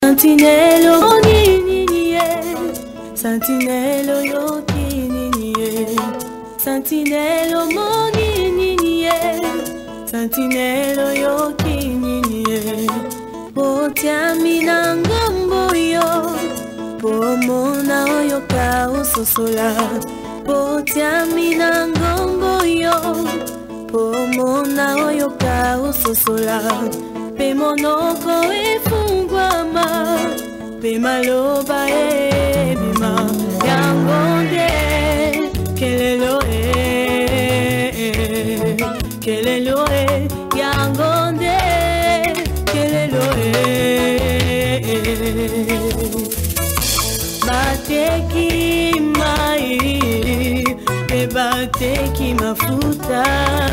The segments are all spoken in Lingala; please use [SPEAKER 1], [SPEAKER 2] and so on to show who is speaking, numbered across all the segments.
[SPEAKER 1] Sentinelle Niniye, Sentinelle Niniye, Sentinelle Niniye, Sentinelle Niniye. Potiamina ngambo yo, pomona oyo ka usosola. Potiamina ngambo yo, pomona oyo ka usosola. Pe monoko efungwama, pe maloba ebima, yangonde kelelo kelelo yangonde kelelo bateki mai, pe bateki mafuta,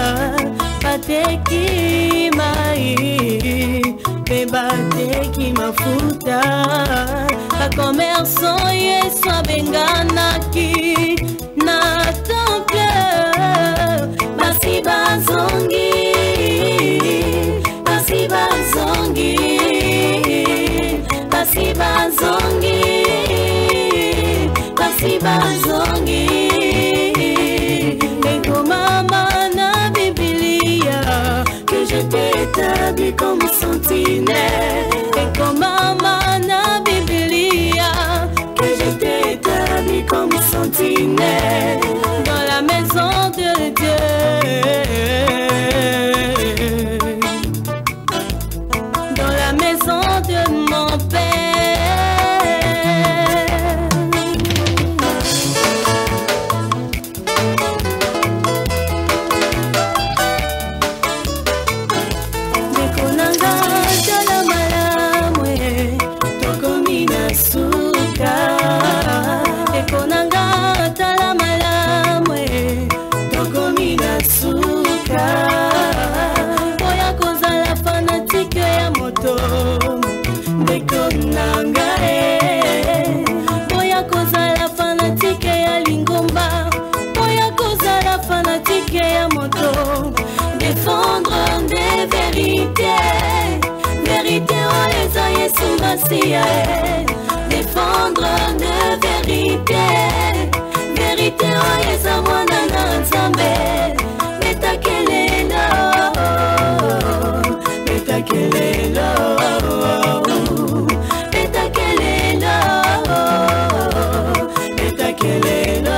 [SPEAKER 1] bateki mai, pe bateki mafuta. Ba commerçant yeso benganaki na temple, basi bazongi, basi bazongi, basi bazongi, basi bazongi. Ego mama na Biblia que je t'ai établi comme sentinelle. Ego mama na Biblia que je t'ai établi comme sentinelle dans la maison de Dieu, dans la maison de mon Père. Défendre des vérités, vérité oh les aïeux sont massiés. Défendre des vérités, vérité oh les amours d'un ensemble. Beta kelelo, beta kelelo, beta kelelo, beta kelelo.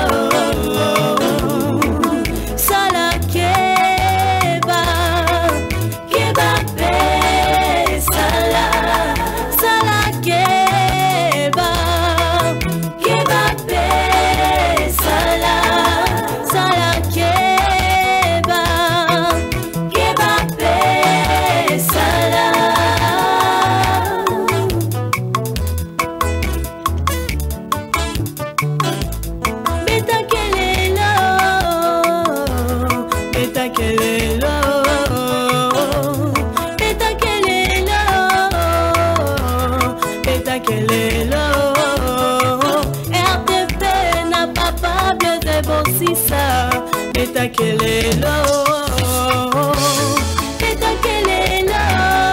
[SPEAKER 1] Beta kelelo, beta kelelo,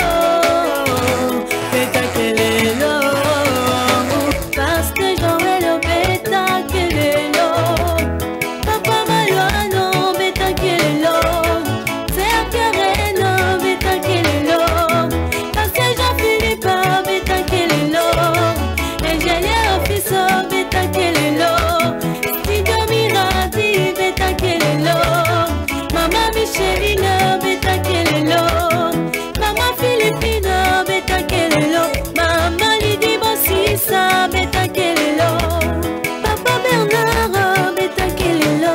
[SPEAKER 1] beta kelelo. Pasteur Joël, beta kelelo. Papa Maluano, beta kelelo. Sœur Karen, beta kelelo. Pasteur Jean-Philippe, beta kelelo. Ingénieur officer, beta kelelo. Maman Micheline, beta kelelo. Maman Philippine, beta kelelo. Maman Lydie Bossissa, beta kelelo. Papa Bernard, beta kelelo.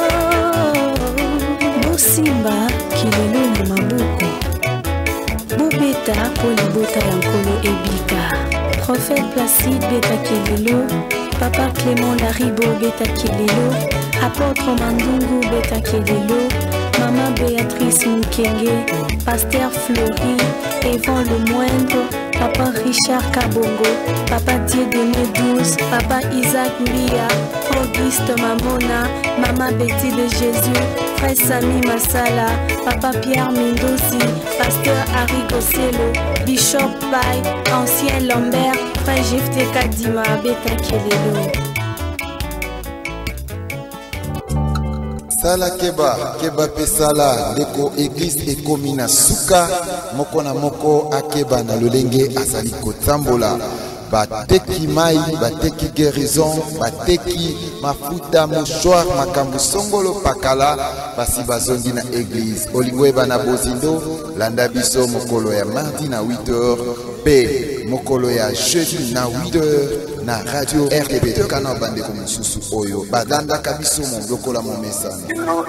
[SPEAKER 1] Bosimba kilelo na maboko. Bobeta polibota ya nkolo ebika. Prophète Placide, beta kelelo. Papa Clément Laribo, beta kelelo. Apôtre Mandungu, beta kelelo. Maman Béatrice Mukenge, Pasteur Fleury, Yvon le Moindre, Papa Richard Kabongo, Papa Dieudonné 12, Papa Isaac Mbia, Auguste Mamona, Maman Betty de Jésus, Frère Sami Masala, Papa Pierre Mendozi, Pasteur Harry Gosselo, Bishop Pai, Ancien Lambert, Frère Jefte Kadima, Beta Kelelo.
[SPEAKER 2] Sala keba, keba pe sala, leko église et komina suka, moko na moko akeba na lolenge azali kotambola. Bateki mai, bateki guérison, bateki mafuta mouchoir, makambu songolo pakala, basi bazondi na église. Olingweba na bozindo, landa biso mokolo ya mardi na 8h, pe mokolo ya jeudi na 8h, na radio RTP. Kana bande ko mususu oyo, badanda kabiso mon lokola mon message.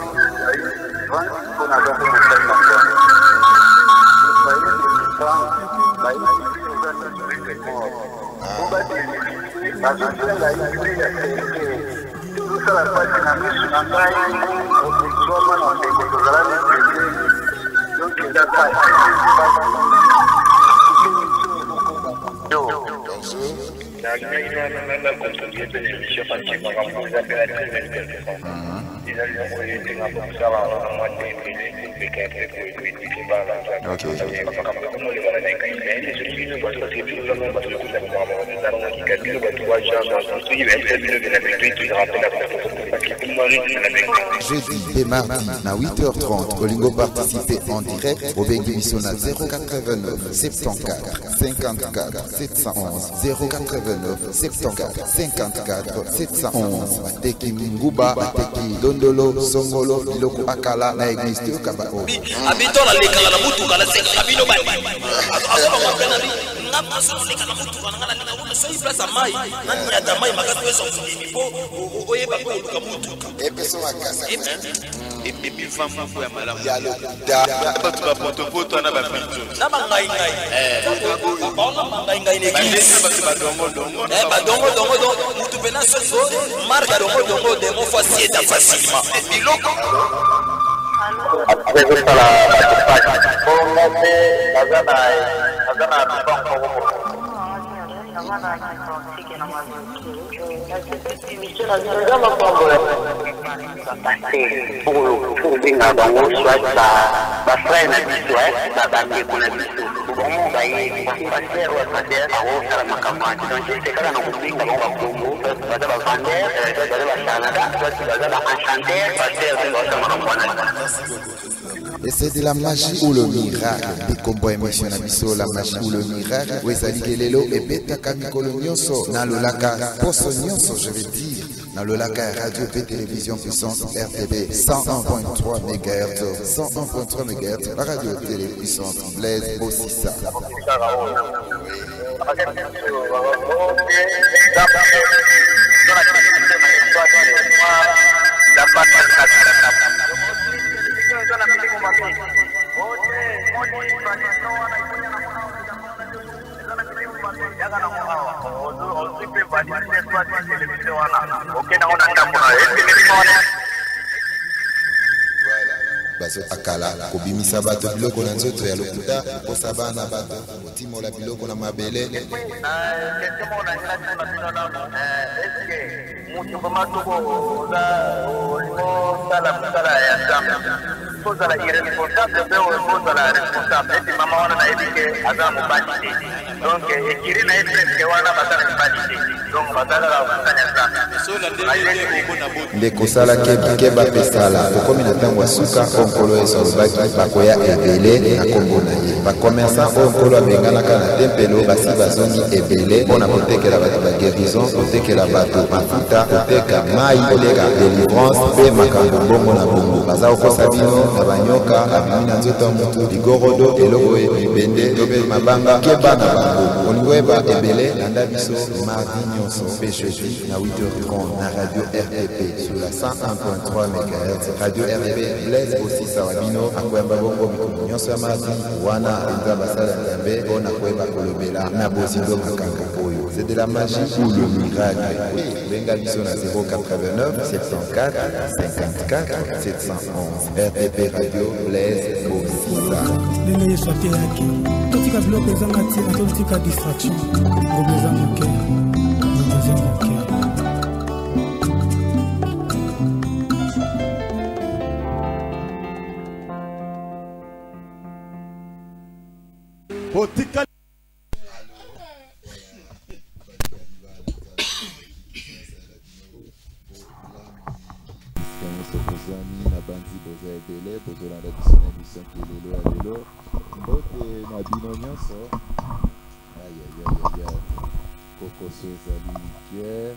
[SPEAKER 2] Jeudi et mardi, à 8h30, Olingo participer en direct au Benguisona 089 74 54 711 089 74 54 711 Bateki Nguba, Bateki Dondolo, Songolo, Biloko Akala, na église de Kabao.
[SPEAKER 3] Habitons la lekala na mutu kana se kabino bani. Aso ma pena ni ngapa so lekala mutu kana ngala na so place mai nani ya tamai makatu eso ni po oyeba ko luka mutu.
[SPEAKER 2] Epeso makasa.
[SPEAKER 3] Epi femme ko ya malamu.
[SPEAKER 2] Ya lo da.
[SPEAKER 3] Ba tu ba poto na ba pinto. Na mangai ngai. Ba mangai ngai ne église. Ba dongo dongo. Ba dongo mutu pena so marca dongo de mo facilita facilement. Biloko.
[SPEAKER 2] Et c'est de la magie ou le miracle. Des combats émotionnels, la magie ou le miracle. Wezali Gelelo et Beta Kamikolo Nyonso. Dans le laka, Poso Nyonso, je vais dire. Dans le laka, radio et télévision puissance RTB 101.3 MHz. 101.3 MHz. La radio et télé puissance Blaise Bossissa. Baso akala kobimisa bato biloko na nzoto ya lokuta posa bana bato otimola biloko na mabele ndeko sala keba pesala okomi na ntango ya suka onkolo esolobaki bakoya ebele na kombo na ye bakomersan oyo nkolo abenganaka na tempelo basi bazongi ebele mpona kotekela bato baguérison kotekela bato mafuta koteka mai koleka délivrance mpe makambo bongo na bongo baza kokosa bino na banyoka abimi na nzoto ya motu ligorodo eloko libende to mpe mabanga keba na bango olingo oyeba ebele landa biso mardi nyonso mpe jeudi na 8h30 na radio RTP sur la 101.3 MHz radio RTP Blaise Bossissa wabino akoyamba bongo mikolo nyonso ya mardi wana eza basala ya nzambe mpona koyeba kolobela na bozindo makambo oyo c'est de la magie ou le miracle benga biso na 089 74 54 711 RTP radio Blaise Bossissa.
[SPEAKER 4] totika biloko ezanga ntina totika distraction ngombe eza moke ngombe eza moke
[SPEAKER 5] botika
[SPEAKER 2] Bozami na bandi boza ebele bozolanda biso na biso kelelo ya lelo mbote na bino nyonso ayayayaya kokoso ezali Pierre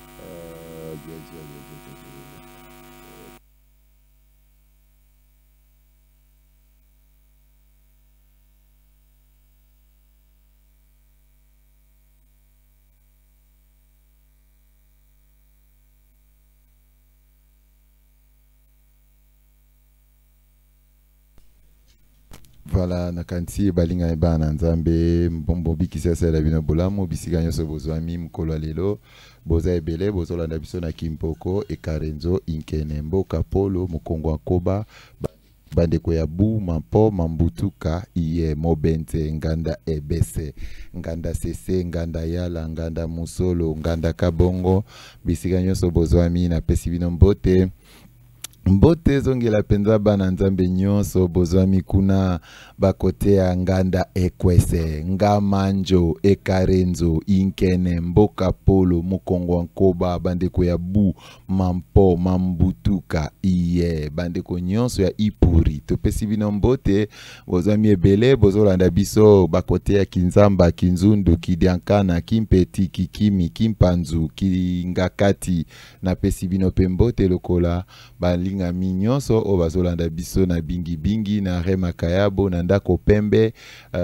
[SPEAKER 2] Voilà, nakanti balinga bana nzambe mbombo bikisa sala bino bolamu bisika nyonso bozwami mukolo lelo boza ebele bozolanda biso na Kimpoko Ekarenzo Inkene Mboka Polo Mukongo Koba bandeko ya bu mampo mambutuka iye mobenze nganda ebese nganda sese nganda yala nganda musolo nganda kabongo bisika nyonso bozwami na pesi bino mbote mbote zongela penza bana nzambe nyonso bozwami kuna bakote ya nganda ekwese ngamanjo ekarenzo inkene mboka polo mukongo nkoba bandeko ya bu mampo mambutuka iye bandeko nyonso ya ipuri topesi bino mbote bozwami ebele bozolanda biso bakote ya kinzamba kinzundu kidiankana kimpeti kikimi kimpanzu kingakati na pesi bino pembote lokola balinga minyonso o bazolanda biso na bingi bingi na remakayabo na ndako pembe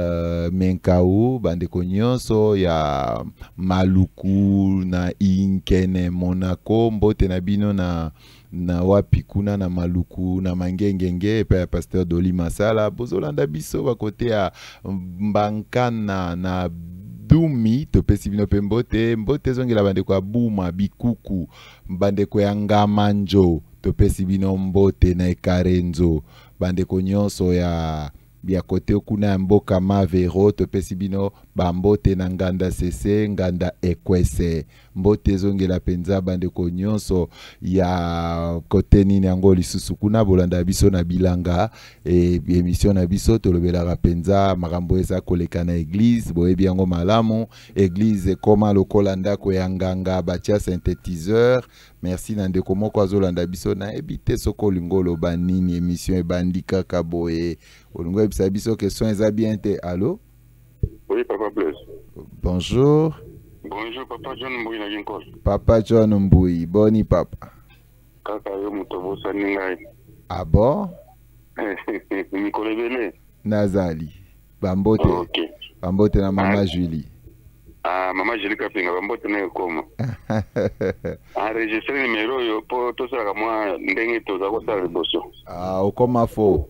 [SPEAKER 2] menkau bandeko nyonso ya maluku na inkene Monaco mbote na bino na wapi kuna na maluku na mangengenge pa ya pasteur Doli Masala bozolanda biso bakote ya mbankana na dumi topesi bino pe mbote zongela bandeko ya buma bikuku bandeko ya ngamanjo topesi bino mbote na ekarenzo bandeko nyonso ya kote kuna ya mboka mavero topesi bino bambote na nganda sese nganda ekwese mbote zongela penza bandeko nyonso ya kote nini yango lisusu kuna bolanda biso na bilanga emission na biso tolobelaka penza makambo eza koleka na église boyebi yango malamu église koma lokola ndako ya nganga batia synthétiseur merci na ndeko moko azolanda biso na ebite soko lingolo banini émission ebandi kaka boye olingo ebisa biso question eza bien te allo.
[SPEAKER 6] Oui, Papa Blaise.
[SPEAKER 2] Bonjour.
[SPEAKER 6] Bonjour, Papa John Mboui na Ginkol.
[SPEAKER 2] Papa John Mboui, boni papa.
[SPEAKER 6] Kaka yo mutobo saningai.
[SPEAKER 2] Ah bon?
[SPEAKER 6] Mikole bele.
[SPEAKER 2] Nazali. Bambote.
[SPEAKER 6] Okay.
[SPEAKER 2] Bambote na Mama Julie.
[SPEAKER 6] Ah, Mama Julie kapinga bambote na ekoma. Enregistré numéro yo po to sala mwa ndenge to za ko sala liboso.
[SPEAKER 2] Ah, okoma fo.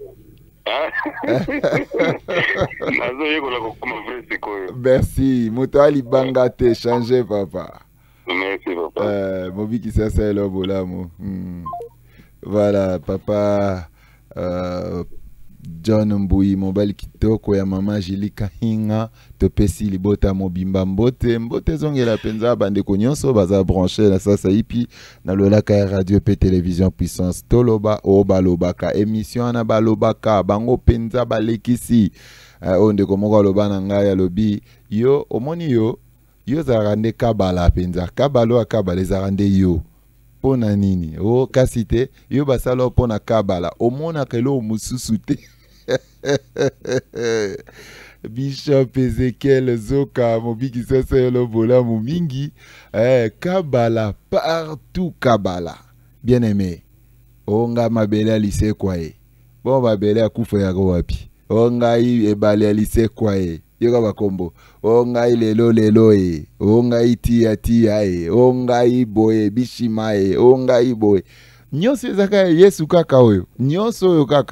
[SPEAKER 2] Merci. Moutali banga te changer papa.
[SPEAKER 6] Merci papa.
[SPEAKER 2] Mobi qui ça c'est le bolamo. Voilà papa John Mboui mobile kitoko ya Mama Julie Kahinga topesi libota mobimba mbote zongela penza bandeko nyonso baza branché na sasa ipi na lolaka radio pe télévision puissance toloba o balobaka émission na balobaka bango penza balekisi onde komoko loba na ngai alobi yo omoni yo zarande kabala penza kabalo akabala zarande yo pona nini o kasite yo basalo pona kabala omona kelo mususu te Bishop Ezekiel Zoka mobiki sasa yolo bola mingi kabala partout kabala bien aimé onga mabele alise kwae bon mabele akufa ya wapi onga ebale alise kwae yoka bakombo onga lelo onga tia onga boye bishima onga boye nyonso ezaka Yesu kaka oyo nyonso oyo kaka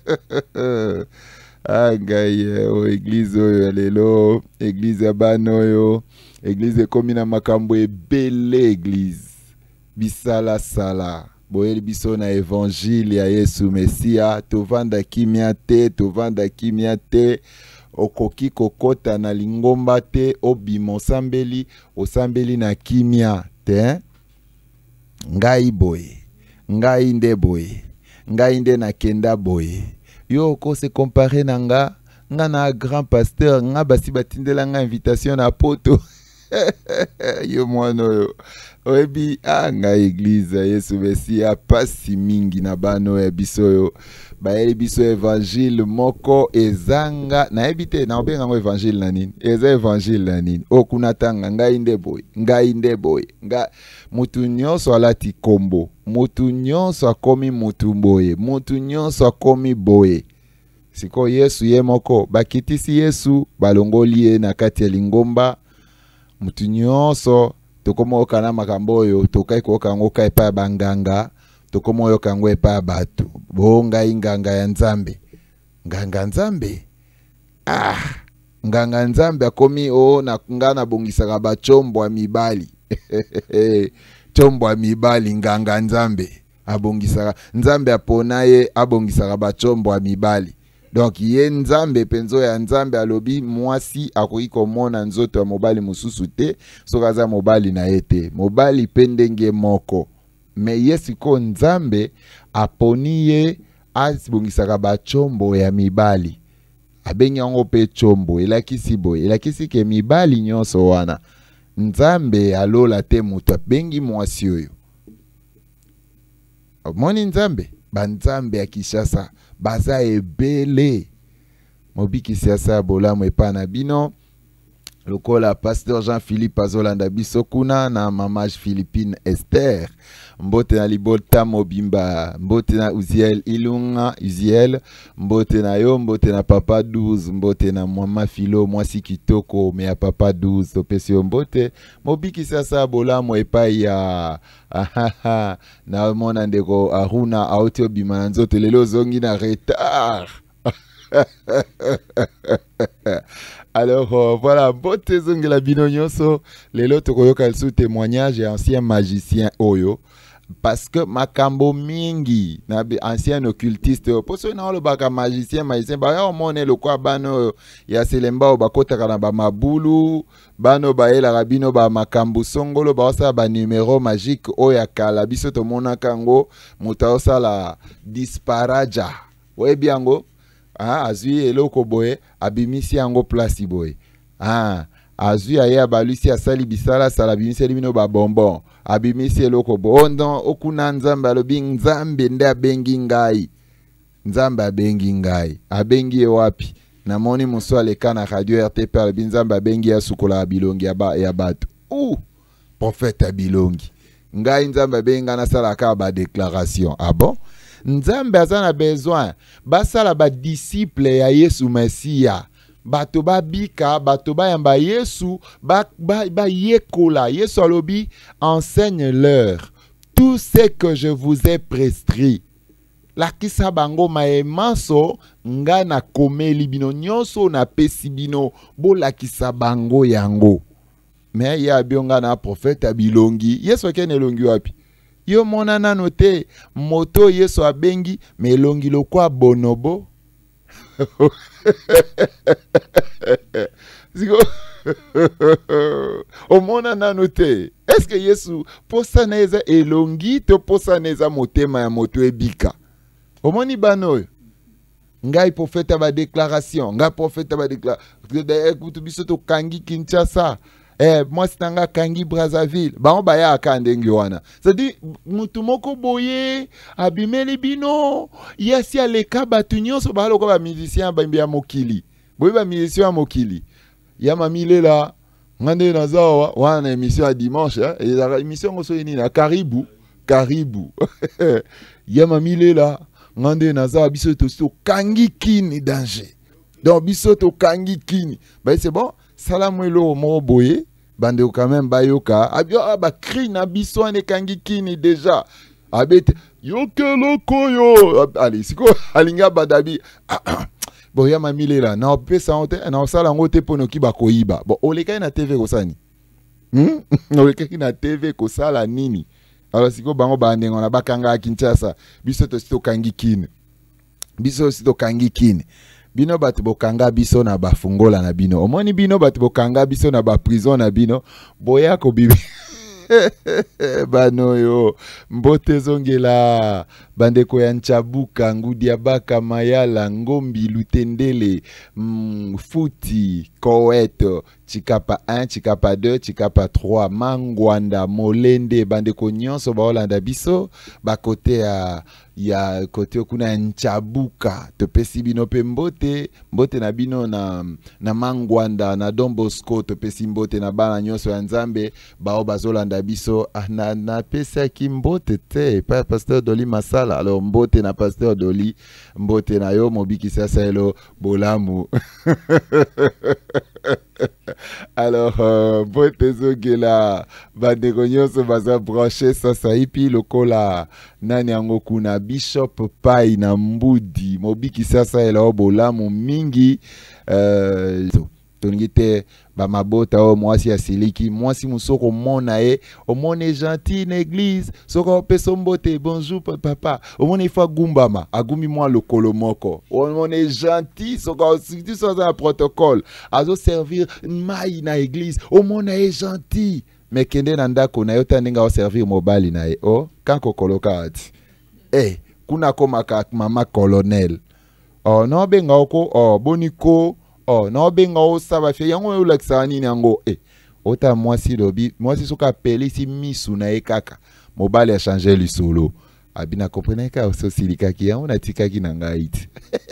[SPEAKER 2] Agaye o église oyo lelo église ya bana oyo église komi na makambo ebele église bisala sala boyeli biso na évangile ya Yesu Mesia tovanda kimia te okoki kokota na lingomba te obima osambeli na kimia te. Ngai boye, ngai nde boye, ngai nde na kenda boye. Yo ko se comparer na nga na grand pasteur, nga basi batindela nga invitation na poto. Yo mwana yo. Oebi nga église Yesu besi ya pasi mingi na bano ya biso yo. Baeli biso évangile moko ezanga na ebite na obenga ngo évangile na nini? Eza évangile na nini? Okunatanga ngai nde boy, ngai nde boy. Mutu nyonso alati kombo, mutu nyonso akomi mutu boye, mutu nyonso akomi boye. Siko Yesu ye moko bakitisi Yesu balongoli ye na kati ya lingomba. Mutu nyonso tokomo kana makambo oyo tokai ko kango kai pa banganga tokomo yo kango epa bato bonga inganga ya Nzambe. Nganga Nzambe nganga Nzambe akomi na ngana bongisaka ba chombo ya mibali. Chombo ya mibali nganga Nzambe abongisaka Nzambe apona ye abongisaka ba chombo ya mibali. Donc ye Nzambe penzo ya Nzambe alobi mwasi akoki komona nzoto ya mobali mususu te sokaza mobali na ete mobali pendenge moko. Me yesiko Nzambe aponi ye asibongisaka ba chombo ya mibali. Abengi yango pe chombo elakisi boye elakisi ke mibali nyonso wana Nzambe alola te mutu abengi mwasi oyo. Moni Nzambe banzambe ya Kishasa baza ebele mobiki siasa bolamu epana bino lokola pasteur Jean-Philippe azolanda biso kuna na mamage Philippine Esther mbote na libota mobimba mbote na Uziel Ilunga Uziel mbote na yo mbote na papa 12 mbote na mama Filo mwasi kitoko me ya papa 12 topesi yo mbote mobiki siasa bolamu epai ya na mona ndeko Aruna auti obima na nzoto lelo zongi na retard. Alors voilà, bote zongela bino nyonso lelo tokoyoka sous témoignage et ancien magicien oyo parce que makambo mingi na ancien occultiste poso na lo baka magicien ba ya omone lokwa bano ya selemba bakotaka na ba mabulu bano baela rabino ba makambo songolo ba osa ba numéro magique oya kala biso to mona kango mutaosa la disparaja webi yango azui eloko boye abimisi yango place boye azui aya balusi asali bisala sala bimisi bino ba bonbon abimisi eloko bondo okuna Nzambe alobi Nzambe nde abengi ngai Nzambe abengi ngai abengi wapi na moni muso aleka na radio RTP alobi Nzambe abengi ya sukola bilongi ya bato prophète abilongi ngai Nzambe abenga na sala ka ba déclaration bon Nzambe azana besoin basala ba disciple ya Yesu Mesia bato babika bato bayamba Yesu ba yekola Yesu alobi enseigne-leur tout ce que je vous ai prescrit lakisa bango maemanso nga na komeli bino nyonso na pesi bino bolakisa bango yango mais ya bionga na prophète abilongi Yesu akene elongi wapi yo mona nano te moto Yesu abengi me elongi lokwa bonobo. Omona nano te est-ce que Yesu posa neza elongi to posa neza motema ya moto ebika omoni bano ngai prophète ba déclaration ngai prophète ba déclaration kutu biso to kangi Kinshasa moi sitanga kangi Brazzaville bango baya akandenge wana c'est-à-dire mutu moko boye abimeli bino yasi aleka batu nyonso baloko ba musicien bambi ya mokili boye ba musicien ya mokili ya mamilela ngande nazawa wana émission à dimanche et émission ngoso yini na karibu ya mamilela ngande nazawa biso to kangi kini danger donc biso to kangi kini bah c'est bon salamwelo mo boye bande quand même bayoka abio ba cri na biso ane kangi kini déjà abete yokelo koyo allez siko alinga badabi bon ya mamilela na pesa onte na sala ngote pono ki bakoyiba bon oleka na TV kosani oleka na TV kosala nini alors siko bango bande ngona bakanga Kinshasa biso to kangi kini biso to kangi kini bino bato bokanga biso na bafungola na bino omoni bino bato bokanga biso na prison na bino boya ko bibi banoyo mbote zongela bandeko ya Nchabuka Ngudia Baka Mayala Ngombi Lutendele Futi Koweto Chikapa 1 Chikapa 2 Chikapa 3 Mangwanda Molende bandeko nyonso baolanda biso bakote ya kote kuna Nchabuka topesi bino pe mbote na bino na Mangwanda na Don Bosco topesi mbote na bana nyonso ya Nzambe bao bazolanda biso na pesa ki mbote te pa pasteur Doli Masala alors mbote na pasteur Doli mbote na yo mobiki sasa elo bolamu alors mbote zogela bandeko nyonso baza branché sasa ipi lokola nani yango kuna Bishop Pai na Mbudi mobiki sasa elo bolamu mingi tongite ba mabota o mwasi asiliki mwasi musoko mona omone gentil na église soko peso mbote bonjour papa omone ifa gumbama agumi mwa lokolo moko omone gentil soko surtout sans un protocole azo servir mai na église omone gentil mais kende na ndako na yo taninga o servir mobali na o kanko koloka ati kuna komaka mama colonel no benga oko boniko no benga o saba fe yango yo lakisa nini yango ota mwasi lobi mwasi soka pelisi misu na ekaka mobali a changer lisolo abina comprendre ka so silika ki yango na tikaki na ngaiti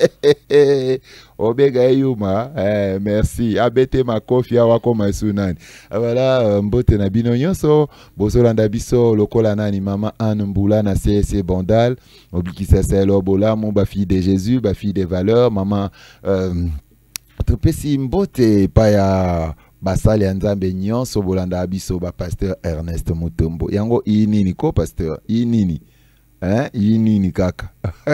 [SPEAKER 2] obega yuma merci abete makofi awa koma sunani voilà mbote na bino nyonso bozolanda biso lokola nani mama Anne Mbula na CC Bondal obikisa selo bolamu ba fille de Jésus ba fille de valeurs mama topesi mbote pa ya basali ya Nzambe nyonso bolanda abiso ba pasteur Ernest Mutombo yango inini ko pasteur inini inini kaka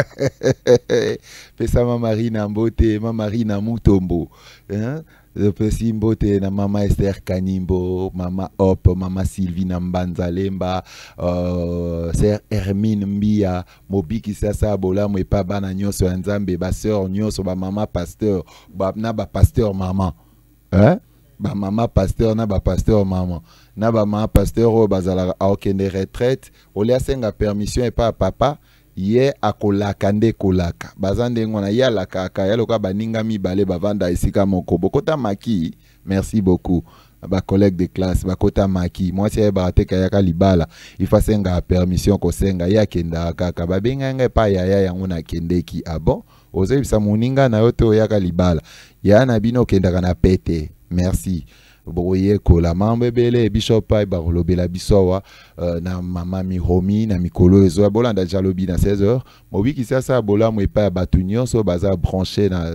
[SPEAKER 2] pesa mama Marina mbote mama Marina Mutombo topesi mbote na mama Esther Kanimbo mama Hop mama Sylvie Mbanzalemba sœur Hermine Mbia mobiki sasa bolamu epa bana nyonso ya Nzambe ba sœur nyonso ba mama pasteur na ba pasteur mama ba mama pasteur na ba pasteur mama na ba mama pasteur o bazala aokende retraite olia senga permission epa papa ye akolaka nde kolaka bazande ngona ya lakaka ya loka baninga mibale bavanda esika moko bokota maki merci beaucoup ba collègue de classe bakota maki moi si ba teka yaka libala ifasenga permission ko senga ya kenda kaka babenga nga pa ya yango na kendeki bon ozo bisa muninga na yoto yaka libala ya na bino kenda kana pete merci boye kola mambebele Bishop Pai barolobela bisowa na mama Miromi na mikolo ezo bolanda jalobi na 16h mobiki sasa bolamu epa batu nyonso baza branché na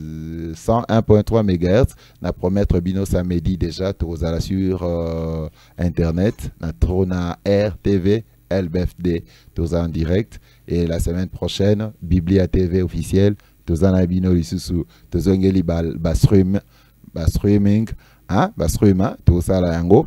[SPEAKER 2] 101.3 MHz na promettre bino samedi déjà tozala sur internet na trona RTV LBFD toza en direct et la semaine prochaine Biblia TV officielle toza na bino lisusu tozongeli ba streaming basrema tout ça la yango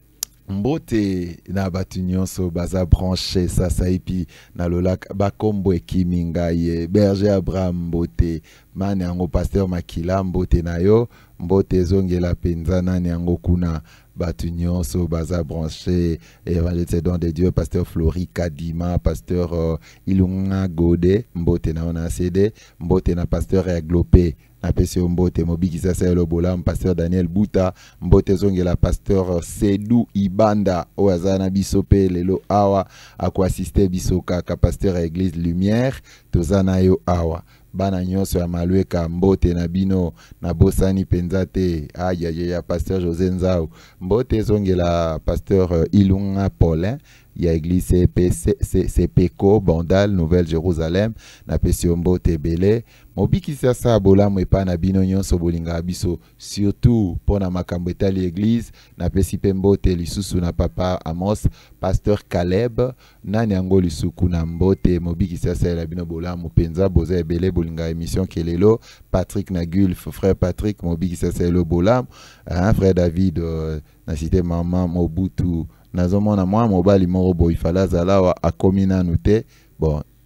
[SPEAKER 2] mbote na batu nyonso baza branché sasa ipi na lolak bakombo ekiminga ye berger Abraham mbote mane yango pasteur Makila mbote na yo mbote zongela penza nani yango kuna batu nyonso baza branché évangéliste don de Dieu pasteur Flori Kadima pasteur Ilunga Gode mbote na ona CD mbote na pasteur Aglopé na pesi mbote mobiki sasa elo bolam pasteur Daniel Buta mbote zongela pasteur Sedou Ibanda oazana bisope lelo awa akuassiste bisoka ka pasteur église lumière tozana yo awa bana nyonso ya malweka mbote na bino na bosani penzate ya pasteur José Nzao mbote zongela pasteur Ilunga Paulin ya église CPCO Bandal Nouvelle Jérusalem na pesi mbote belé mobiki sasa bolamu epa na bino nyonso bolinga biso surtout pona makambo etali église na pesi mbote lisusu na papa Amos pasteur Caleb nani yango lisuku na mbote mobiki sasa la bino bolamu penza boza ebele bolinga émission kelelo Patrick Nagulf frère Patrick mobiki sasa le bolamu frère David na cité maman Mobutu nazomona mwa mobali moko boy fala zalawa akomina nute bon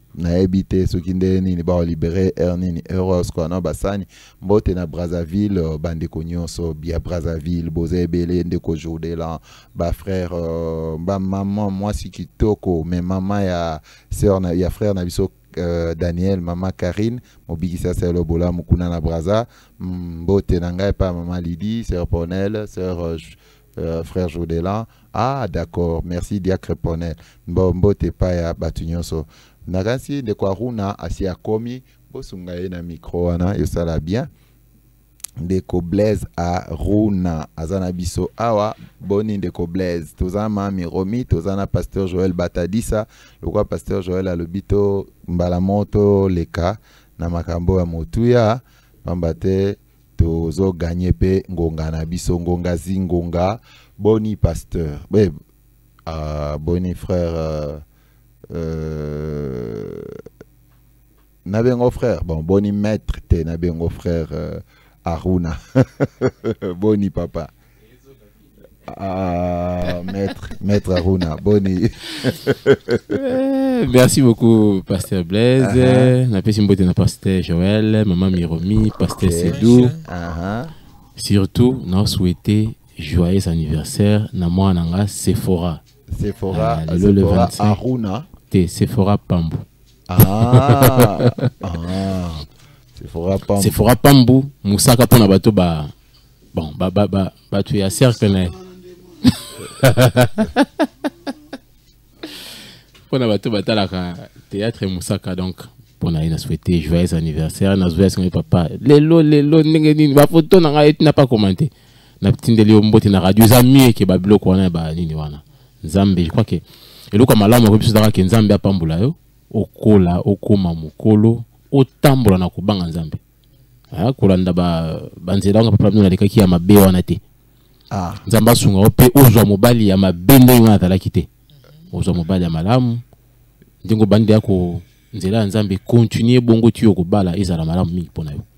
[SPEAKER 2] na habité ce qui nini ba libéré nini Eros quoi na basani mbote na Brazzaville bande konyonso bia Brazzaville boze belé ndeko jode là ba frère ba maman moi si kitoko mais maman ya sœur na ya frère na biso Daniel maman Karine mobikisa selo bola mukuna na Brazza mbote na ngai pa maman Lydie sœur Ponel sœur frère Jodela. Ah d'accord, merci Diacre Ponel mbote pa ya batunyonso Nagasi de kwa Runa asia komi bosunga na micro wana yosala bien ndeko Blaise a Runa azana biso awa boni ndeko Blaise tozama miromi tozana pasteur Joël Batadisa lokwa pasteur Joël alobito mbala moto leka na makambo ya motuya pambate tozo gagner pe ngonga na biso ngonga zingonga boni pasteur boni frère Nabengo frère, bon, boni maître, te Nabengo frère Aruna. Boni papa. Maître Aruna, boni.
[SPEAKER 5] Merci beaucoup, pasteur Blaise. Napesi mbote na pasteur Joël, maman Miromi, pasteur Sedou. Surtout, nous souhaitons joyeux anniversaire na moi nanga Sephora.
[SPEAKER 2] Sephora, Sephora Aruna.
[SPEAKER 5] Sephora Pambu.
[SPEAKER 2] Sephora
[SPEAKER 5] Pambu. Moussaka pona bato ba bon tu ya cercle pona bato batalaka théâtre Moussaka donc pona ina souhaiter joyeux anniversaire na joyeux papa lelo ndenge nini ba photo na ngai n'a pas commenté na tindeli mbote na radio zami ke babilo ko na ba nini wana Nzambe je crois que eloko malamu ko biso daka ke Nzambe apambula yo okola okoma mukolo otambola na kubanga Nzambe kolanda banzela nga papa na lekaki ya mabe wana te Nzamba sunga ope ozwa mobali ya mabende ngata talaki te ozwa mobali ya malamu ndingo bande yako nzela Nzambe continuer bongo tuyo ko bala ezala malamu mingi pona yo.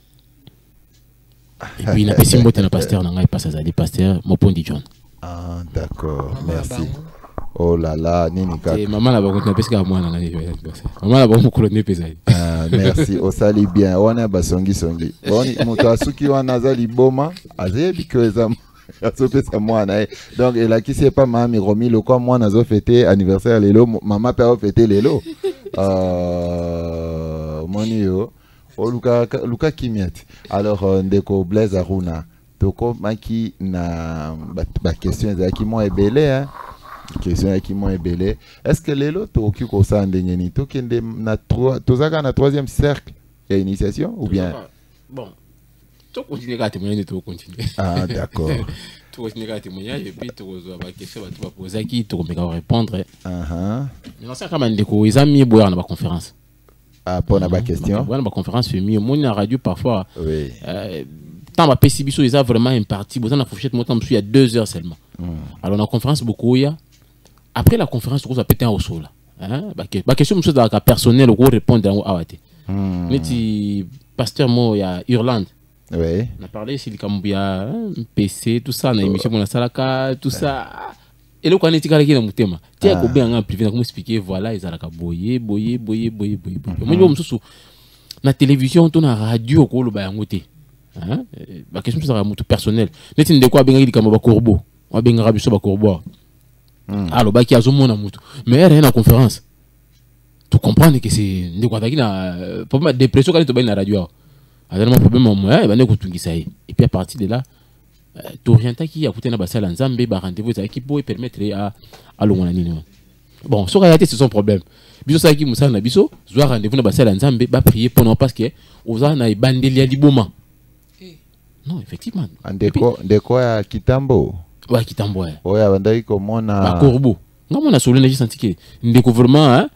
[SPEAKER 5] Et puis na pesi mbote na pasteur na ngai passa zali pasteur Mopondi John.
[SPEAKER 2] Ah d'accord, merci. Oh là là, nini ka.
[SPEAKER 5] Et maman la ba continue pesi ka mwana na ngai. Maman la ba mo kolone pesa.
[SPEAKER 2] Ah merci, o sali bien. Wana ba songi. Boni moto asuki wana zali boma, azebi kweza azopesa mwana. Donc et là qui sait pas mama Miromi le quoi mwana zo fêter anniversaire lelo, maman peut fêter lelo. Moni yo. Oh Luka Kimiat. Alors ndeko Blaise Aruna. Toko maki na ba question ezaki mo ebele hein. Question ezaki mo ebele. Est-ce que lelo to okuko sa ndengeni to kende na tozaka na troisième cercle ya initiation ou bien
[SPEAKER 5] bon. To continuer ka témoigner to continuer.
[SPEAKER 2] Ah d'accord.
[SPEAKER 5] To continuer ka témoigner et puis to zo ba question ba to poser qui to meka répondre. Mais ça kama ndeko ezami boya na ba conférence.
[SPEAKER 2] Ah, pour la question.
[SPEAKER 5] Voilà, ma conférence fait mieux. Moi, la radio, parfois,
[SPEAKER 2] oui.
[SPEAKER 5] Tant ma PCBSO, ils ont vraiment imparti. Vous en avez fourchette, moi, il y a 2 heures seulement. Alors, la conférence, beaucoup, il y a. Après la conférence, on a pété un sol. La question, c'est dans le cas personnel, on répond à Awate. Mais si, pasteur, moi, il y a Irlande.
[SPEAKER 2] Oui.
[SPEAKER 5] On a parlé, c'est il y a PC, tout ça, on a émission, on a Salaka, tout ça. Et là, quand on est tiré dans mon thème, tu as combien en privé, comment expliquer, voilà, ils ont boyé. Moi, je suis la télévision, on a la radio, on a la question, c'est un personnel. Mais tu ne sais quoi, bien, il y a un corbeau. On a bien un corbeau. Alors, il y a un monde. Mais il y a une conférence. Tu comprends que c'est un problème de dépression quand tu es dans la radio. Il y a un problème, et puis à partir de là, t'orienter qui a coûté na basala Nzambe ba rendez-vous ça qui peut permettre à l'ongona nini bon so réalité c'est son problème biso ça qui musala na biso zo rendez-vous na basala Nzambe ba prier pendant parce que oza na ibandeli ya liboma non effectivement
[SPEAKER 2] ndeko ya kitambo
[SPEAKER 5] wa kitambo
[SPEAKER 2] oya bandai komona
[SPEAKER 5] ba corbeau ngamona solo na senti que ndeko vraiment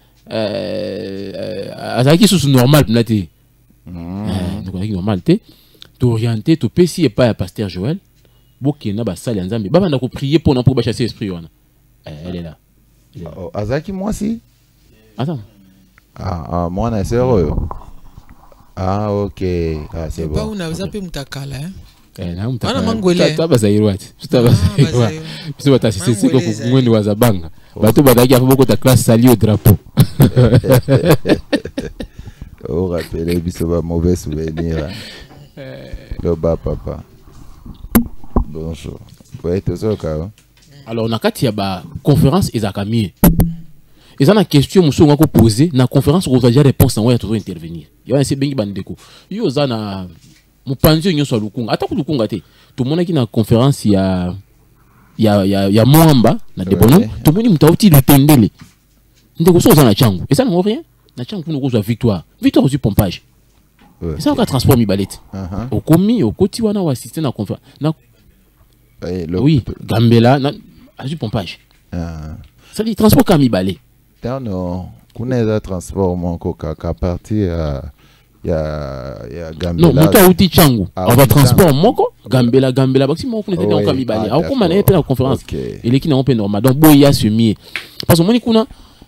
[SPEAKER 5] azaki sous normal plate donc on normal te t'orienter to pesi et pas à pasteur Joël Bokena ba sali Nzambe baba na ko prier pour ba chasser esprit wana elle est là
[SPEAKER 2] azaki moi si
[SPEAKER 5] attends
[SPEAKER 2] moi na sérieux ok c'est bon
[SPEAKER 7] pas una zape mutakala
[SPEAKER 5] na mutakala
[SPEAKER 7] ana mangwele
[SPEAKER 5] taba zairwati taba zairwati biso bata c'est ko ngwendo wa zabanga bato badaki afoboko ta classe sali au drapeau
[SPEAKER 2] Oh, rappelez, c'est un mauvais souvenir. Le bas papa. Bonjour. Oui, tout ça, quoi.
[SPEAKER 5] Alors, on a quand il y a une conférence, ils ont camé. Ils ont une question, nous sommes posée. Dans la conférence, on va dire réponse, on va toujours intervenir. Il y a un CBI bandeko. Il y a un mon pension, il y a un Lukunga. Attends, Lukunga, tout le monde qui est dans la conférence, il y a Moamba, na Debono. Tout le monde est outil de tendele. Nous sommes dans la changu. Et ça, nous rien. La changu, nous avons victoire. Victoire aussi pompage. Et ça, on a transport mi balette. Au commis, au côté, on a assisté à la conférence. Oui, Gambela, a du pompage. Ça dit transport comme mi balette.
[SPEAKER 2] Non, on a un transport à partir il y a Gambela.
[SPEAKER 5] Non, moto outil changu. On va transport moko Gambela parce que moi on était dans comme mi balette. Alors comment on a été la conférence et les qui n'ont pas normal. Donc boya semi. Parce que moi ni kuna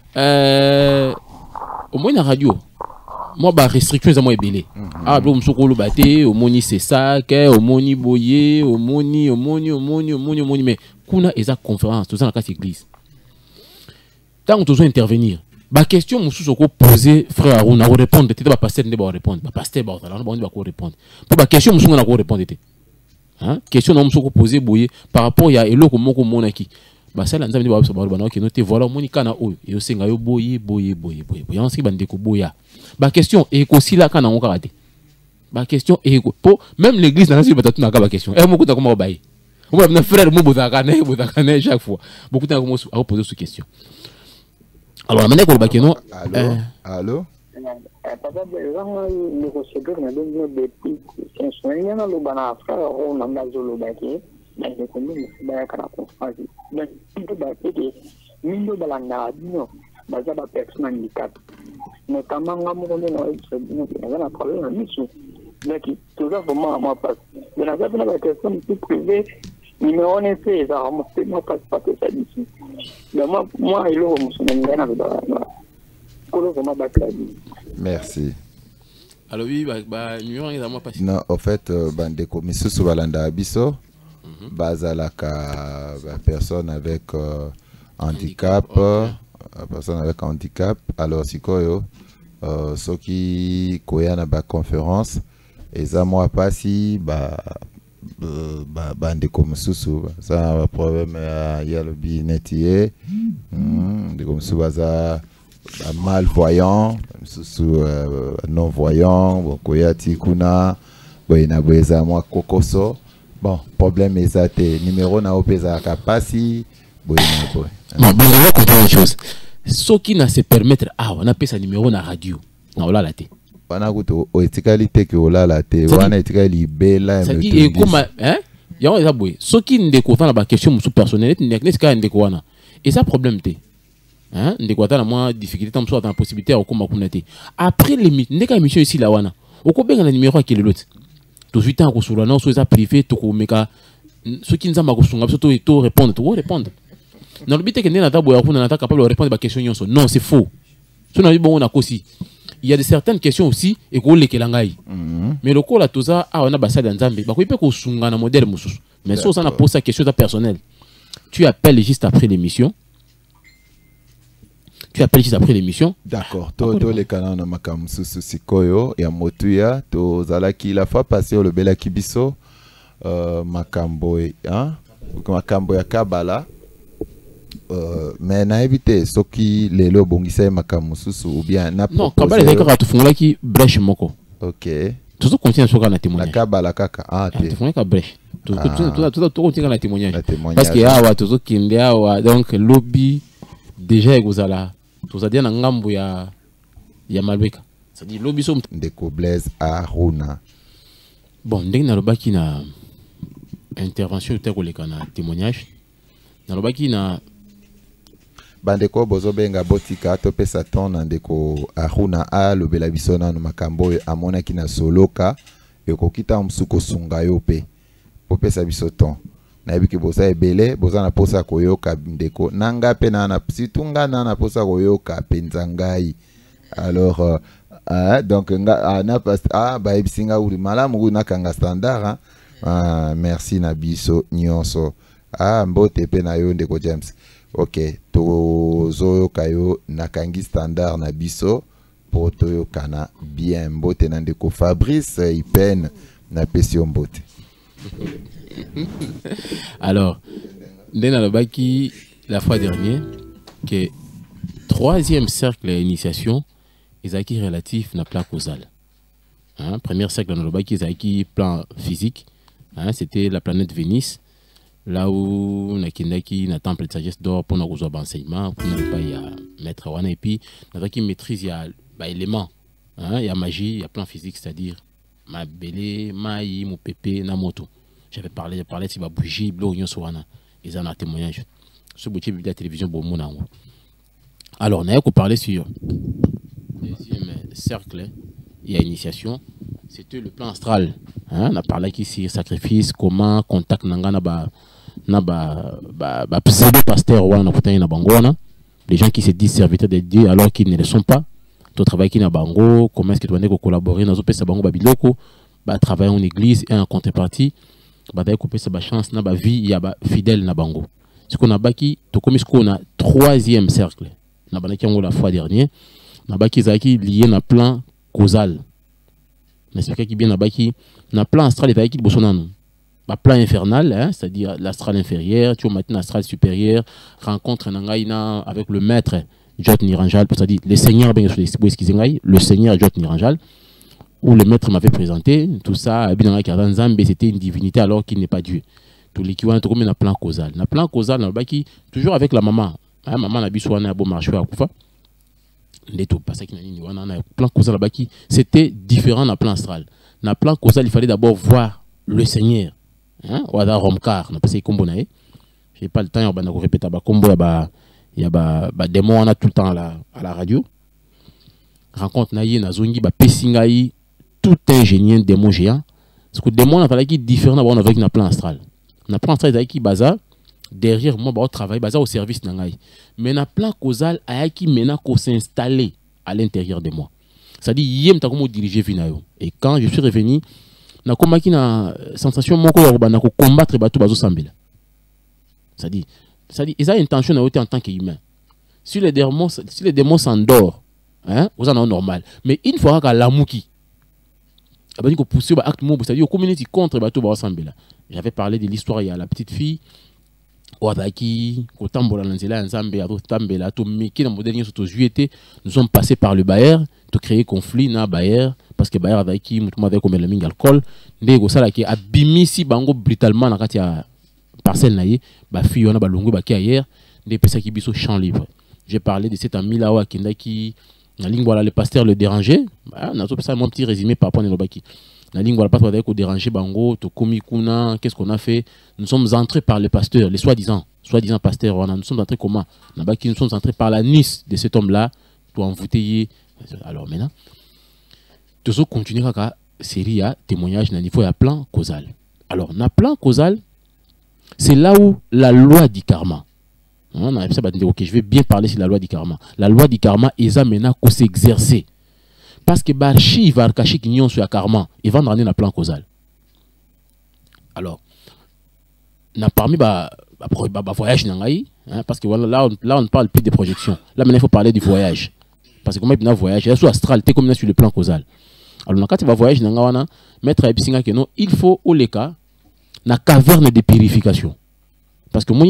[SPEAKER 5] au moins la radio. Moi ba restriction za moi ebele. Ah blo msokolo baté au moni c'est ça que au moni boyer au moni mais kuna eza conférence tout ça dans la église. Tant on doit intervenir. Ba question mususu ko poser frère Aruna ko répondre tete ba pasteur ndé ba répondre. Ba pasteur ba on ba ko répondre. Pour ba question mususu na ko répondre tete. Hein? Question na mususu ko poser boyer par rapport ya eloko moko monaki. Bah ça là nous avons dit bah ça bah ok noté voilà mon ikana o et aussi nga yo boyer on sait bande ko boya bah question et aussi là quand on karaté bah question et pour même l'église dans la batatu na ka ba question et beaucoup ta comment bailler on va venir frère mo botaka ne chaque fois beaucoup ta comment à poser cette question alors maintenant ko ba question
[SPEAKER 2] allô
[SPEAKER 7] papa bezanga négocier na dongo depuis c'est soigné na lo bana frère on a mazolo baki mais les communes ba kana conférence mais tout ba été mindo balanga dino baza ba personne handicap notamment ngamo ko na na problème misu mais qui tout ça vraiment moi pas mais la personne plus privée numéro on fait ça on peut moi pas ça ici mais moi il est musulman na ko vraiment ba
[SPEAKER 2] merci.
[SPEAKER 5] Alors oui numéro on moi pas
[SPEAKER 2] non en fait bande ko misusu balanda biso bazalaka personne avec handicap, personne avec handicap. Alors sikoyo soki koya na ba conférence eza moi pasi bande comme susu ça problème ya le binetier de comme susu baza malvoyant susu non voyant koya tikuna boina boeza moi kokoso. Bon, problème est numéro na opeza kapasi boy.
[SPEAKER 5] Non, mais on va comprendre une chose. Ce qui n'a se permettre on appelle ça numéro na radio. Na ola la té.
[SPEAKER 2] Wana kuto o etikalité que ola la té. Wana etikali bela
[SPEAKER 5] ça dit et comme ya on boy. Ce qui ndeko na ba question sous personnel n'est ka ndeko wana. Et ça problème té. Hein, ndeko ta na moi difficulté tam soit dans possibilité au comme kunate. Après l'émission, ndeka émission ici la wana. Oko benga na numéro qui l'autre. Tout de suite en ressources non soit privé tout meka ceux qui nous ont magosunga tout répondre dans le but que n'est pas capable de répondre à question non c'est faux ce n'est bon on a aussi il y a de certaines questions aussi et qu'on les kelangai mais le coup là tout ça on a basé dans Zambie bah quoi il peut qu'on sunga na modèle mususu mais si on a posé sa question personnelle tu appelles juste après l'émission. Tu appelles juste après l'émission.
[SPEAKER 2] D'accord. Tous les canaux na makam susu sikoyo ya motuya to zalaki la fois passée le bela kibiso makambo hein makambo ya kabala mais na éviter soki lelo bongisa makam susu ou bien na
[SPEAKER 5] non kabala c'est quand tu fungula ki brèche moko.
[SPEAKER 2] OK.
[SPEAKER 5] Tout continue sur na témoignage.
[SPEAKER 2] La kabala kaka
[SPEAKER 5] tu fungula ka brèche. Tout continue na témoignage. Parce que awa tout kinde awa donc lobby déjà egozala tout ça dit na ngambo ya Malbeka ça dit lobby som
[SPEAKER 2] ndeko Blaise Aruna
[SPEAKER 5] bon ndenge na lobaki na intervention te ko leka na témoignage na lobaki na
[SPEAKER 2] bandeko bozo benga botika to pesa ton na ndeko Aruna a lobela bisona no makambo amona kina soloka ekokita msuko sunga yo pe po pesa bisoton na yebiki bosa ebele boza na posa koyoka ndeko nanga pe na situnga na posa koyoka penzangai alors donc nga na pas ba ebisinga uri malamu na kanga standard merci na biso nyonso mbote pe na yo ndeko James OK to tozo kayo nakangi standard na biso poto yo kana bien mbote na ndeko Fabrice Ipen na pesio mbote.
[SPEAKER 5] Alors Ndena Lobaki la fois dernière que troisième cercle d'initiation est acquis relatif na plan causal. Hein, premier cercle dans Lobaki est acquis plan physique. Hein, c'était la planète Vénus. Là où Nakindaki na temple de sagesse d'or pour nous avoir enseignement, pour nous pas y a maître wana et puis Nakindaki maîtrise il y a éléments, hein, il y a magie, il y a plan physique, c'est-à-dire ma belé, maï, mon pépé, na moto. J'avais parlé si ma bougie, bleu, oignon soana, ils en ont témoignage. Ce boutique de la télévision bon mon ango. Alors on a parlé sur deuxième cercle, il y a initiation, c'était le plan astral. Hein, on a parlé ici sacrifice, comment contact nanga na ba pseudo pasteur wana putain na bangona, les gens qui se disent serviteurs de Dieu alors qu'ils ne le sont pas. Tu travailles qui na bango, comment est-ce que tu vas collaborer dans ce bango babiloko, ba travailler en église et en contrepartie, ba d'ailleurs couper sa chance na ba vie il y a ba fidèle na bango. Ce qu'on a baki, to comme ce qu'on a troisième cercle. Na banaki on la fois dernière, na baki zaki lié na plan causal. N'est-ce pas qui bien na baki na plan astral et qui bosonano. Ba plan infernal, hein, c'est-à-dire l'astral inférieur, tu vois maintenant l'astral supérieur, rencontre nangaina avec le maître Jot Niranjal, c'est-à-dire le Seigneur, le Seigneur Jot Niranjal, où le maître m'avait présenté, tout ça, c'était une divinité alors qu'il n'est pas Dieu. Tout l'équivalent, tout comme un plan causal. Un plan causal, toujours avec la maman. Hein, maman n'a pas un bon marché à Koufa. Plan causal, c'était différent d'un plan astral. Dans le plan causal, il fallait d'abord voir le Seigneur. Hein, ou à Romkar, je n'ai pas le temps de répéter il y a des mots on a tout le temps à la radio. Rencontre naïe na zongi ba pesingai tout ingénieur démon géant. Parce que démon on a qui différent avec na plan astral. Na plan astral qui baza derrière moi ba travail baza au service nangai. Mais na plan causal a qui mena ko s'installer à l'intérieur de moi. Ça dit yem ta comme diriger vinayo. Et quand je suis revenu na komaki na sensation moko ya ko combattre bato bazo sambela. Ça dit ils ont intention de en tant qu'humain. Si les démons s'endorment, hein, vous en avez normal. Mais une fois que l'amour qui a dit que pousser acte mot, c'est-à-dire communauté contre bateau ensemble. J'avais parlé de l'histoire il y a la petite fille Ouadaki, Kotambola Nanzela, Nzambe, Tambela, to Meki, dans modèle surtout juillet, nous sommes passés par le Bayer, de créer conflit na Bayer, parce que Bayer avec qui nous avons comme le alcool, ndego sala qui a bimisi bango brutalement na katia parcelle naïe, ba fille on a balongo ba qui ailleurs, des personnes qui biso champ libre. J'ai parlé de cet ami là qui na ligne voilà le pasteur le déranger, on a tout ça mon petit résumé par rapport à Nobaki. La ligne voilà pas avec déranger bango, to komi kuna, qu'est-ce qu'on a fait? Nous sommes entrés par le pasteur, les soi-disant pasteurs, nous sommes entrés comment? Nabaki nous sommes entrés par la nice de cet homme là, pour envoûter. Alors maintenant, tout ça continue à série à témoignage na niveau à plan causal. Alors na plan causal, c'est là où la loi du karma. Ok, je vais bien parler sur la loi du karma. La loi du karma, ils amènent à s'exercer. Parce que Barchi va cacher qu'ils n'y ont sur le karma. Ils vont ramener un plan causal. Alors, parmi les voyages, parce que voilà, là, on ne parle plus de projection. Là, maintenant, il faut parler du voyage. Parce que comme il y a un voyage, il y a sur astral, tu es sur le plan causal. Alors, quand tu vas voyager, il faut, au cas, la caverne de purification. Parce que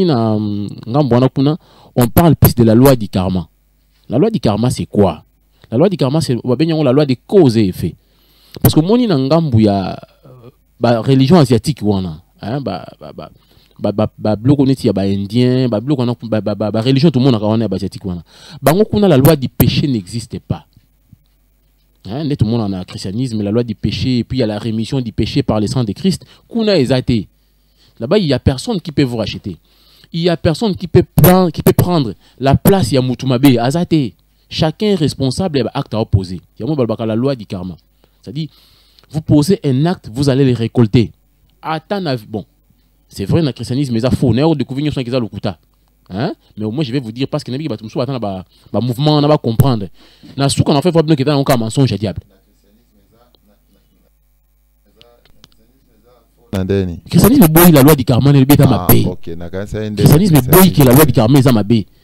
[SPEAKER 5] on parle plus de la loi du karma. La loi du karma, c'est quoi? La loi du karma, c'est la loi des causes et effets. Parce que moni na ngambu ya religion asiatique wana, hein, bloko neti ya ba indien, bloko na religion tout le monde na ba asiatique wana. Bango kuna la loi du péché n'existe pas. Hein, tout le monde en a christianisme, la loi du péché et puis il y a la rémission du péché par le sang de Christ. Kuna ezate. Là-bas, il y a personne qui peut vous racheter. Il y a personne qui peut prendre la place ya mutumabe azate. Chacun est responsable de l'acte à opposer. Il y a la loi du karma. C'est-à-dire, vous posez un acte, vous allez le récolter. Bon, c'est vrai, dans le christianisme, mais il faut découvrir le kuta. Hein? Mais au moins, je vais vous dire, parce que il y a un mouvement, on va comprendre. Dans ce qu'on a fait, il faut que nous un mensonge à diable. Le christianisme, la loi du karma, le christianisme, la loi du karma,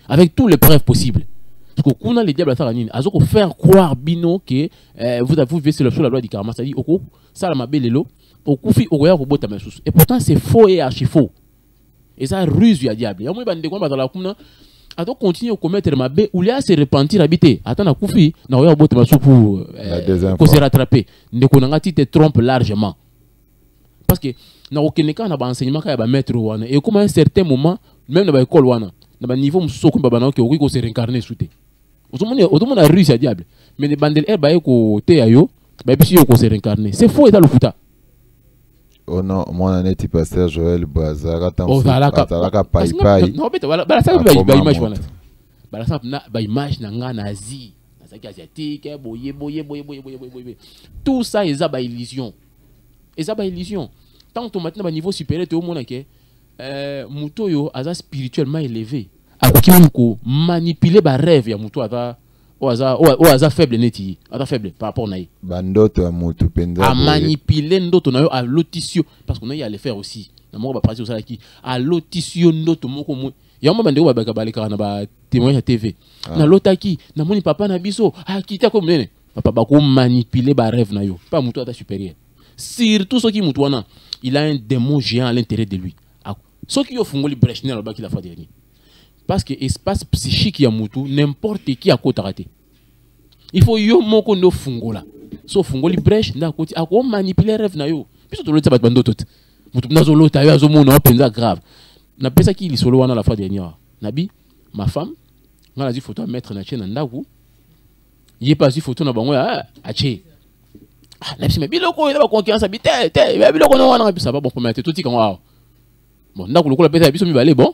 [SPEAKER 5] avec toutes les preuves possibles. Parce que quand les diables à faire croire bino que vous vivez sur la loi du karma, c'est-à-dire ça la belle lo au kufi au goya robota mesus. Et pourtant c'est faux et archi faux. Et ça ruse du diable. Et moi bande de combat dans la kuna à continuer à commettre ma bé ou là se repentir habiter. Attends na kufi na goya robota mesus pour se rattraper. Ne konangati te trompe largement. Parce que na aucun cas na ba enseignement ka ba maître wana et comme à un certain moment même na ba école wana na ba niveau musoko ba na ko se réincarner souté. Autrement, a réussi à diable. Mais les bandes de côté ayo, se réincarner. C'est faux et dans le puta.
[SPEAKER 2] Oh non, mon année type pasteur Joël Bazara,
[SPEAKER 5] oh,
[SPEAKER 2] Talaka Pai Pai.
[SPEAKER 5] Non, mais voilà, ça va image. Voilà, ça va image n'a nazi. Asiatique, boye. Tout ça, ils ont illusion. Ils ont illusion. Tant que maintenant, au niveau supérieur, tout le monde est Mutoyo, a spirituellement élevé. Ako manipuler ba rêve ya mutu ata oaza faible neti ata faible par rapport naï
[SPEAKER 2] bandoto ya mutu penza
[SPEAKER 5] a manipuler ndoto na yo a lotisio parce qu'on a le faire aussi na moko ba pratique ça qui a lotisio ndoto moko mo ya mo bande ba baleka na ba témoin ya TV na lotaki na moni papa na biso a kita ko mnene papa ba ko manipuler ba rêve na yo pas mutu ata supérieur surtout ce qui mutu wana il a un démon géant à l'intérieur de lui ce qui yo fungoli brèche na ba ki la fois dernière. Parce que l'espace psychique ya mutu n'importe qui a côté raté. Il faut yo moko no fungola. So fungoli brèche na côté a ko manipuler rêve na yo. Puis to lota bando tot. Mutu na zo lota yo azo mona penza grave. Na pesa ki li solo wana la fois dernière. Nabi ma femme ngala zi photo mettre na chaîne ndaku. Yé pas zi photo na bango ya ache. Ah na bisi me biloko eza ba confiance habité. Biloko no wana bisa ba bon commettre tout ti kan wa. Bon ndaku lokola pesa biso mi balé bon.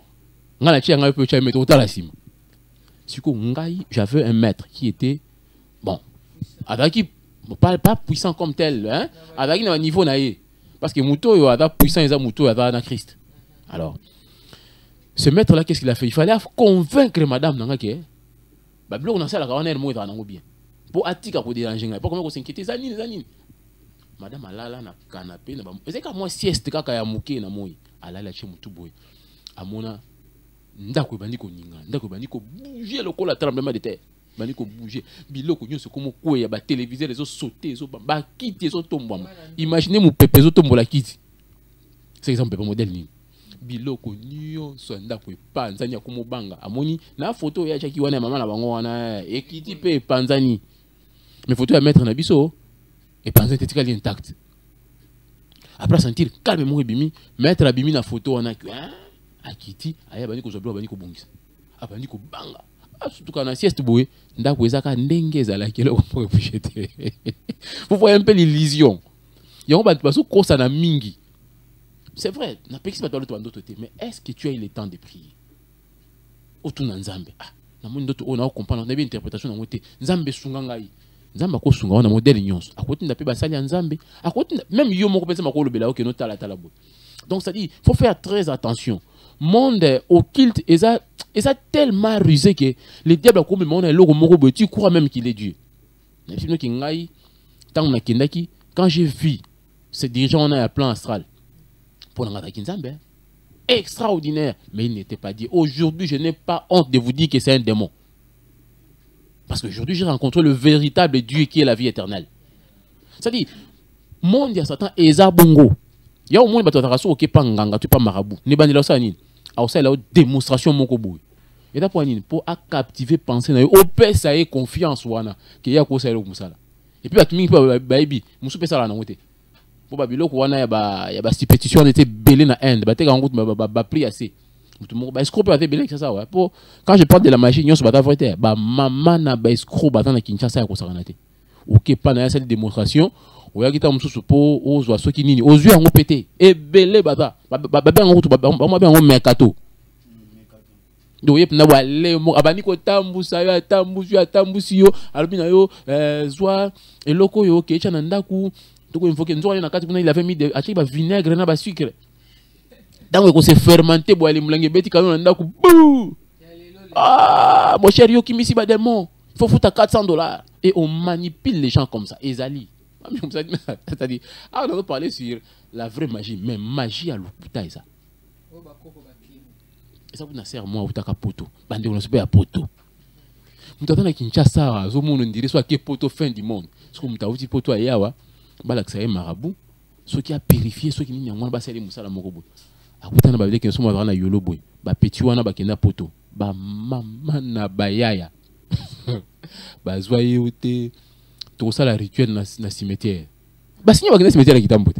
[SPEAKER 5] J'avais un maître qui était bon, avec pas puissant comme tel, hein, avec un niveau naïe, parce que Mouto il a puissant et Mouto il a Christ. Alors, ce maître là, qu'est-ce qu'il a fait? Il fallait convaincre madame Nangake, bah on a ça la caravane moi dans bien, pour attirer pour déranger, pas comment on s'inquiète, zanine. Madame alala na canapé, na ba, c'est comme moi sieste kaka ya muke na moi, alala chez Mouto boy, amona. Ndako bandiko ninga ndako bandiko bouger le col à tremblement de terre bandiko bouger biloko nyonso comme quoi ya ba téléviseur les autres sauter les autres ba kiti les autres tomber imaginez mon pépé les autres tomber la kiti c'est exemple pépé modèle ni biloko nyonso ndako epanzani akomo banga amoni na photo ya chaki wana mama na bango wana ekiti pe panzani mais photo ya mettre na biso et panzani tetikali intact après sentir calmement bimi mettre abimi na photo wana akiti aya bani ko zoblo bani ko bongisa abani ko banga surtout quand on sieste boye ndako ezaka ndenge ezala kelo pour jeter. Vous voyez un peu l'illusion yango ba baso kosa na mingi. C'est vrai na pexi ba tolo to ndoto te mais est-ce que tu as eu le temps de prier otuna nzambe na mo ndoto ona comprendre na bien interprétation na ngote nzambe sunga ngai nzambe ko sunga na modèle nyonso akoti ndape ba sali nzambe akoti même yo moko pesa makolo bela ok no tala boye. Donc ça dit faut faire très attention. Monde occulte et ça tellement rusé que les diables comme le monde est logo moko tu crois même qu'il est Dieu. Quand j'ai vu ces dirigeants on a un plan astral pour la Nzambe extraordinaire mais il n'était pas dit. Aujourd'hui je n'ai pas honte de vous dire que c'est un démon. Parce qu'aujourd'hui j'ai rencontré le véritable Dieu qui est la vie éternelle. Ça dit monde ya Satan eza bongo. Il y a au moins des gens qui ne pas marabout. Ne pas ça ni. Alors ça la démonstration moko boy. Et là pour captiver penser na au père ça est confiance wana que ya ko ça le musala. Et puis atumi pa baby musu pesa la na ngote. Pour babilo ko wana ya ba stipétition était belé na Inde. Ba te ka ngote ba pri assez. Mutu moko ba escroc pa te belé que ça ouais. Pour quand je parle de la magie nyonso ba ta vrai ba maman na ba escroc ba na Kinshasa ya ko sakana te. OK pas na cette démonstration. Oya kita mususu po ozwa soki nini ozwi yango pété ebele bata ba yango to ba yango mercato do yep na wale mo abani ko tambusa yo tambusi yo albina yo zwa eloko yo ke chana ndaku to ko invoquer nzo na kati kuna il avait mis de achi ba vinaigre na ba sucre dango ko se fermenter bo ali mulange beti kana ndaku mon cher yo kimisi ba démon faut foutre $400 et on manipule les gens comme ça ezali. C'est-à-dire, on va parler sur la vraie magie, mais magie à l'hôpital, ça. ça vous na serre moi utaka poto bande on super poto mutata na Kinshasa zo monde dirait soit que poto fin du monde ce que mutauti poto ayawa bala que ça est marabout ce qui a purifié ce qui ni ngwana ba sali musala moko boy akutana ba bileke somo na yolo boy ba petit wana ba kenda poto ba mama na bayaya ba zoye ote to ça la rituel na cimetière ba signé ba cimetière qui tambote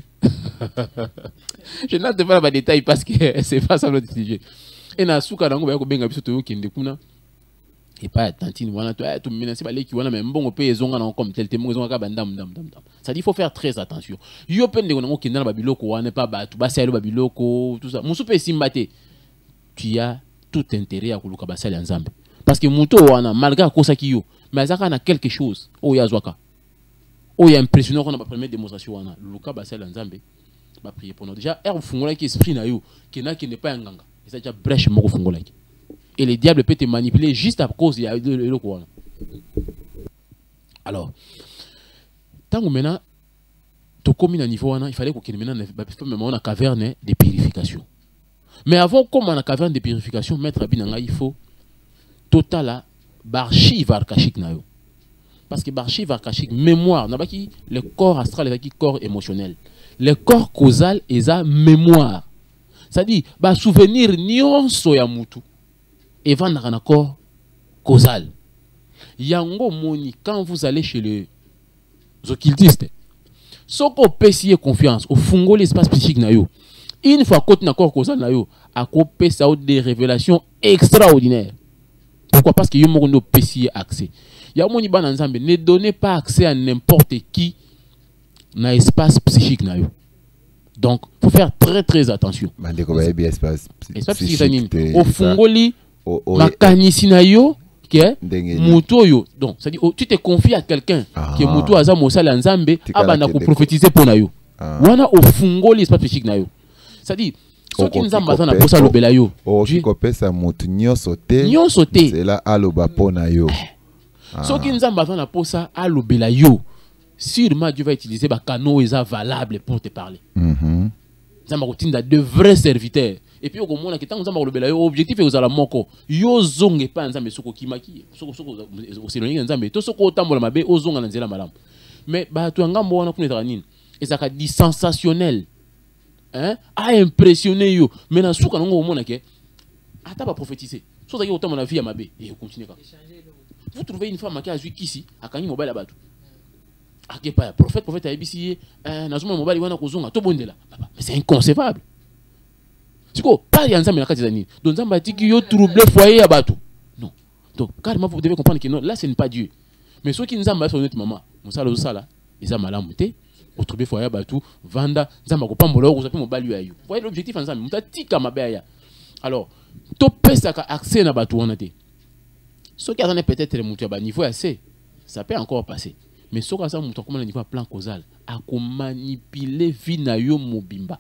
[SPEAKER 5] je n'ai pas les détails parce que c'est pas ça notre sujet et na suka nango ba ko benga biso to kende kuna et pas tantine wana to menacer ba leki wana même bon pe ezonga na comme tel témoin ezonga ka bandam dam ça dit il faut faire très attention yo pende ngo kende na ba biloko wana pas ba to ba selo ba biloko tout ça musu pe simbate tu as tout intérêt à kuluka ba selo nzambe parce que muto wana malgré kosa ki yo mais azaka na quelque chose o ya zwaka o ya impressionnant qu'on a première démonstration wana luka ba selo nzambe ba prier pour nous déjà er fungola ki esprit na yo qui n'est pas nganga et ça déjà brèche moko fungola ki. Et le diable peut te manipuler juste à cause de le courant. Alors, tant que maintenant, tu communes à niveau, il fallait qu'on ait maintenant une caverne de purification. Mais avant, comme on a caverne de purification, mettre à binanga, il faut total barchive arkashik na yo. Parce que barchive arkashik, mémoire, n'a pas qui le corps astral et le corps émotionnel. Le corps causal est sa mémoire. C'est-à-dire, bah souvenir nyonso ya mutu. Et va dans un accord causal. Yango moni, quand vous allez chez les occultistes, ce qu'on peut essayer confiance, au fungo l'espace psychique na yo. Une fois qu'on a un accord causal na yo, à couper ça des révélations extraordinaires. Pourquoi? Parce que yo mondo peut essayer accès. Yamoni ban ensemble, ne donnez pas accès à n'importe qui dans l'espace psychique na yo. Donc, faut faire très attention.
[SPEAKER 2] Espace
[SPEAKER 5] psychique au fungoli makanisi na yo ke muto yo. Donc ça dit tu te confies à quelqu'un qui muto aza mosala nzambe abana ko prophétiser pour na yo. Wana au fungoli espace psychique na yo. Ça dit ce qui nzamba aza na posa lobela yo.
[SPEAKER 2] Tu kopesa mutu nyoso te. C'est là aloba pona yo.
[SPEAKER 5] Ce qui nzamba aza na posa alobela yo. Sûrement Dieu va utiliser ba canaux valable pour te parler. Nzamba kotinda de vrais serviteurs. Et puis au moment qui tant nzamba kolobela yo objectif est ozala moko yo zonge pa nzambe soko kimaki soko oselongi nzambe to soko otambola mabe ozonga na nzela malamu. Mais ba to ngambo wana kuna tara nini et ça ka dit sensationnel hein a impressionné yo mais na suka nango omona ke ata ba prophétiser so za yo otambola na vie ya mabe et continue ka vous trouvez une femme qui a joué ici akanyi mobile abatu akepa prophète abisi nazuma mobile wana kozonga to bondela mais c'est inconcevable. Pas y a nzambe na kati zani. Donc nzambe atiki yo troubler foyer ya bato. Non. Donc carrément vous devez comprendre que non, là ce n'est pas Dieu. Mais ceux qui nzambe sur notre maman, musala osala, eza malamu te, o troubler foyer ya bato, vanda nzambe ko pambola ko zapi mobali ya yo. Voyez l'objectif nzambe, mutatika mabaya. Alors, to pesa ka accès na bato wana te. Ceux qui attendent peut-être le mutu ba niveau assez, ça peut encore passer. Mais ceux qui attendent mutu comme le niveau plan causal, a ko manipuler vie na yo mobimba.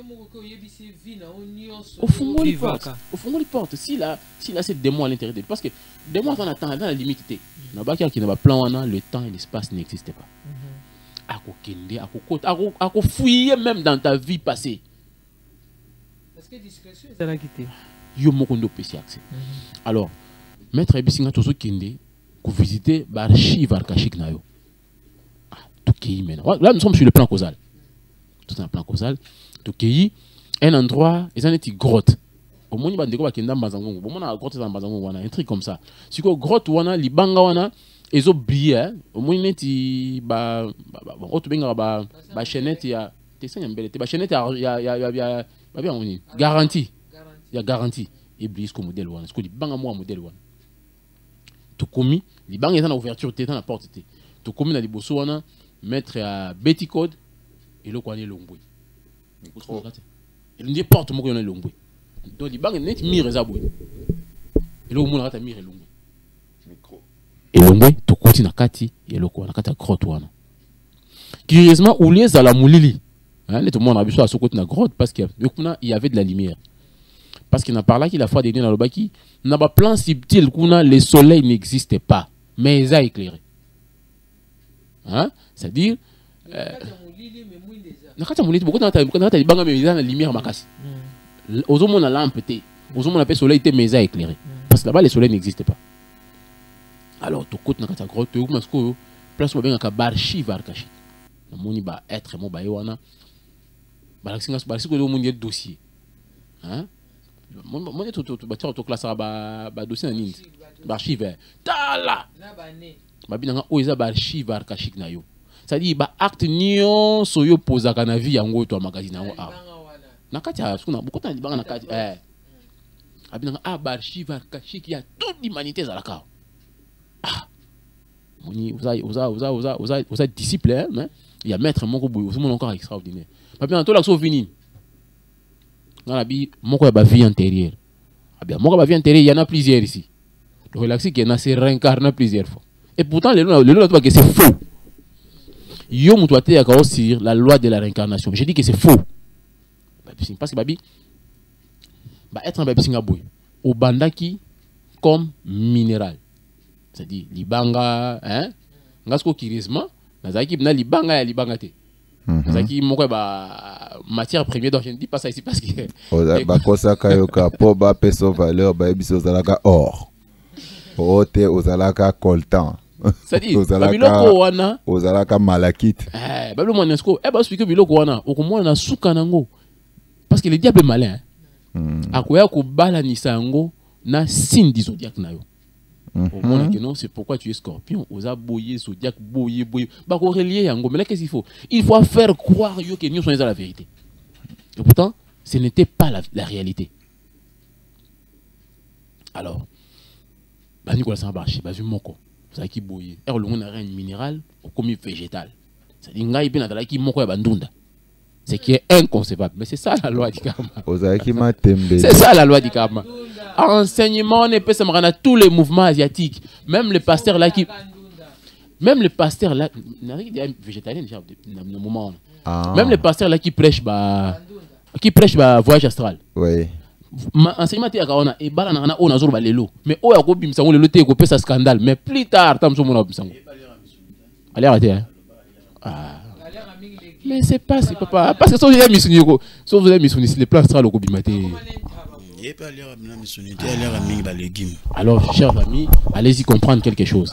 [SPEAKER 5] Au fond les portes si là c'est des mois à l'intérieur parce que des mois on attend dans la limite qui n'a pas plan le temps et l'espace n'existe pas à kokende à fouiller même dans ta vie passée parce que discrétion ça l'a quitté yo mokondo pesi accès alors maître ebisinga tozo kende ko visiter archive arkashik na yo tout qui maintenant là nous sommes sur le plan causal tout un plan causal tout qui un endroit ils ont une grotte au moins ils vont kenda mbazango bon na grotte za mbazango wana un truc comme ça si ko grotte wana libanga wana ils ont brillé au moins neti ba auto benga ba chaînette ya tesanya mbele te ba chaînette ya bien on garantie il y a garantie iblis comme modèle wana ce ko libanga moi modèle wana tout commis libanga ils ont ouverture te dans la porte te tout commis na liboso wana mettre à Betty code et le quoi longboy il dit porte moko yona longboy donc li bang net mire za boy et le mona kata mire longboy micro et longboy to koti na kati et le quoi na kata grotte wana curieusement ou les à la moulili hein tout le monde a vu ça sur côté na grotte parce qu'il y avait de la lumière parce qu'il n'a parlé qu'il a fait des dans le baki n'a pas plan subtil kuna le soleil n'existait pas mais il a éclairé hein c'est-à-dire nakata monite beaucoup na libanga mais il y a la lumière makasi ozomona lampe te Aux hommes on appelle soleil était mais éclairé. Parce que là-bas les soleils n'existent pas. Alors tu côté dans ta grotte, tu parce que place où bien un barchive arcaché. Le monde va être mon baïwana. Barchive que le monde est dossier. Hein? Mon est tout bâtir auto classe ba dossier en inde. Barchive. Tala. Ba binanga oiza barchive arcaché na yo. Ça dit ba acte nion soyo posaka na vie yango to magazine yango a. Na kati ya suna beaucoup de libanga na kati abinanga barchive arcaché qui a toute l'humanité za la ka. Ah, vous êtes disciple, hein? Il y a maître mon encore extraordinaire. Mais bien, tout là, sauf fini. Dans la vie, mon vie intérieure. Ah bien, mon vie intérieure, il y en a plusieurs ici. Le relaxé qui est réincarné plusieurs fois. Et pourtant, le lot c'est faux. Yo moutoité a aussi la loi de la réincarnation. Je dis que c'est faux. Parce que babi, être un babi singaboui, au bandaki comme minéral. C'est-à-dire, libanga, hein? Ngasko kirisma, nazaki na libanga ya libanga te. Nazaki moko ba matière première donc je ne dis pas ça ici parce que
[SPEAKER 2] ba kosa kayoka po ba peso valeur ba biso zalaka or. Ote ozalaka coltan.
[SPEAKER 5] C'est-à-dire, biloko wana
[SPEAKER 2] ozalaka malakite.
[SPEAKER 5] Bablo monesco, ba expliquer biloko wana, okomona na suka nango. Parce que le diable est malin. Akoya ko balanisa yango na signe du zodiaque na yo. C'est pourquoi tu es scorpion. Osa boyer, zodiaque, boyer. Bah, relier yango. Mais là, qu'est-ce qu'il faut? Il faut faire croire que nous sommes dans la vérité. Et pourtant, ce n'était pas la réalité. Alors, bah, Nicolas Sambachi, bah, moko. Ça qui boyer. Alors, le monde a rien minéral, comme végétal. C'est-à-dire, nga ipe na dala ki moko ya bandunda. C'est qui est inconcevable. Mais c'est ça la loi du karma. C'est ça la loi du karma. Enseignement, on peut se rendre à tous les mouvements asiatiques. Même les pasteurs là qui. Même les pasteurs là. Végétalien déjà, dans moment. Même les pasteurs là qui prêchent voyage astral.
[SPEAKER 2] Oui.
[SPEAKER 5] Enseignement, tu as et balana on a zoro balelo. Mais oh, yako bimsango le loté ko pesa scandale. Mais plus tard, tam somo na bimsango. Allez arrêtez. Ah. Mais c'est pas parce que si vous avez mis les plans astrales au Kobimate. Alors, chers amis, allez-y comprendre quelque chose.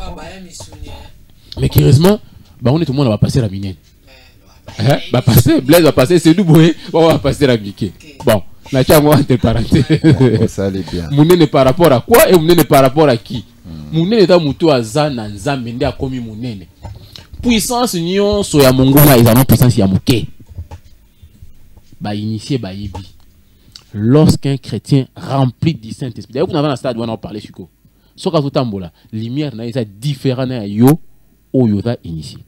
[SPEAKER 5] Mais curieusement, bah on est tout le monde va passer la mine. Va passer, Blaise va passer, c'est nous on va passer la miquée. Bon, la tiens moi entre parenthèses.
[SPEAKER 2] Ça allait bien.
[SPEAKER 5] Mounene par rapport à quoi et mounene par rapport à qui? Mounene est un mouton à Zan, Nzamende a commis mounene. Puissance nion so ya mongona ils ont puissance ya muke. Ba initié ba yibi. Lorsqu'un chrétien rempli du Saint-Esprit. D'ailleurs, vous n'avez un stade où on en parlait sur quoi. So ka tutambola, lumière na isa différent na yo o yo da initié.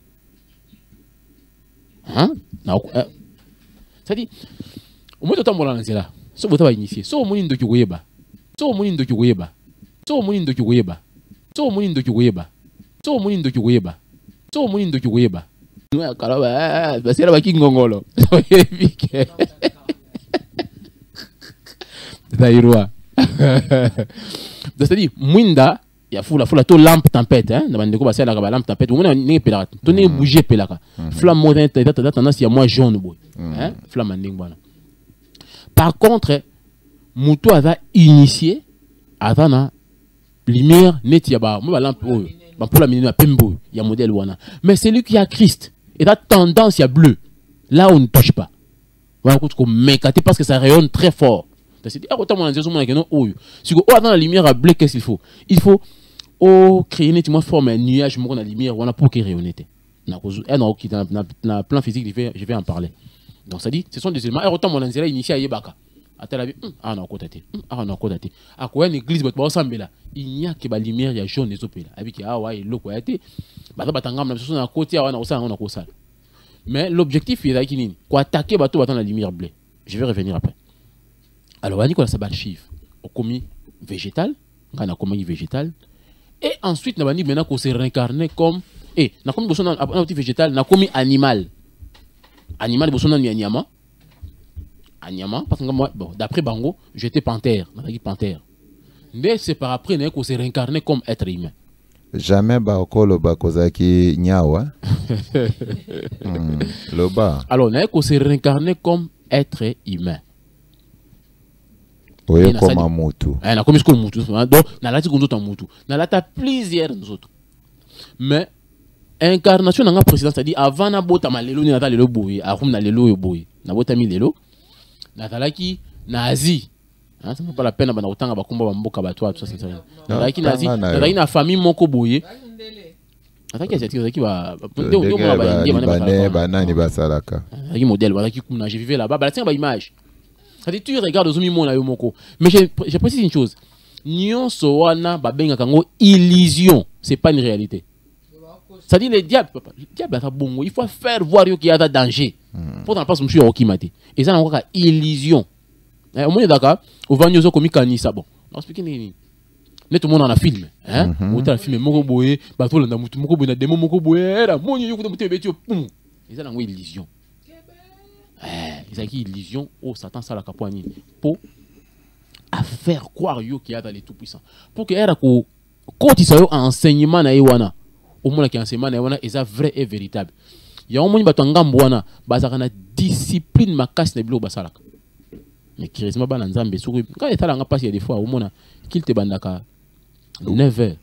[SPEAKER 5] Hein? Ça dit au moins tutambola na zela. So bota ba initié. So moni ndo kyoyeba. So moni ndo kyoyeba. So moni ndo kyoyeba. So moni ndo kyoyeba. So moni ndo kyoyeba. So moni ndo kyoyeba. Nous kalaba basira ba kingongolo. Zairwa. C'est-à-dire mwinda ya fula to lampe tempête hein, na bandeko ba sala ka lampe tempête. Mona ni pelaka. To ni bouger pelaka. Flamme moderne tendance ya moi jaune boy. Hein? Flamme nding bana. Par contre, muto ava initié avant lumière net ya ba mo ba lampe oyo. Pour la minute, il y a un modèle wana. Mais c'est lui qui a Christ. Et la tendance, il y a bleu. Là, on ne touche pas. Parce que ça rayonne très fort. Si on a la lumière à bleu, qu'est-ce qu'il faut? Il faut créer une forme un nuage dans la lumière pour qu'il rayonne. Dans le plan physique, je vais en parler. Donc, ça dit, ce sont des éléments. Et autant mon anzela initié à Yebaka. Ah non, côté. Ah non, côté. À quoi une église, il n'y a que la lumière, il y a jaune et opéra. Avec ah ouais, l'eau quoi été. Mais l'objectif est qu'il faut attaquer bateau dans la lumière bleue. Je vais revenir après. Alors, on a dit qu'on a sa chiffre au commis végétal, on a commis végétal, et ensuite on a dit maintenant qu'on s'est réincarné comme et on a commis un végétal, on a commis animal. Animal, on a mis anyama. Anyama, parce que moi, bon, d'après Bango, j'étais panthère, on a dit panthère. Mais c'est par après qu'on s'est réincarné comme être humain.
[SPEAKER 2] Jamais Baokolo Bakozaki Nyawa. Loba.
[SPEAKER 5] Alors, on a qu'on s'est réincarné comme être humain.
[SPEAKER 2] oye koma mutu
[SPEAKER 5] na komi sko mutu donc na lati konzo ta mutu na lata plusieurs nzoto mais incarnation na nga président c'est-à-dire avant na bota malelo ni na lelo boye akum na lelo yo boye na bota mi lelo na talaki nazi hein ça pas la peine bana otanga bakomba ba mboka batwa tout ça c'est na talaki nazi na talaki na famille moko boye ataki azaki ba ba
[SPEAKER 2] nani basalaka
[SPEAKER 5] azaki modèle bazaki kuna je vivais là-bas ba tinga ba image ça dit tu regardes aux mimona yo moko mais je précise une chose nyonso wana ba benga kango illusion c'est pas une réalité. Ça dit le diable a bon, il faut faire voir qu'il y a des dangers. Pour n'en pas se monsieur Okimate. Et ça n'a pas illusion. Au moins d'accord, au vanyozo comme kanisa bon. On explique ni. Tout le monde en a film, hein? Ou t'as film moko boye, bateau la mutu moko boye na demo moko boye, era monyo yoko mutu betio pum. Et ça n'a pas illusion. Ils ont qui illusion oh Satan ça la capoine pour à faire croire qu'il y a dans les tout puissants. Pour que era ko koti sa yo enseignement na iwana. Au moins qui enseignement na iwana est vrai et véritable. Il y a au moins bato ngambo wana bazaka na discipline makasi na bilo basalaka. Mais charisme ba na nzambe soko quand etala nga passe il y a des fois au moins qu'il te bandaka 9h.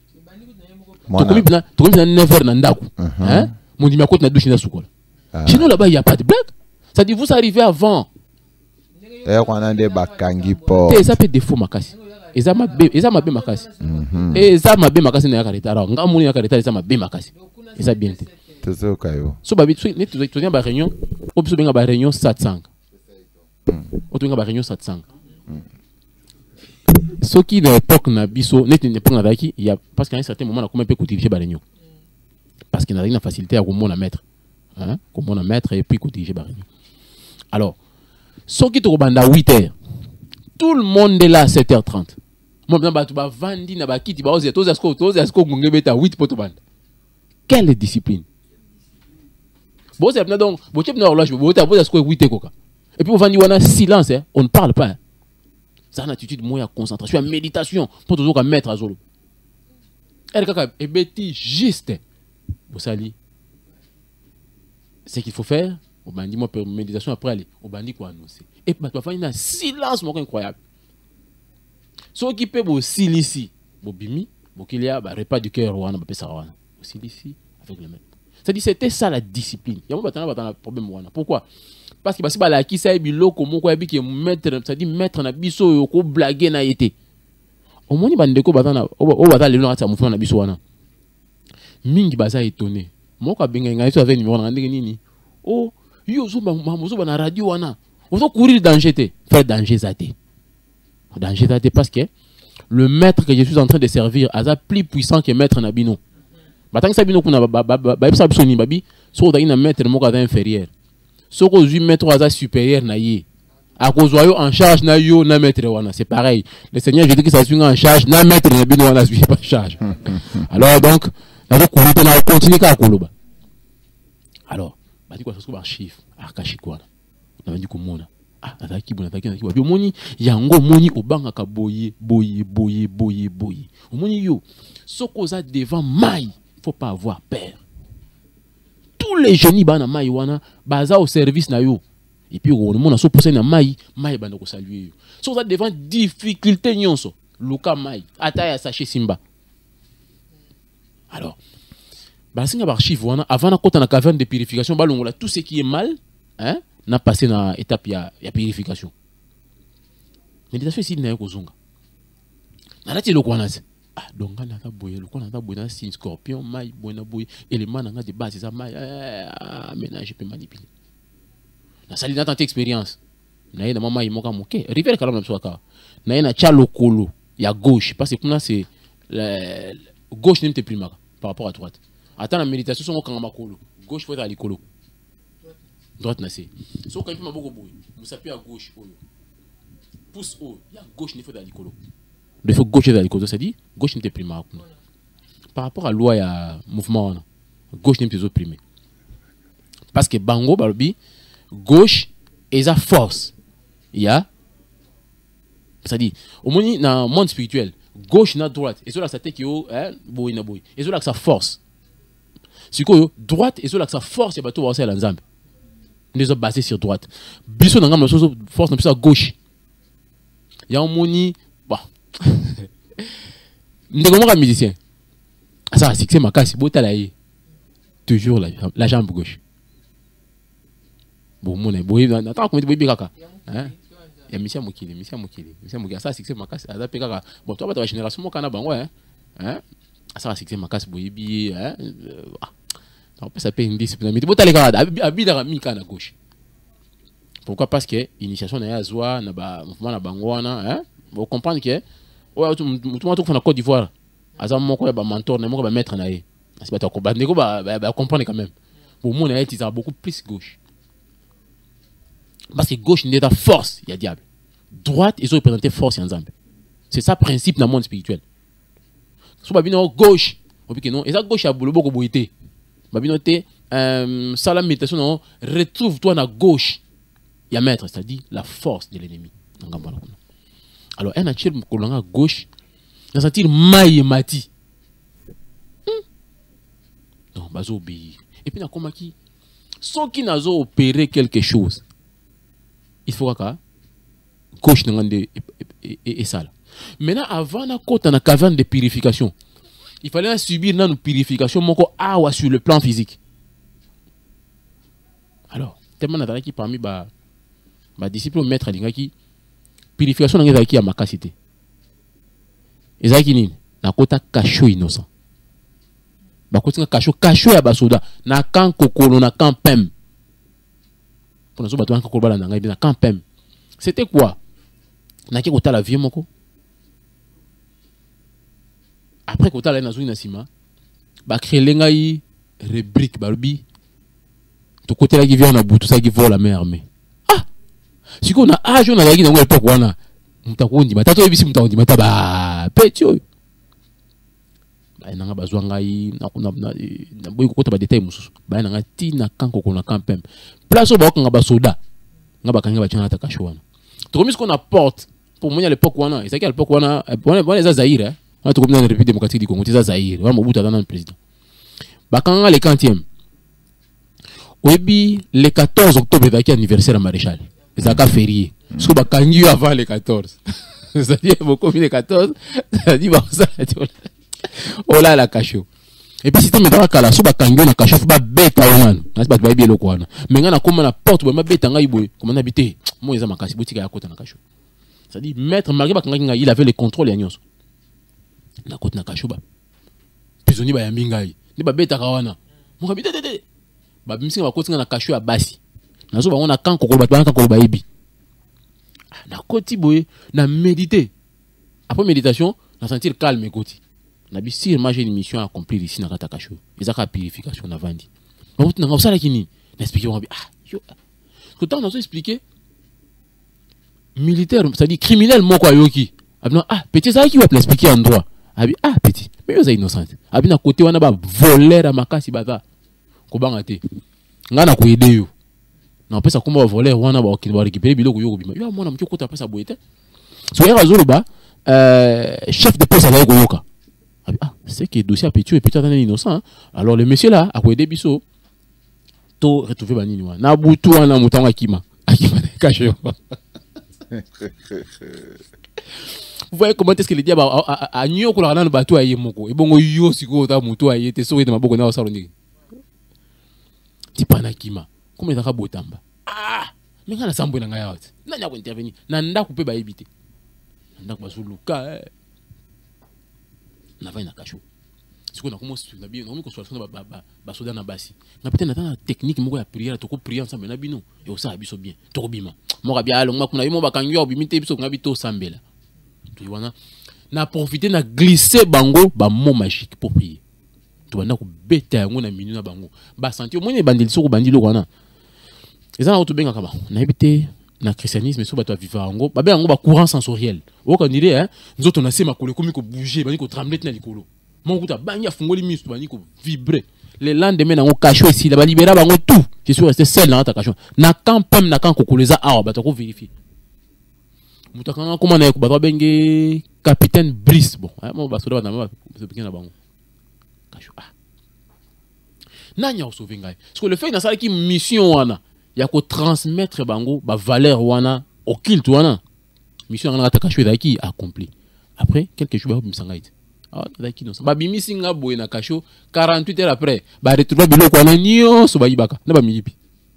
[SPEAKER 5] Tu comme 9h na ndako. Hein? Mon dimi akoti na douche na sukola. Chez nous là-bas il y a pas de blague. Ça dit vous arrivez avant.
[SPEAKER 2] D'ailleurs on a des bakangi po.
[SPEAKER 5] Ça peut défaut makasi. Eza mabe makasi. Eza mabe makasi na yakareta. Alors ngamuni yakareta eza mabe makasi. Eza bien te.
[SPEAKER 2] Tozo kayo.
[SPEAKER 5] So babi tu ne ba réunion, ou biso benga ba réunion 700. O to benga ba réunion 700. Ce qui à l'époque na biso, net l'époque na daki, il y a parce qu'à un certain moment on a comment peut diriger ba réunion. Parce qu'il n'a rien à faciliter à comment la mettre. Hein? Comment la mettre et puis diriger ba réunion. Alors, ce qui te banda 8h. Tout le monde est là à 7h30. Moi, je vais vendre na bakiti ba oze tozasko ngebeta 8 poto banda. Quelle discipline. Bon c'est donc, bon tu horloge, bon tozasko 8 koka. Et puis on vend wana silence, hein? On ne parle pas. Hein? Ça une attitude moya concentration, méditation pour toujours mettre à zolo. Elle kaka ebeti juste. Vous sali. Ce qu'il faut faire, au bandi moi méditation après aller, au bandi quoi annoncer. Et puis tu vas faire un silence incroyable. Ce qui peut beau silici, beau bimi, beau qu'il y a repas du cœur wana ba pesa wana. Silici avec le maître. C'est-à-dire c'était ça la discipline. Il y a un problème wana. Pourquoi? Parce que si la qui ça biloko moko yabi ki mettre, c'est-à-dire mettre na biso ko blaguer na été. Au moins bandeko batana o batale no ata mouvement na biso wana. Mingi baza étonné. Moko benga ngai so avec numéro na ndenge nini. Oh, yo zo ba na radio wana. On doit courir danger te, faire danger zate. Danger zate parce que le maître que je suis en train de servir a plus puissant que maître Nabino. Batang sabino kuna ba biso ni babi, so da ina maître moko ada inférieur. So ko 8 maître aza supérieur na ye. A cause yo en charge na yo na maître wana, c'est pareil. Le Seigneur je dis que ça suit en charge na maître Nabino wana suit pas charge. Alors donc, na ko courir na continuer ka koloba. Alors, ba di quoi ça ba chiffre, akashi kwa. Na ndi komona. Ah, ataki babi omoni yango moni obanga ka boye. Omoni yo, soko za devant mai, faut pas avoir peur. Tous les génies bana mai wana baza au service na yo. Et puis on mona so poser na mai bana ko saluer yo. So za devant difficulté nyonso, luka mai, ataya sachet simba. Alors, basinga archive wana avant na kota na caverne de purification balongola tout ce qui est mal, hein? Na passé na étape ya purification. Méditation ici na kozonga. Na lati lo kwanase. Ah donc na ta boye lo kwana ta boye na sin scorpion mai boye boye élément na de base ça mai maintenant je peux manipuler. Na sali na tante expérience. Na ye na mama imoka moke. Rivière kala na swaka. Na ye na chalo kolo ya gauche parce que là c'est gauche n'aime te plus par rapport à droite. Attends la méditation son kanga makolo. Gauche faut être à l'écolo. Droite nassé. So quand il m'a beaucoup boy, vous s'appuie à gauche oyo. Pouce haut, il y a gauche ne faut dans l'écolo. Il faut gauche dans l'écolo, ça dit gauche n'était primé. Par rapport à loi il y a mouvement gauche n'était pas primé. Parce que bango balbi gauche est sa force. Il y a ça dit au moins dans le monde spirituel, gauche na droite, et cela ça tête qui hein boy na boy. Et cela que sa force. Si quoi droite et cela que sa force et bateau va à l'ensemble. Nous sommes basés sur droite. Biso n'a pas force à gauche. y a un moni bon ndeko moko musicien ça succès makasi botala ye toujours la jambe gauche bon mon boy attends comment boy kaka hein ya Michel Mokili ça succès makasi ada pe kaka bon toi ba génération moko na bango hein ça succès makasi boy bi hein on peut s'appeler une discipline mais botala kaka abida mika na gauche. Pourquoi? Parce que l'initiation na ya zwa na ba mouvement na bango wana hein vous comprenez que ouais tout le monde fait na Côte d'Ivoire aza moko ya ba mentor na moko ba maître na ye c'est pas ko ba ndeko ba comprendre quand même pour moi na il beaucoup plus gauche parce que gauche n'est pas force il y a diable droite ils ont représenté force en Zambie c'est ça principe dans le monde spirituel so ba bino gauche on dit que non et ça gauche ya boulot boko boité ba bino te ça la méditation non retrouve toi na gauche il y a maître c'est-à-dire la force de l'ennemi alors un nature kolanga gauche dans sentir maille mati non bazo obéir et puis na komaki ceux qui nazo opérer quelque chose il faut que gauche n'engande et ça maintenant avant na kota na caverne de purification il fallait subir une purification moko awa sur le plan physique alors tellement na qui parmi ba disciple maître lingaki purification na ngezaki ya makasité ezaki nini na kota kasho innocent bakotinga kasho ya basoda na kan kokolo na kan pem pour nous battre kokolo bala na na kan pem c'était quoi na ki kota la vie moko après kota la na zuni na sima ba créer ngai rubrique balubi to côté la qui vient na butu ça qui vole la mer armée si on a âge on a gagné dans l'époque wana mutakundi matato ebisi mutakundi mataba petio ba nanga bazwa ngai na boy kokota ba détail mususu ba nanga tina kanko kona kampem place ba okanga ba soda ngaba kanga ba tshana ta kashwana to comme ce qu'on apporte pour moi à l'époque wana et ça qui à l'époque wana les Zaïre on to comme dans la République démocratique du Congo les Zaïre wa Mobutu dans le président ba kanga le 40e obi le 14 octobre qui anniversaire à Maréchal Zaka férié. So ba kangi avant les 14. C'est-à-dire beaucoup les 14, c'est-à-dire bah ça. Oh là la cacho. Et puis si tu me dans kala so ba kangi na cacho ba beta wana. Na ba ba bielo kwana. Mais ngana koma na porte ba beta ngai boy. Comment habiter? Moi eza makasi boutique ya kota na cacho. C'est-à-dire maître malgré ba kangi il avait le contrôle ya nyonso. Na kota na cacho ba. Prisonnier ba yambi ngai. Ni ba beta kawana. Mo habite tete. Ba bimisi ba kota na cacho ya basi. Nazo ba on a quand kokolo batwana quand kokolo baebi na koti boye na méditer après méditation na sentir calme koti na bi sur j'ai une mission à accomplir ici na katakasho ezaka purification na vandi donc na ngosala kini na expliquer moi yo que tant nazo expliquer militaire c'est-à-dire criminel moko ayoki abina petit ça qui va l'expliquer en droit abi petit mais yo za innocent abina côté wana ba voleur à makasi bata ko banga te ngana ko aider yo na pesa komba voler wana ba récupérer biloko yoko bima yo mona mki kota pesa boyete so ya zoloba chef de poste avec yoka c'est que dossier a petit et peut-être un innocent alors le monsieur là a aider biso to retrouver banini wana na butu wana mutanga akima caché vous voyez comment est-ce que le diable a nyoko la na bato aye moko e bongo yo siko ta mutu aye te so ete maboko na saloni tipana kima comment ça botamba mais kana sambo na ngaya wati nanya ko intervenir na ndaku pe ba ebité ndaku basuluka na va na kasho siko na comment na bien on ko so ba soda na basi na peut-être na technique moko ya prière to ko prier ensemble na bino et ça biso bien to bima mo ka bia longa kuna yimo ba kangyo bimite biso ngabi to sambela tu wana na profiter na glisser bango ba mot magique pour prier tu wana ko beta yango na minu na bango ba sentir mo ne bandeli so ko bandilo wana ezana auto benga kaba na ebité na christianisme so bato vivre yango ba be yango ba courant sensoriel o ka dire hein nzoto na sema ko le komi ko bouger bani ko trembler na likolo mon kuta banya fungoli misu bani ko vibrer le lendemain na ngo cacho ici la ba libérer bango tout je suis resté seul dans ta cacho na campem na kan ko koleza awa bato ko vérifier mutakanga comment na ko bato benge capitaine Brice bon mo ba soda na ba se piquer na bango cacho nanya o sauver ngai parce que le fait na ça qui mission wana ya ko transmettre bango ba valeur wana occulte wana mission ngana kasho daki accompli. Après quelques jours ba bisanga ite. Ah daki non. Ba bimisi nga boye na kasho 48 heures après ba retrouver biloko na nyonso ba yibaka na ba miyibi.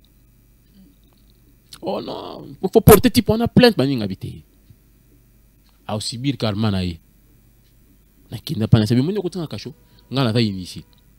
[SPEAKER 5] Oh non, il faut porter type on a plainte ba ninga bité. A subir karma na ye. Na kinda pana sabi munyo kutanga kasho ngana ta initié.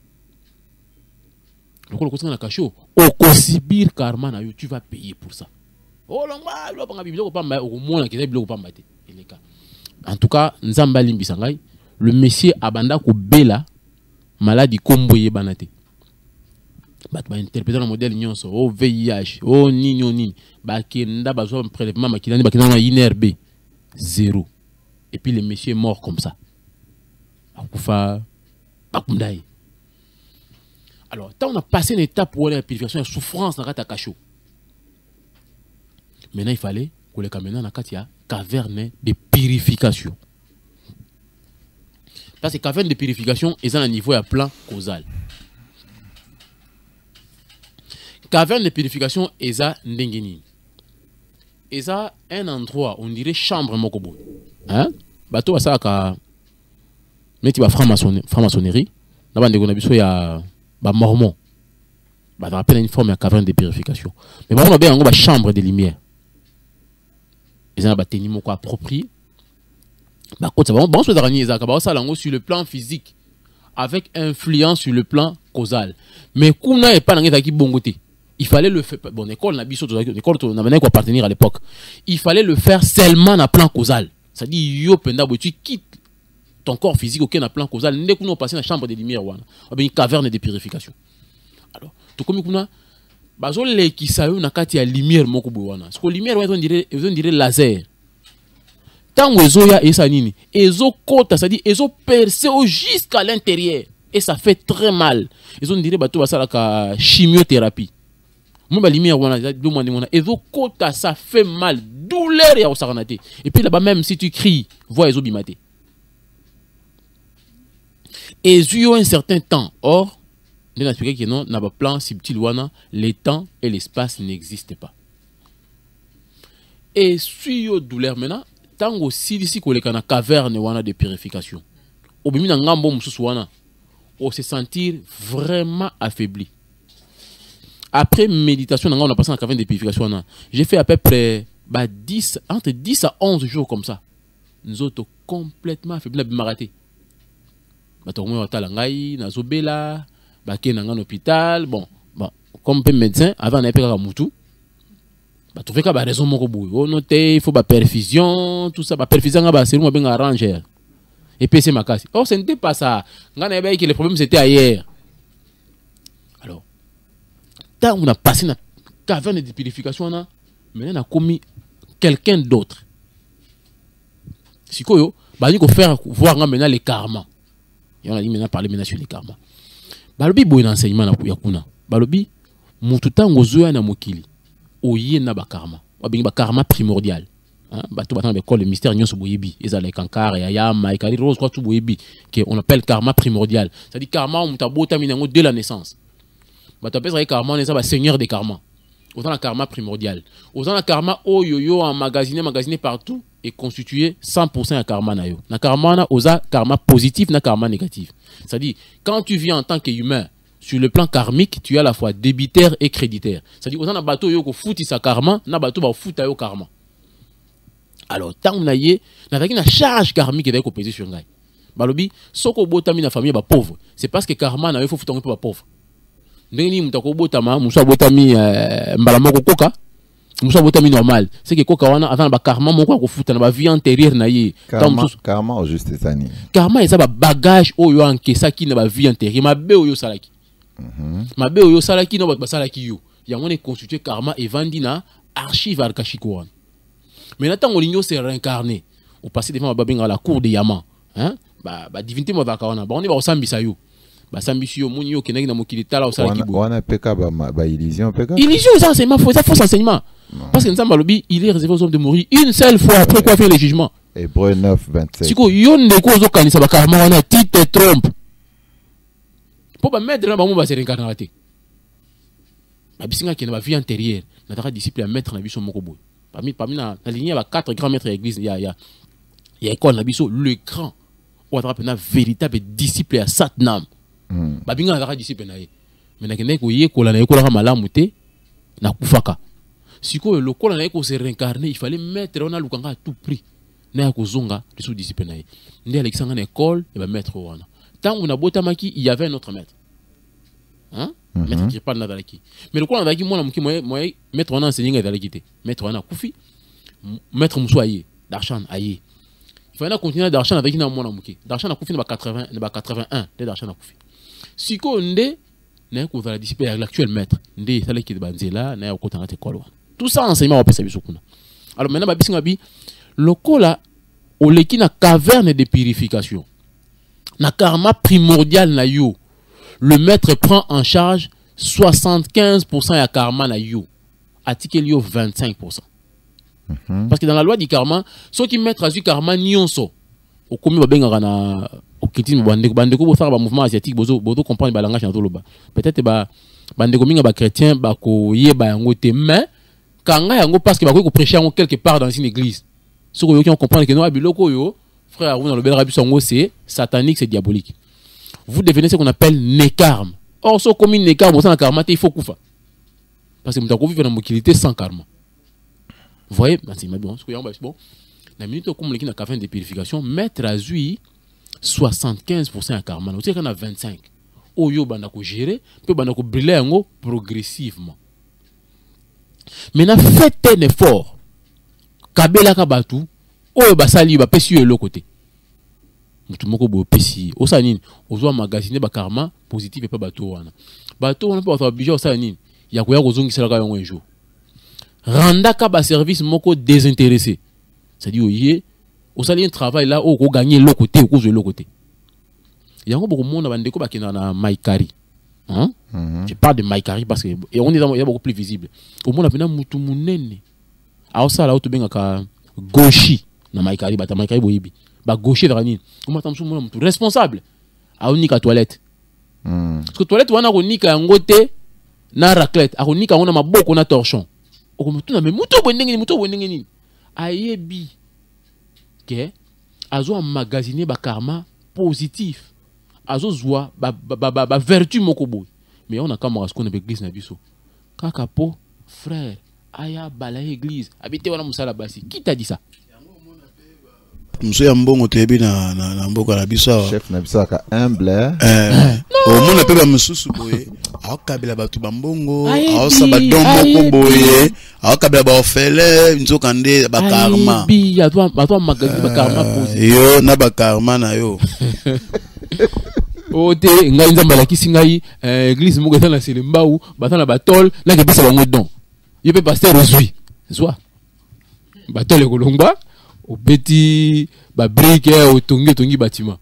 [SPEAKER 5] Donc le côté na kasho o subir karma na yo, tu vas payer pour ça. Oh longba lo panga biloko pamba o mona ke biloko pamba te. En tout cas, nzamba limbisa ngai, le monsieur abanda ko bela maladie komboye banate. Bat ba interpréter le modèle nyonso o VIH o nini ba kenda ba zo prélèvement makilani ba kenda na INRB 0. Et puis le monsieur est mort comme ça. Akufa bakumdai. Alors, tant on a passé une étape où la purification, la souffrance dans la kasho. Maintenant, il fallait que les camions dans la caverne de purification. Parce que caverne de purification est à un niveau à plan causal. Caverne de purification est à Ndengeni. Est à un endroit, on dirait chambre mokobo. Hein? Bateau à ça, mais tu vas franc-maçonnerie. Là-bas, on a besoin de bah mormon bah ça rappelle une forme de caverne de purification mais on a bien une chambre de lumière ils ont bâti quoi approprié bah quand ça va bon sur le plan physique avec influence sur le plan causal mais qu'on n'a pas dans qui bongoté il fallait le faire bon école n'a biso école on avait quoi appartenir à l'époque il fallait le faire seulement dans plan causal ça dit yo penda tu quittes ton corps physique aucun a plan causal n'est qu'on passer dans la chambre de lumière ou une caverne de purification. Alors tout comme qu'on bazo les qui savent na kati ya lumière moko bowana parce que lumière on dirait laser tant ozo ya esa nini ezo kota ça dit ezo percer jusqu'à l'intérieur et ça fait très mal ezo dirait bato basala ka chimiothérapie moi ba lumière wana do mona ezo kota ça fait mal douleur ya osaranate et puis là-bas même si tu cries voix ezo bimate. Et sur un certain temps, or, nous expliqué que non, dans le plan subtil, le temps et l'espace n'existent pas. Et sur douleur maintenant, tant aussi ici qu'on est dans la caverne de purification, on se sentir vraiment affaibli. Après méditation, on a passé dans la caverne de purification. J'ai fait à peu près entre 10 à 11 jours comme ça. Nous autres complètement affaiblis, raté. Batomo watala ngai na zobela bake na ngana hôpital bon comme médecin avant na peka mutu ba trouver ka ba raison moko boui on noté il faut ba perfusion tout ça ba perfusion ba serum ben arranger et puis c'est makasi oh ce n'était pas ça ngana ba que le problème c'était ailleurs. Alors tant on a passé na caverne de purification là maintenant on a commis quelqu'un d'autre sikoyo ba ni ko faire voir maintenant les karma. Et on a dit maintenant parler maintenant sur les karma. Balobi boy enseignement na yakuna. Balobi mutu tango zoya na mokili. Oye na ba karma. Wa bingi ba karma primordial. Hein ba to ba tan école le mystère nyonso boyebi. Ezala kankara ya yama ikali rose quoi tout boyebi que on appelle karma primordial. Ça dit karma on muta bota minango dès la naissance. Ba to appelle karma on est ça ba seigneur des karma. Autant la karma primordial. Autant la karma oyoyo emmagasiné partout est constitué 100% à karma na yo. Na karma na oza karma positif na karma négatif. C'est-à-dire quand tu vis en tant qu'humain sur le plan karmique, tu as à la fois débitaire et créditaire. C'est-à-dire autant na bateau yo ko fouti sa karma, na bateau ba fouta yo karma. Alors tant na yé, na taki na charge karmique est ko peser sur ngai. Balobi soko botami na famille ba pauvre. C'est parce que karma na yo faut fouta un peu ba pauvre. Ndeni mutako botama musa botami mbala moko koka musa botami normal c'est que koka wana avant ba karma moko ko futa na ba vie antérieure na ye
[SPEAKER 2] karma au juste tani
[SPEAKER 5] karma eza ba bagage oyo ankesaki na ba vie antérieure mabe oyo salaki mabe oyo salaki no ba salaki yo yango ne constitué karma et vandi na archive arkashiko wana mais na tango linyo se réincarner au passé devant ba benga la cour de Yaman hein ba divinité mo ba kawana ba on ba osambisa yo basambisio munyo kenaki na mokili tala osala kibo
[SPEAKER 2] wana peka ba illusion peka
[SPEAKER 5] illusion ça enseignement faux ça faux enseignement parce que nzamba lobi il est réservé aux hommes de mourir une seule fois après quoi faire le jugement.
[SPEAKER 2] Hébreux 9:27
[SPEAKER 5] siko yonde ko zo kanisa ba karma wana ti te trompe pour ba mettre na ba mo ba se réincarner ba bisinga ki na ba vie antérieure na taka disciple à mettre na biso moko boy parmi la lignée, il y a 4 grands maîtres d'église. Il y a école, le grand, ou un véritable disciple à Satnam. Babinga a disciple. Mais il y a si le col a se réincarner, il fallait mettre on a lukanga à tout prix. Na kozonga de sous disciple na. Ndé Alexandre école et ba maître wana. Tant on a botamaki, il y avait un autre maître. Hein? Maître qui parle dans qui. Mais le col na qui moi maître on a enseigné dans l'équité. Maître on a kufi. Maître Moussoaye, d'argent aïe. Il fallait continuer d'argent avec na moi muki. D'argent na kufi na 80, na 81 de d'argent na kufi. Si ko ndé na ko la disciple l'actuel maître. Ndé ça qui de banzela na ko tanga école. Tout ça enseignement va passer bisokuna. Alors maintenant ba bisingabi le cola au leki na caverne de purification. Na karma primordial na yo. Le maître prend en charge 75% ya karma na yo. Article yo 25%. Parce que dans la loi du karma, ceux qui mettent à du karma nyonso. Au komi ba benga na au kritisme bandeko bo faire ba mouvement asiatique bozo comprendre ba langage na toloba. Peut-être ba bandeko minga ba chrétien ba ko yeba yango te mais kanga yango parce que ba ko prêcher en quelque part dans une église. Ceux qui ont compris que non abiloko yo frère vous dans le bel rabi songo c'est satanique, c'est diabolique. Vous devenez ce qu'on appelle nékarme. Or ce comme une nékarme dans la karma il faut kufa. Parce que mutako vivre dans mokilité sans karma. Vous voyez, c'est bon, ce que bon. La minute comme l'équipe na caverne de purification mettre à zui 75% à karma. On sait qu'on a 25. Oyo bandako gérer, peut bandako briller ngo progressivement. Maintenant faites un effort. Kabela kabatu, oyo basali ba pesi yo côté. Mutu moko bo pesi. Osa nini? Ozo magasiner ba karma positif et pas bato wana. Bato wana pas obligé osa nini? Ya koya kozongisa ka yango un jour. Randaka ba service moko désintéressé. C'est-à-dire oye, osali un travail là o ko gagner l'autre côté ou ko jouer l'autre côté. Yango beaucoup monde bandeko ba kena na Maikari. Hein? Je parle de Maikari parce que et on est beaucoup plus visible. Au monde apena mutu munene. Alors ça là auto benga ka gauchi na Maikari bata Maikari boyibi. Ba gaucher dans nini? On m'attend sous mon mutu responsable. A unika toilette. Parce que toilette wana ko nika ngote na raclette, a ko nika ona maboko na torchon. O mutu na me mutu bondengi ni. Ayebi ke azo magasiner ba karma positif. Azo zwa ba vertu mokobo. Mais on a comme ce qu'on a église na biso. Kaka po frère aya bala église habité wana musala basi. Qui t'a dit ça?
[SPEAKER 8] Monsieur Mbongo tebi na mboka na biso.
[SPEAKER 2] Chef na biso ka humble.
[SPEAKER 8] O mona pe ba mususu boye. Akabela batu bambongo, aosa ba domoko boye, akabela ba ofele nzoka nde ba karma.
[SPEAKER 5] Bi ya toi magasin ba karma positif.
[SPEAKER 8] Yo na ba karma na yo.
[SPEAKER 5] Ote ngai nzamba la kisingai église moko dans la Selembau, batana ba tol na ke bisa bango don. Yo pe pasteur ozui. Soit. Ba tol e kolongba, o beti ba brique o tongi bâtiment.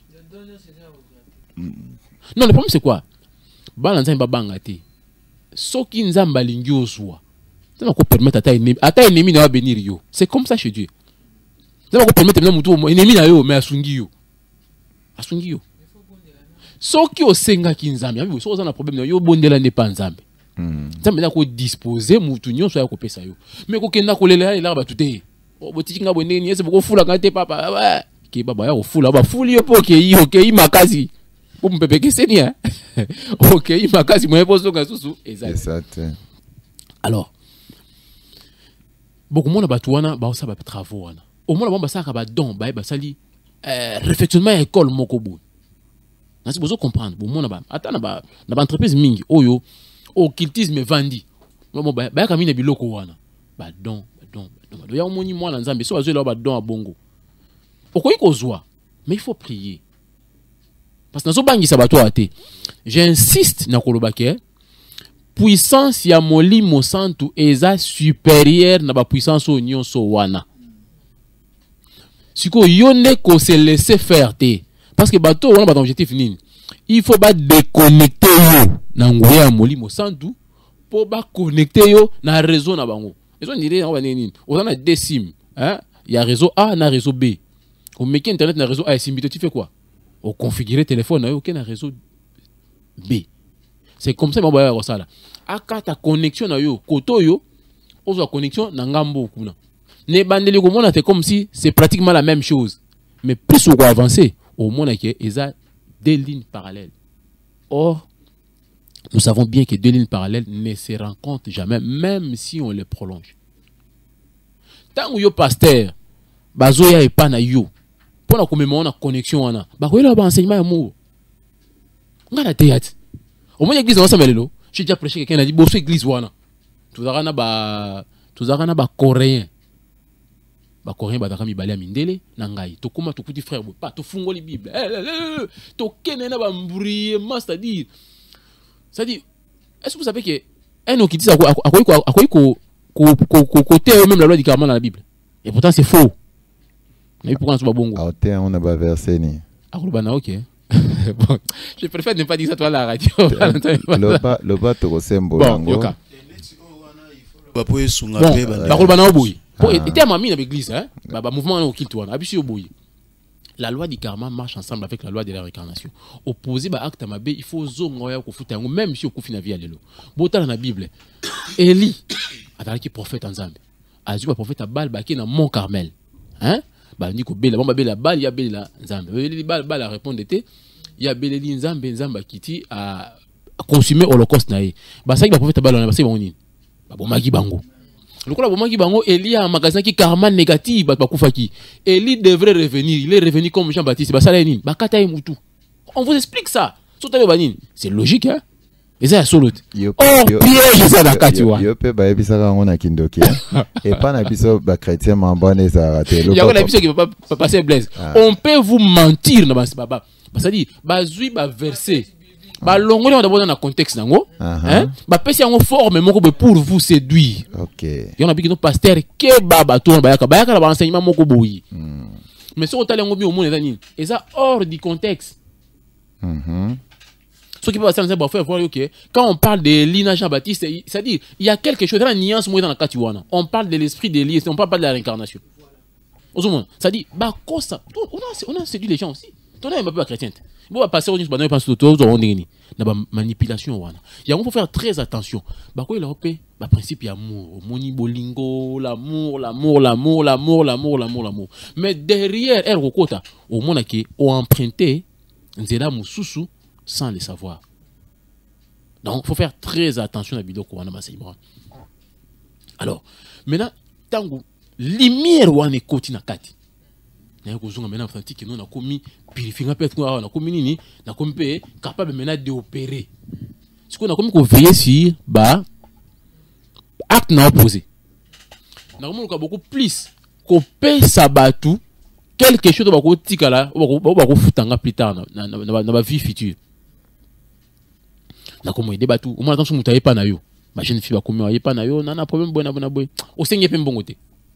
[SPEAKER 5] Non, le problème c'est quoi? Balanza mbabanga te. Soki nzamba lingi oswa. Ça va ko permettre ata ennemi na venir yo. C'est comme ça chez Dieu. Ça va ko permettre na mutu ennemi na yo mais asungi yo. Asungi yo. Soki osenga ki nzambe, ami so za na problème yo bondela ne pa nzambe. Nzambe na ko disposer mutu nyonso ya ko pesa yo. Mais ko kenda ko lela ela ba tuté. O botiki nga bonene yese boko fula ka te papa. Ouais. Ki baba ya ko fula ba fuli yo po ke yi makazi. Pour me péper c'est bien. OK, il m'a quasi moins posé sous exact. Alors beaucoup monde batouana ba ça ba travaux wana. Au moins ba ça ka ba don ba sali réfectionnement école mokobo. Nasi bozo comprendre bon monde ba atana ba na entreprise mingi oyo occultisme vandi. Bon ba ka mine biloko wana. Ba don. Ya omoni moi na nzambe so azo la ba don a bongo. Pourquoi il kozwa? Mais il faut prier. Parce que dans ce bangi sabato ate, j'insiste na kolobake puissance ya molimo santu eza supérieure na ba puissance o nyonso wana. Siko yone ko se laisser faire te. Parce que bato wana ba objectif nini? Il faut ba déconnecter yo na ngoya molimo santu pour ba connecter yo na réseau na bango. Ils ont dit on va nini? On a deux SIM, hein? Il y a réseau A na réseau B. On met internet na réseau A, SIM tu fais quoi? Au configurer téléphone, aucun réseau B. C'est comme ça que je vais ça. À ta connexion, koto yo, aux connexion nangambo kuna. Ne bandeli ko mona c'est comme si c'est pratiquement la même chose. Mais plus on va avancer, au moins que il y a deux lignes parallèles. Or, nous savons bien que deux lignes parallèles ne se rencontrent jamais, même si on les prolonge. Tant que yo pasteur, bazoya et pas na yo, pour la commémorer la connexion wana, bah quoi là enseignement amour. On a théâtre. Au moins l'église on s'en mêle là. J'ai déjà prêché quelqu'un a dit bosso église wana. Tout ça na ba coréen. Ba coréen ba takami balé mindele na ngai. To kuma to kuti frère pas to fungo li bible. To kene na ba mburier c'est-à-dire est-ce que vous savez que un homme qui dit ça à quoi côté même la loi du karma dans la Bible. Et pourtant c'est faux. Mais pourquoi on bongo?
[SPEAKER 2] On a pas versé ni.
[SPEAKER 5] OK. Bon, je préfère ne pas dire ça toi à la radio.
[SPEAKER 2] Le bas to symbole.
[SPEAKER 5] Bon, OK.
[SPEAKER 8] Ba poe sunga pe ba.
[SPEAKER 5] Ba kolbana oboyi. Pour était mami dans l'église hein. Ba mouvement au kilt wana. Abisu oboyi. La loi du karma marche ensemble avec la loi de la réincarnation. Opposé à acte mabe, il faut zongoya ko futa ngo même si okufi na vie alelo. Bota na Bible. Eli ataki prophète en Zambie. Azuba prophète Baal baki na Mont Carmel. Hein? Ba ndiko bela bomba bela Baal ya bela Nzambe. Eli Baal a répondu était ya beleli Nzambe kiti a consumer holocauste na ye. Ba saki ba prophète Baal na ba saki bango. Ba bomaki bango. Le coup là, bango Eli a un magasin qui karma négatif, Eli devrait revenir. Il est revenu comme Jean-Baptiste. On vous explique ça. C'est logique, hein? Et ça, c'est absolu. Oh, piège, ça, la catua.
[SPEAKER 2] Yo pe ba ebisa ka ngona kindoki. Et pas na biso ba chrétien mambane ça raté.
[SPEAKER 5] Il y a un biso qui va pas passer blaise. On peut vous mentir na baba. Ça dit, bazui ba verset. Ba longo d'abord dans le contexte nango, hein? Ba pesi yango forme moko pour vous séduire.
[SPEAKER 2] OK.
[SPEAKER 5] Y en a biki no pasteur ke baba to ba yaka ba enseignement moko boyi. Mais ce hôtel yango bi au monde nani, et ça hors du contexte. Ce qui peut passer dans faire voir OK. Quand on parle de Lina Jean-Baptiste, c'est-à-dire il y a quelque chose dans la nuance moi dans la katiwana. On parle de l'esprit d'Élie, on parle pas de la réincarnation. C'est-à-dire ba kosa, on a séduit les gens aussi. Ton n'est pas chrétien. Bon, passer au niveau pas sur tout na manipulation wana. Il faut faire très attention. Ba quoi il a opé ba principe amour, moni bolingo, l'amour. Mais derrière elle rokota au monde qui ont emprunté nzela mususu sans le savoir. Donc faut faire très attention à bidoko wana masaibra. Alors, maintenant tango lumière wana koti na kati. Na kozonga maintenant authentique non na komi purifier peut-être quoi na komi nini na komi pe capable maintenant d'opérer. Ce qu'on a comme ko veiller sur ba acte na opposé. Na komi ko beaucoup plus ko pe sabatu quelque chose ba ko tikala ba ko futanga plus tard na ba vie future. Na komi débattu au moins attention mutaye pas na yo. Ma jeune fille ba komi aye pas na yo na problème bona boy. O sengé pe mbongote.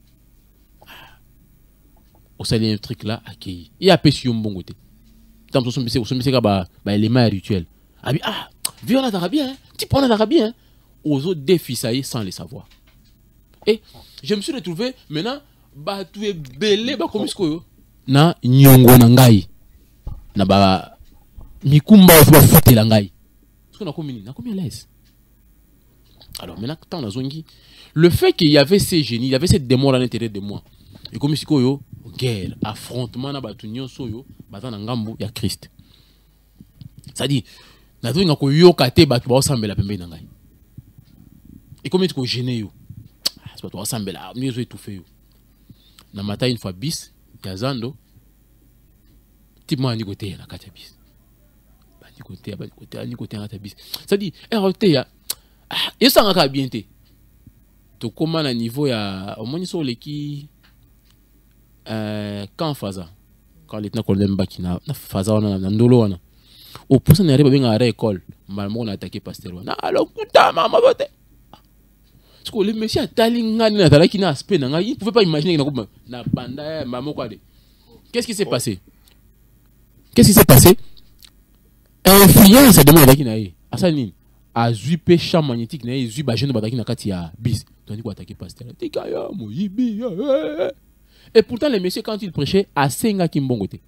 [SPEAKER 5] On s'allie un truc là accueilli. Il y a péché un bon côté. Tant que on se ba élément rituel. Ah vieux on a bien, petit on a bien. Aux autres défis ça y est sans les savoir. Et je me suis retrouvé maintenant ba tu es belé ba comme ce na nyongo na ngai. Na ba mikumba ba fote la ngai. Ce qu'on a commis na combien l'aise. Alors maintenant tant on a zongi le fait qu'il y avait ces génies, il y avait cette démon à l'intérieur de moi. Et comme si yo guerre, affrontement na batu nyonso yo bata na ngambo ya Christ. Ça dit na to ngako yo kate batu ba osambela pembe na ngai. Et comme tu gêné yo. C'est pas toi osambela, mieux étouffé yo. Na mata une fois bis ya zando. Type moi ni côté na kata bis. Ba ni côté na kata bis. Ça dit ROT ya et ça ngaka bien té. To comment na niveau ya au moins sur l'équipe quand faza quand les colonel Mbaki na faza wana na ndolo wana au pour ça n'arrive bien à l'école maman on a attaqué pasteur wana alors kuta mama vote parce que le monsieur a talinga na talaki na aspect na il pouvait pas imaginer na banda maman quoi de qu'est-ce qui s'est passé influence de moi na ye asa nini azui pe champ magnétique na ye zui ba jeune bataki na kati ya bis donc quoi attaquer pasteur tikaya moyibi. Et pourtant, les messieurs, quand ils prêchaient, à Senga Kimbongote.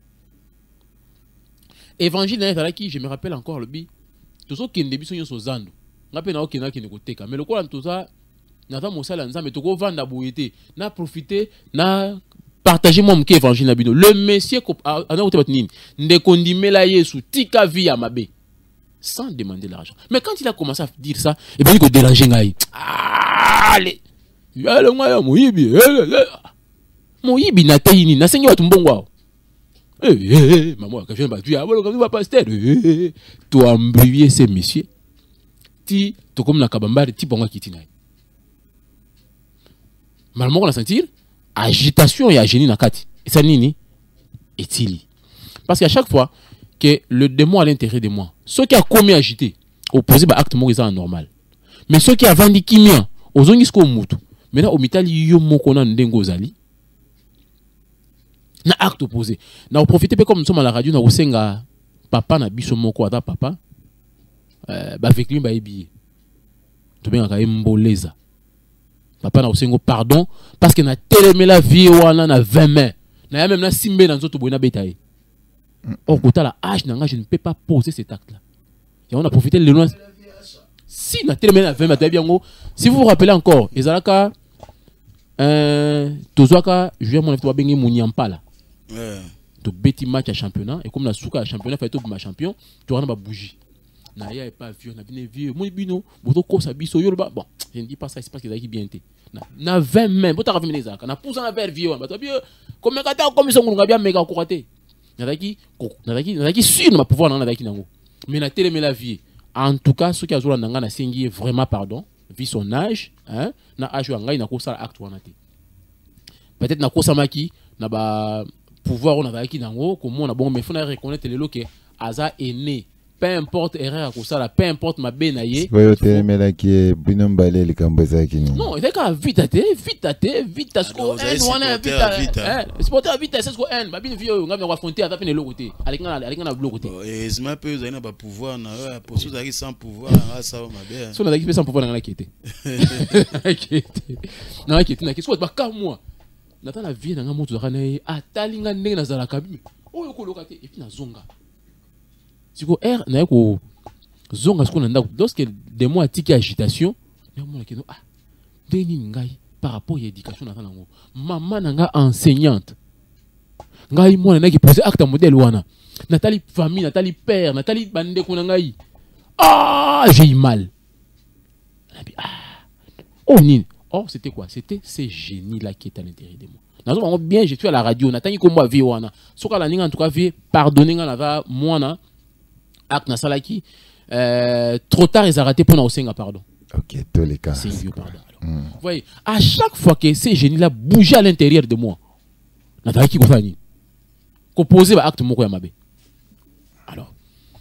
[SPEAKER 5] Évangile dans qui je me rappelle encore le bi. Tout ça qui est début sur Zando. On appelle na okina qui ne côté mais le quoi tout ça Nata mosala nzambe toko vanda boyete na profiter na partager moi mke évangile na bino. Le Messie ana ote batnini ndeko ndimela Yesu tika vie ya mabe sans demander l'argent. Mais quand il a commencé à dire ça, et bien il a dérangé ngai. Allez. Yale ngaya moyibi. Moyibi na tayini na sengi watu mbongo. Maman quand je viens battu, abolo comme va pasteur. Tu as embrouillé ces messieurs. Ti to comme na kabambari ti bonga kitina. Malmo on a sentir agitation et agénie na kati. Et ça nini etili. Parce qu'à chaque fois que le démon à l'intérieur de moi, ceux qui a commis agité, opposé à acte mort, c'est normal. Mais ceux qui a vendu kimia, aux ongi sko mutu. Maintenant au mitali yo moko na ndengo zali. Na acte opposé. Na profiter comme nous sommes à la radio na osenga papa na biso moko ata papa. Ba avec lui ba ebié. To benga ka emboleza. Papa na osengo pardon parce que na télémé la vie wana na 20 mains. Na ya même na simbe na nzoto boina betaye. Au côté la hache, je ne peux pas poser cet acte-là. Et on a profité de l'éloin. Si na télémé na 20 mains, si vous vous rappelez encore, Ezalaka, Tozoaka, Julien Monefto Bengi Mouniampala. Tu bêtis match à championnat, et comme la souka à championnat, fait tout ma champion, tu as une bougie. Naya est pas vieux, on a bien vieux. Mon bino, boto ko sa biso yorba. Bon, je ne dis pas ça, c'est parce que ça qui bien été. Na 20 mains, boto a revenu ça. Na pousse en vers vieux, bah toi bien. Comme kata comme son ngaba bien méga koraté. Nadaki sûr ma pouvoir dans nadaki nango. Mais na télé la vie. En tout cas, ceux qui a joué nanga na sengi vraiment pardon, vu son âge, hein, na âge ngai na ko sala acte wana te. Peut-être na ko samaki na ba pouvoir on nadaki nango comme on a bon mais faut na reconnaître les loke aza est né. Peu importe erreur à ça, peu importe ma benaye.
[SPEAKER 2] Non,
[SPEAKER 5] il est quand vite à vite à ce qu'on vite à ce qu'on aime. Ma bien vieux, on va affronter à taper les côté. Avec un bloc côté.
[SPEAKER 8] Et ce matin, vous avez pas pouvoir, pour ceux qui sans pouvoir, ça va bien.
[SPEAKER 5] Si on a qui sans pouvoir dans la quête. Non, la quête, qu'est-ce que tu vas moi? Nathan la vie dans un monde de ranae, à talinga né na zalakabi. Oh, le colocate et puis na zonga. Si vous avez un zonga, lorsque des mots à ticket agitation, par rapport à l'éducation, maman n'a enseignante. Ngai moi n'a qui pose acte modèle wana. Nathalie famille, Nathalie père, Nathalie bande konangai. Ah, j'ai eu mal. Oh nine. Oh, c'était quoi? C'était ces génies là qui étaient à l'intérieur de moi. Nous bien, je suis à la radio, Nathalie comme moi vie wana. Soka la ninga en tout cas vie pardonner ngana moi na. Acte na salaki trop tard ils ont raté pour na pardon.
[SPEAKER 2] OK, tous les cas.
[SPEAKER 5] C'est vieux pardon. Vous voyez, à chaque fois que ces génies là bougeaient à l'intérieur de moi. Na salaki ko fani. Ko poser ba acte moko ya mabe. Alors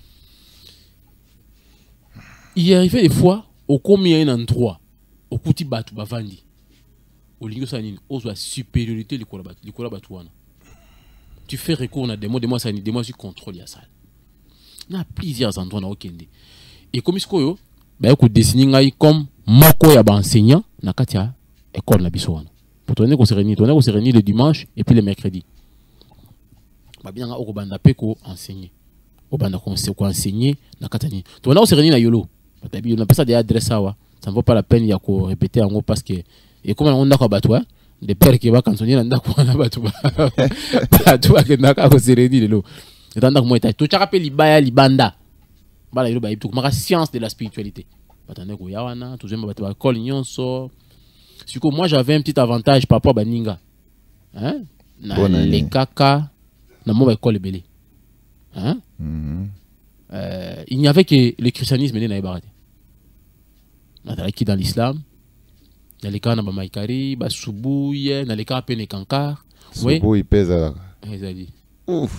[SPEAKER 5] il arrivait des fois au combien un endroit au kuti batu bavandi. Au lingo sanini, au soit supériorité likola batu wana. Tu fais recours na des mots sanini, des mots sur contrôle ya ça. Il y a plusieurs endroits dans Okende. Et comme ce que bah écoute dessiner comme moko ya ba enseignant na katia école na biso wana. Pour tourner qu'on se réunit le dimanche et puis le mercredi. Ba bien nga okobanda pe ko enseigner. Obanda ko enseigner na katani. Tourner on se réunit na yolo. Batabi on appelle ça des adresses wa. Ça ne vaut pas la peine ya ko répéter en gros parce que et comme on a ko batwa des pères qui va cantonner na ndako na batwa. Batwa ke na ka ko se réunir lelo. Et dans moi tu as rappelé libaya libanda bala yelo ba yitu maka science de la spiritualité batane ko yawana tout j'aime ba école nyonso siko moi j'avais un petit avantage par rapport à baninga hein na les kaka na mo ba école belé hein il n'y avait que le christianisme né na ibarate na qui dans l'islam na les kana ba maikari ba subuye na les ka pene kankar oui
[SPEAKER 2] subuye pesa
[SPEAKER 5] ezali
[SPEAKER 2] ouf.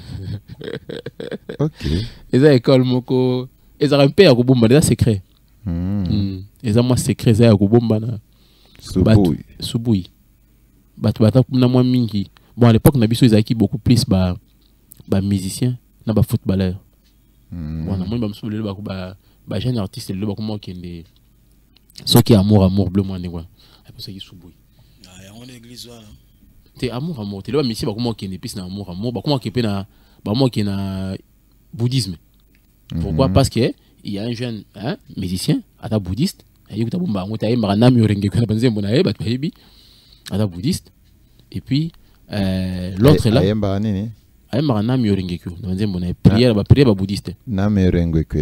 [SPEAKER 2] OK.
[SPEAKER 5] Et ça école moko, et ça un peu à kubumba, c'est secret. Et ça moi secret ça à kubumba na. Subui. Batu na moi mingi. Bon à l'époque na biso ezaki beaucoup plus ba musicien na ba footballeur. Bon na moi ba msubule ba jeune artiste le ba comment kende. Ce qui amour bleu moi ne quoi. Après ça qui subui.
[SPEAKER 8] Ah, on église là.
[SPEAKER 5] T'es amour t'es là mais si ba comment kende plus na amour ba comment kepe na ba moi qui na bouddhisme. Pourquoi? Parce que il y a un jeune musicien à ta bouddhiste ayekuta bomba ngo ta yemba na miorenge ko banze mbona ba baby ada bouddhiste et puis l'autre là
[SPEAKER 2] ayemba nini
[SPEAKER 5] ayemba na miorenge ko banze mbona prière ba bouddhiste
[SPEAKER 2] na miorenge ko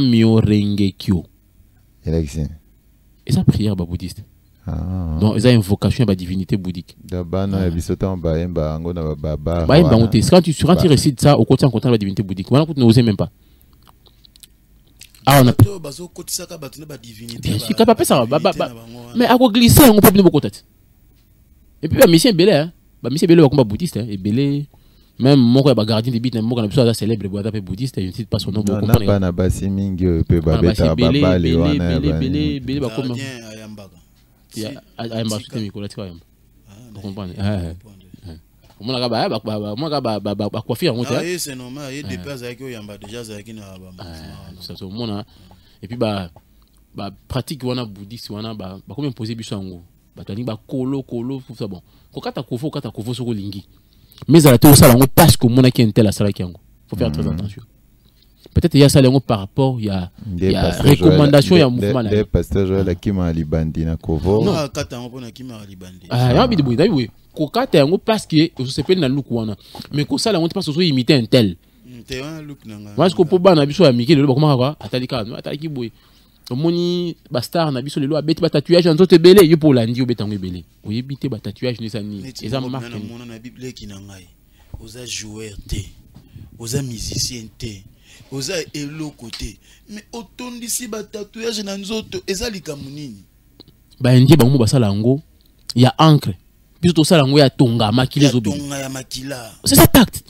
[SPEAKER 5] et ça prière ba bouddhiste donc ils ont une vocation à la divinité bouddhique.
[SPEAKER 2] Quand
[SPEAKER 5] tu récites ça au côté en comptant la divinité bouddhique, on n'ose même pas. Ah, on a bien sûr, quand ça, mais à quoi glisser, on peut beaucoup tête. Et puis, monsieur Belé, monsieur Belé va combat bouddhiste, et Belé, même mon gardien de bits, mon gardien célèbre bouddhiste, je ne cite pas son nom. ayamba soute mikolo tika ayamba comprendre omona ka ba coiffure yango te
[SPEAKER 8] c'est normal il dépasse avec oyamba déjà zaki na
[SPEAKER 5] ça se mona et puis ba pratique wana bouddhiste wana ba comme imposer biso yango ba tani ba kolo tout ça bon ko kata kofo soko lingi mais à la théorie ça yango parce que mona ki intel asala ki yango faut faire très attention. Peut-être il y a ça par rapport, il y a recommandation, il y a mouvement là.
[SPEAKER 2] Des pasteurs Joël qui m'a libandi na Kovo.
[SPEAKER 8] Non, kata on na qui m'a libandi.
[SPEAKER 5] Ah, ya bidi boy, oui. Ko kata yango parce que je sais pas na look wana. Mais ko ça là on pense que imiter un tel.
[SPEAKER 8] T'es un look nanga.
[SPEAKER 5] Moi ce ko po ba na biso ya miki le ba comment quoi? Atalika, ataliki boy. Omoni ba star na biso le lo abeti ba tatouage en zote belé, yo pour landi obetango belé. Oui, bité ba tatouage ni ça ni. Et ça marque.
[SPEAKER 8] Na na bible ki na ngai. Oza joueur té. Oza musicien té. Oza elo côté mais otondisi ba tatouage na nzoto ezalika munini
[SPEAKER 5] ba ndie ba mu basala ngo ya encre biso to sala ngo ya tonga makila zo
[SPEAKER 8] tonga ya makila
[SPEAKER 5] c'est ça tact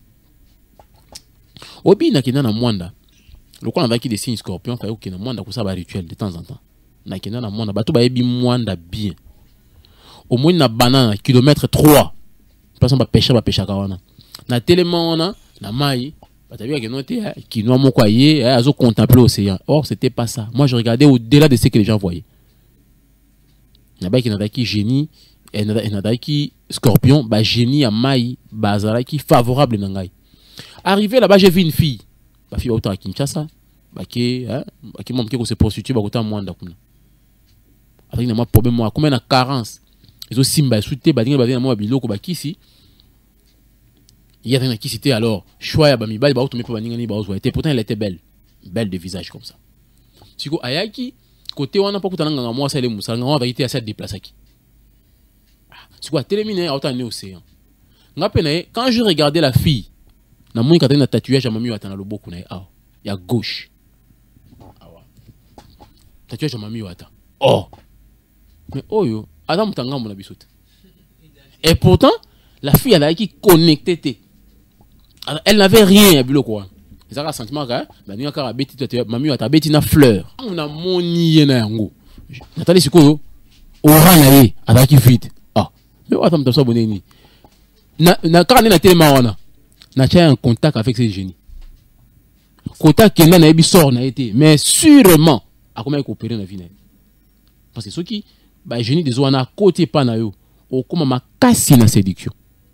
[SPEAKER 5] obi na kina na mwanda lokona vaki des signes scorpion fa okina mwanda ko ça ba rituel de temps en temps na kina na mwanda bato ba yebi mwanda bien au moins na banana kilomètre 3 personne ba pêcher kawana na tellement na mai. Qui noie mon coyer, à contempler l'océan. Or, c'était pas ça. Moi, je regardais au-delà de ce que les gens voyaient. Il y a qui génie, il y a qui scorpion, bah génie à maï, bazara qui favorable nangai. Arrivé là-bas, j'ai vu une fille. Ma fille autant à Kinshasa, bah qui m'a dit qu'on se prostitue, bah autant moins d'accord. Avec un problème moi, combien de carence. Ils ont simba souté, bah dingue, bah moi biloko, bah qui si. Il y a qui c'était alors choix ba mi ba ba automé pa ningani ba ozwa pourtant elle était belle de visage comme ça siko ayaki côté wana pa kutana nganga moi ça les musanga on va ité à cette déplacer qui siko terminé autant né océan ngapena quand je regardais la fille na moi quand elle a tatouage à mami watana loboko na ya gauche tatouage à mami wata mais oyo adam mutanga mona bisote et pourtant la fille elle a qui connecté. Elle n'avait rien à biloko. C'est un sentiment que la kara beti mami ata beti na fleur. On a moni na yango. Nathalie sikoyo ora na ye ataki vite. Mais wata mtaso boneni. Na kara na tellement wana. Na tia un contact avec ces génies. Contact qui na ebi sort na été mais sûrement a comment coopérer na vie na. Parce que ceux qui ba génie des wana côté pa na yo o comme makasi na séduction.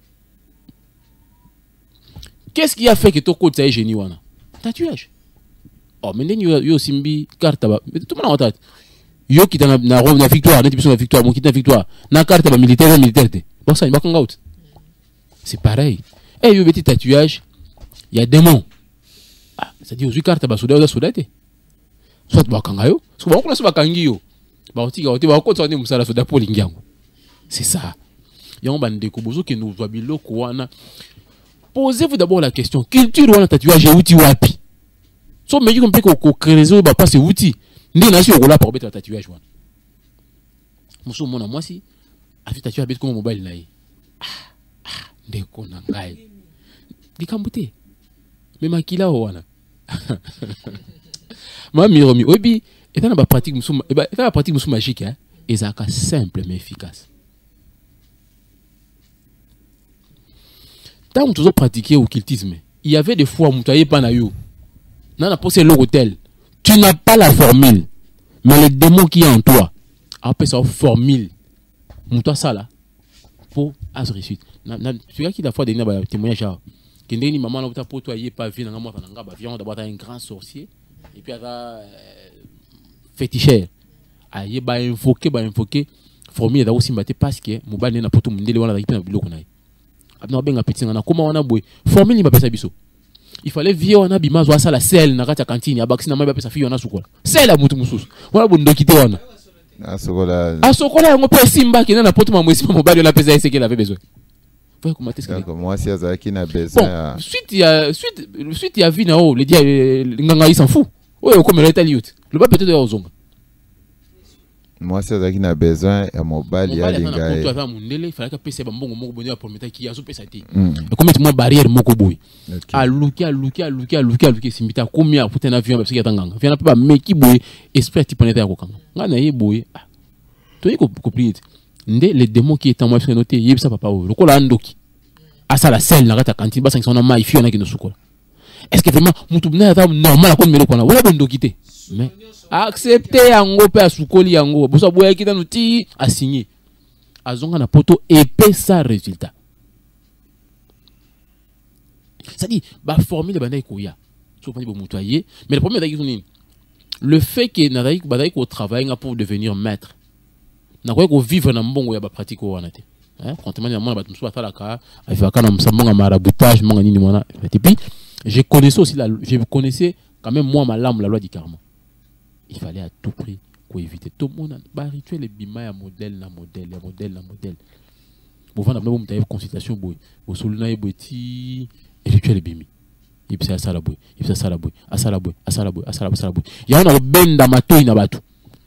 [SPEAKER 5] Qu'est-ce qui a fait que ton côté est génie wana? Tatouage. Mais yo simbi carte ba. Tout le monde a yo qui na na victoire, na type victoire, mon qui na victoire. Na carte ba militaire te. Bon ça il va qu'on out. C'est pareil. Yo petit tatouage, il y a des mots. Ça dit aux carte ba soda te. Soit ba kanga yo, soit ba ba kangi yo. Ba otika ba ko tsone musala soda pour lingiango. C'est ça. Yango bande ko bozo ke nous va biloko wana. Posez-vous d'abord la question, culture ou un tatouage outil wapi? So mais comme que créer ba pas c'est outil. Ndi na si okola pour mettre tatouage wana. Muso mona moi si a fait tatouage avec comme mobile na yi. Ndeko na ngai. Dikambuté. Mais makila wana. Mami romi obi étant na ba pratique muso étant la pratique muso magique hein, et ça simple mais efficace. Tant que tu as pratiqué occultisme, il y avait des fois où tu n'avais pas naïo. Non, pas c'est l'hôtel. Tu n'as pas la formule, mais le démon qui est en toi, après ça formule. Montre ça là pour as réussite. Tu vois qui la fois dernière témoignage là. Qui dit maman là pour toi il pas vu dans moi viens d'abord un grand sorcier et puis avec féticheur. aye ba invoquer formule da osimba te parce que mobali na poto mundele wana da na biloko na ye abna benga petit ngana koma wana boy formule ba pesa biso il fallait vieux wana bimazo asa la sel na kati ya cantine ya bakisi na mai ba pesa fiyo na sukola sel ya mutu mususu wana bondoki te wana asokola yango pe simba kina na poto mamwesi mobali la pesa ese qu'elle avait besoin. Faut commenter ce que
[SPEAKER 2] moi si azaki na besoin
[SPEAKER 5] suite ya vie na o le dia nganga il s'en fout oyo comme le taliot le ba peut-être ozonga
[SPEAKER 2] moi si azaki na besoin ya mobali ya linga
[SPEAKER 5] e toi mundele fallait que pesa mbongo moko bonyo pour mettre ki aso pesa te et comme moi barrière moko boy aluki simbita combien pour un avion parce que yatanganga viens pas meki boy esprit ti planète ya kokanga ngana ye boy to yi ko comprendre nde les démons qui étant moi fait noter yebisa papa o lokola ndoki asa la selle na kata cantine ba 500 na mai fi on a qui no sukola est-ce que vraiment mutu na ta normal ko melo kona wala bondoki te mais accepter yango pe asukoli yango bosa boya kita nuti a signer azonga na poto épais ça résultat ça dit ba formule banda ikoya so pani bo mutu aye mais le problème est que le fait que nadaïk badaïk au travail pour devenir maître na ko vivre na mbongo ya ba pratique wana te quand on a mona ba mso atala ka afika na msambonga maraboutage monga nini mona et puis je connaissais quand même moi ma lame la loi du karma. Il fallait à tout prix qu'on évite tout le monde ba rituel et bima ya modèle. Bon vendre na bon consultation boy au soluna e boti rituel bimi et puis ça la boy asala boy ya na benda matoi na batu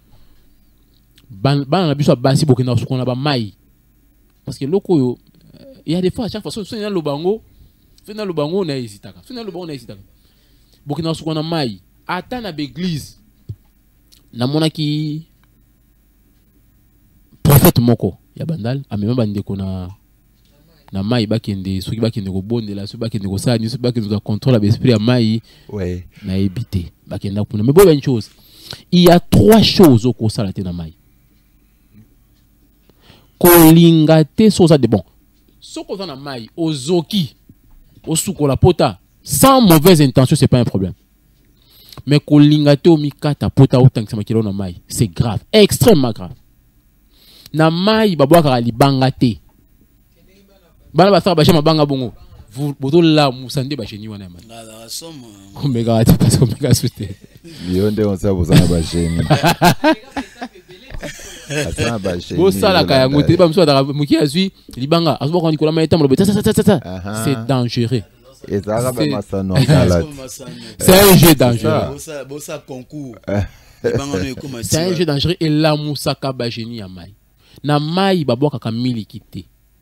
[SPEAKER 5] ban na biso basi bokena sukona ba mai parce que loko yo il y a des fois à chaque fois so na lobango na hésitaka bokena sukona mai ata na l'église na monaki prophète moko ya bandal amema bandeko na mai bakende soki bakende ko bondela soki bakende ko sani soki bakende ko contrôle l'esprit ya mai
[SPEAKER 2] ouais
[SPEAKER 5] na ebité bakenda kuna mais bon une chose il y a trois choses au ko sala te na mai kolingate soza de bon soko za na mai ozoki osukola pota sans mauvaise intention c'est pas un problème mais kolingate omikata pota otangisa makilo na mai c'est grave extrêmement grave na mai babwaka libanga te bana basaka bashe mabanga bongo boto la musande basheni wana mai
[SPEAKER 8] ngala somo
[SPEAKER 5] omega ati parce que omega sute
[SPEAKER 2] bionde on sa bozana basheni asana basheni
[SPEAKER 5] bosala kaya ngote ba mso da muki azui libanga azuba ko nikola mai tamlo c'est dangereux
[SPEAKER 2] et ça va masano
[SPEAKER 5] c'est un jeu dangereux
[SPEAKER 8] bosa concours
[SPEAKER 5] c'est un jeu dangereux et la musaka basheni ya mai na mai babwaka ka miliki te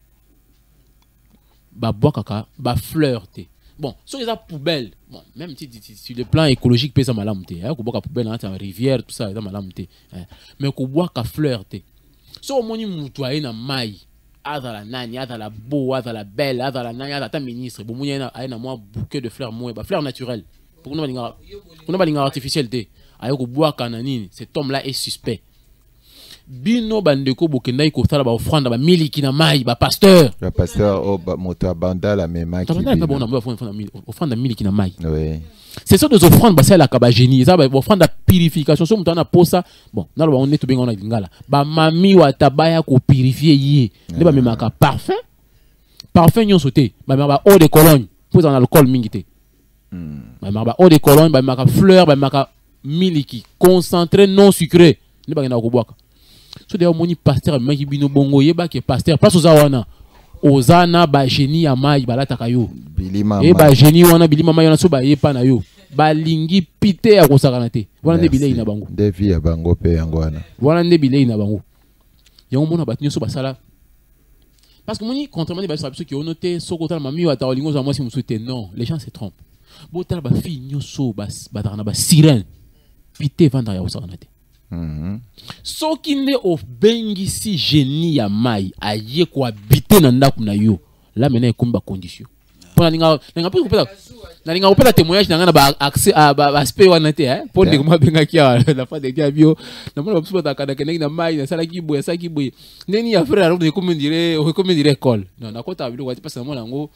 [SPEAKER 5] babwaka ba fleur te bon sur les poubelles bon même sur le plan écologique pesa malamu te ko boka poubelle na rivière tout ça dans malamu te mais ko boka fleur te so moni mutu aye na mai azala nani azala beau azala belle azala nani azala ministre bo moni aye na moi bouquet de fleurs moi ba fleurs naturelles pour nous balinga artificiel te aye ko boka na nini cet homme là est suspect bino bandeko bokendai ko sala ba offrande ba miliki na mai ba pasteur
[SPEAKER 2] o moto abanda la même qui
[SPEAKER 5] offrande miliki na mai
[SPEAKER 2] oui
[SPEAKER 5] c'est ça des offrandes ba sala ka ba génie ça ba offrande de purification so mutana posa bon na ba on est to benga na lingala ba mami wa tabaya ko purifier yi ne ba memaka parfum nyonso te ba ba eau de cologne pour en alcool mingi te ba eau de cologne ba memaka fleur ba memaka miliki concentré non sucré ne ba ngena ko boaka so de moni pasteur maki bino bongo yeba ke pasteur place ozawana ozana ba génie ya mai balata kayo
[SPEAKER 2] bilima
[SPEAKER 5] e ba génie wana bilima mai wana so ba yepa na yo ba lingi pite ya kosakana te wana nde bilei na bango
[SPEAKER 2] de vie ya bango pe yango wana
[SPEAKER 5] wana nde bilei na bango yango mona batinyo so basala parce que moni contrairement ba ceux qui ont noté soko tala mami wa ta olingo za moi si musute non les gens se trompent botala ba fille nyoso ba na ba sirène pite vendre ya kosakana te soki nde obengisi génie ya mai aye ko habiter na ndaku na yo là maintenant comme ba condition pour ninga kopela témoignage na ba accès à ba aspect wana te pour de comment benga kia la fois de kia bio na mona ba suba ka keneki na mai na sala ki boye neni ya frère alors de comment dire école non na kota bilo wati parce que mona ngo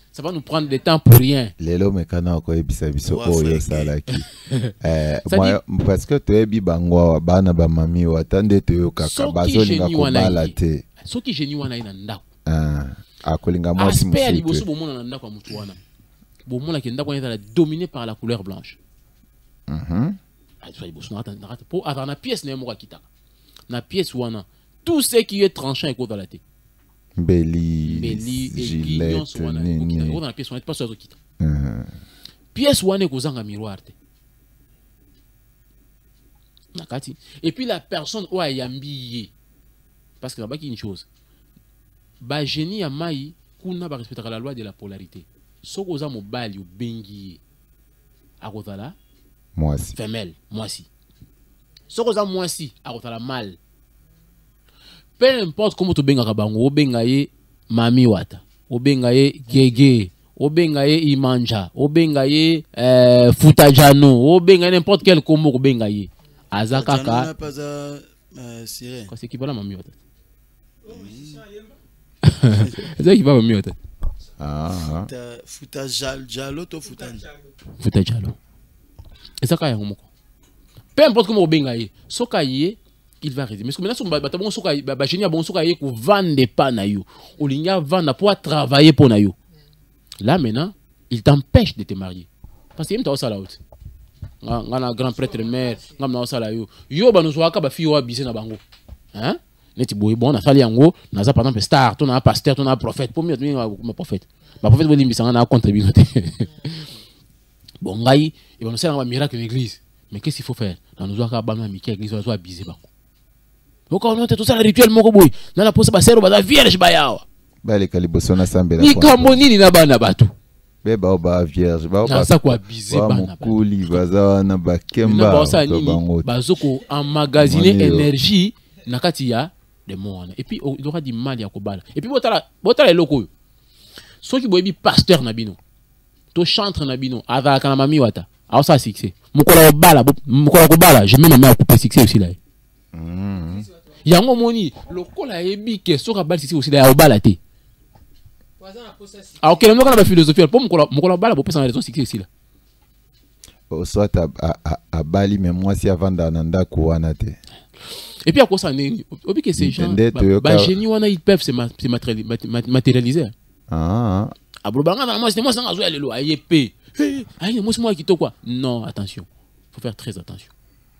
[SPEAKER 5] ça va nous prendre du temps pour rien.
[SPEAKER 2] Lelo mekana ko ebisa biso
[SPEAKER 8] Ouais,
[SPEAKER 2] oyo
[SPEAKER 8] frère.
[SPEAKER 2] salaki. Moi parce que tu ebi bangwa bana ba mami watande te yo kaka
[SPEAKER 5] Soki
[SPEAKER 2] bazolinga
[SPEAKER 5] génie
[SPEAKER 2] ko
[SPEAKER 5] wana
[SPEAKER 2] bala
[SPEAKER 5] ye.
[SPEAKER 2] te.
[SPEAKER 5] Soki génie wana ina ndako.
[SPEAKER 2] Akolinga mwasi
[SPEAKER 5] Aspect ya liboso
[SPEAKER 2] musuku.
[SPEAKER 5] bomona na ndako ya mutu wana. Bomona ke ndako wana dominé par la couleur blanche. Pour avoir la pièce n'est pas quitte. La pièce wana tout ce qui est tranchant est dans la tête.
[SPEAKER 2] Beli,
[SPEAKER 5] Gilet,
[SPEAKER 2] nini.
[SPEAKER 5] dans la pièce wana pas sur quitte. Pièce wana est kozanga miroir te. Nakati. Et puis la personne où a yambiye parce que là-bas il y a une chose. Ba génie ya mai kuna ba respecter la loi de la polarité. Soko za mobali obengi akozala
[SPEAKER 2] Mwasi.
[SPEAKER 5] femelle, moisi. Soko za moisi akozala mâle. Peu importe comment tu benga kabango, obenga ye mami wata, obenga ye gege, obenga ye imanja, obenga ye futajano, obenga n'importe quel combo obenga ye. Azakaka. Quoi c'est qui va la mami wata? C'est qui va mami wata?
[SPEAKER 8] Futa jalo to futanja.
[SPEAKER 5] Futa jalo. Et ça kaya ngomoko. Peu importe comment obenga ye, soka ye il va résister. Mais ce que maintenant batabon soka ba génie bon soka ye ko vendre pas na yo. Olinga vendre pour travailler pour na yo. Là maintenant, il t'empêche de te marier. Parce que il t'a ça là haute. Ngana grand prêtre mère, ngam na ça là yo. Yo ba nous soka ba fi wa bise na bango. Hein? Neti boy bon na sali yango, na za par exemple star, ton na pasteur, ton na prophète, pour mieux ma prophète. Ma prophète veut dire na contribuer. Bon ngai, il va nous faire un miracle dans l'église. Mais qu'est-ce qu'il faut faire? Dans nous avoir ba na miki l'église va biser bango. Donc on a tout ça rituel moko boy. Na la pose ba sero ba vierge ba yawa.
[SPEAKER 2] Ba le kaliboso na sambela.
[SPEAKER 5] Ni kamoni ni na bana batu.
[SPEAKER 2] Beba ba vierge, ba
[SPEAKER 5] ba ça quoi biser bana.
[SPEAKER 2] Mukuli baza na bakemba.
[SPEAKER 5] Ba ça nini? Bazoko emmagasiner énergie na kati ya de monde. Et puis il aura du mal ya kobala. Et puis botala eloko. Soki boyebi pasteur na bino. To chantre na bino avec na mami wata. Alors ça succès. Mukola kobala, je mets ma main à couper succès aussi là. Yango moni lokola ebi ke soka bala succès aussi là obala te. Ah OK, nous on a la philosophie pour mukola bala pour penser raison succès aussi là.
[SPEAKER 2] Soit à Bali mais moi si avant d'ananda kuana te.
[SPEAKER 5] Et puis à quoi ça n'est obi que ces gens ba génie wana ils peuvent se matérialiser. Abrobanga na moi c'est moi sans azou lelo ayep. Aïe moi qui quoi. Non, attention. Faut faire très attention.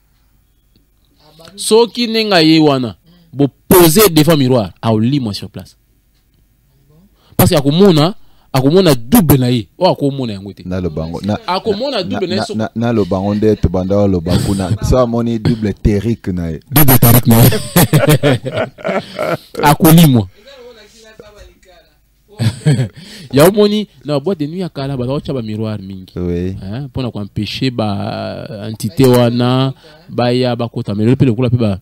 [SPEAKER 5] Soki nenga ye wana bo poser devant miroir a oli moi sur place. Parce que akomona double na ye. O akomona yango te.
[SPEAKER 2] Na lo bango.
[SPEAKER 5] Akomona double na so.
[SPEAKER 2] Na lo bango nde to banda lo bakuna. So amoni double térique na ye.
[SPEAKER 5] Double térique na ye. Akoli moi. Ya omoni na boîte de nuit ya kala ba ba miroir mingi.
[SPEAKER 2] Oui.
[SPEAKER 5] Hein pour na ko empêcher ba entité wana ba ya ba kota mais le pe le kula pe ba.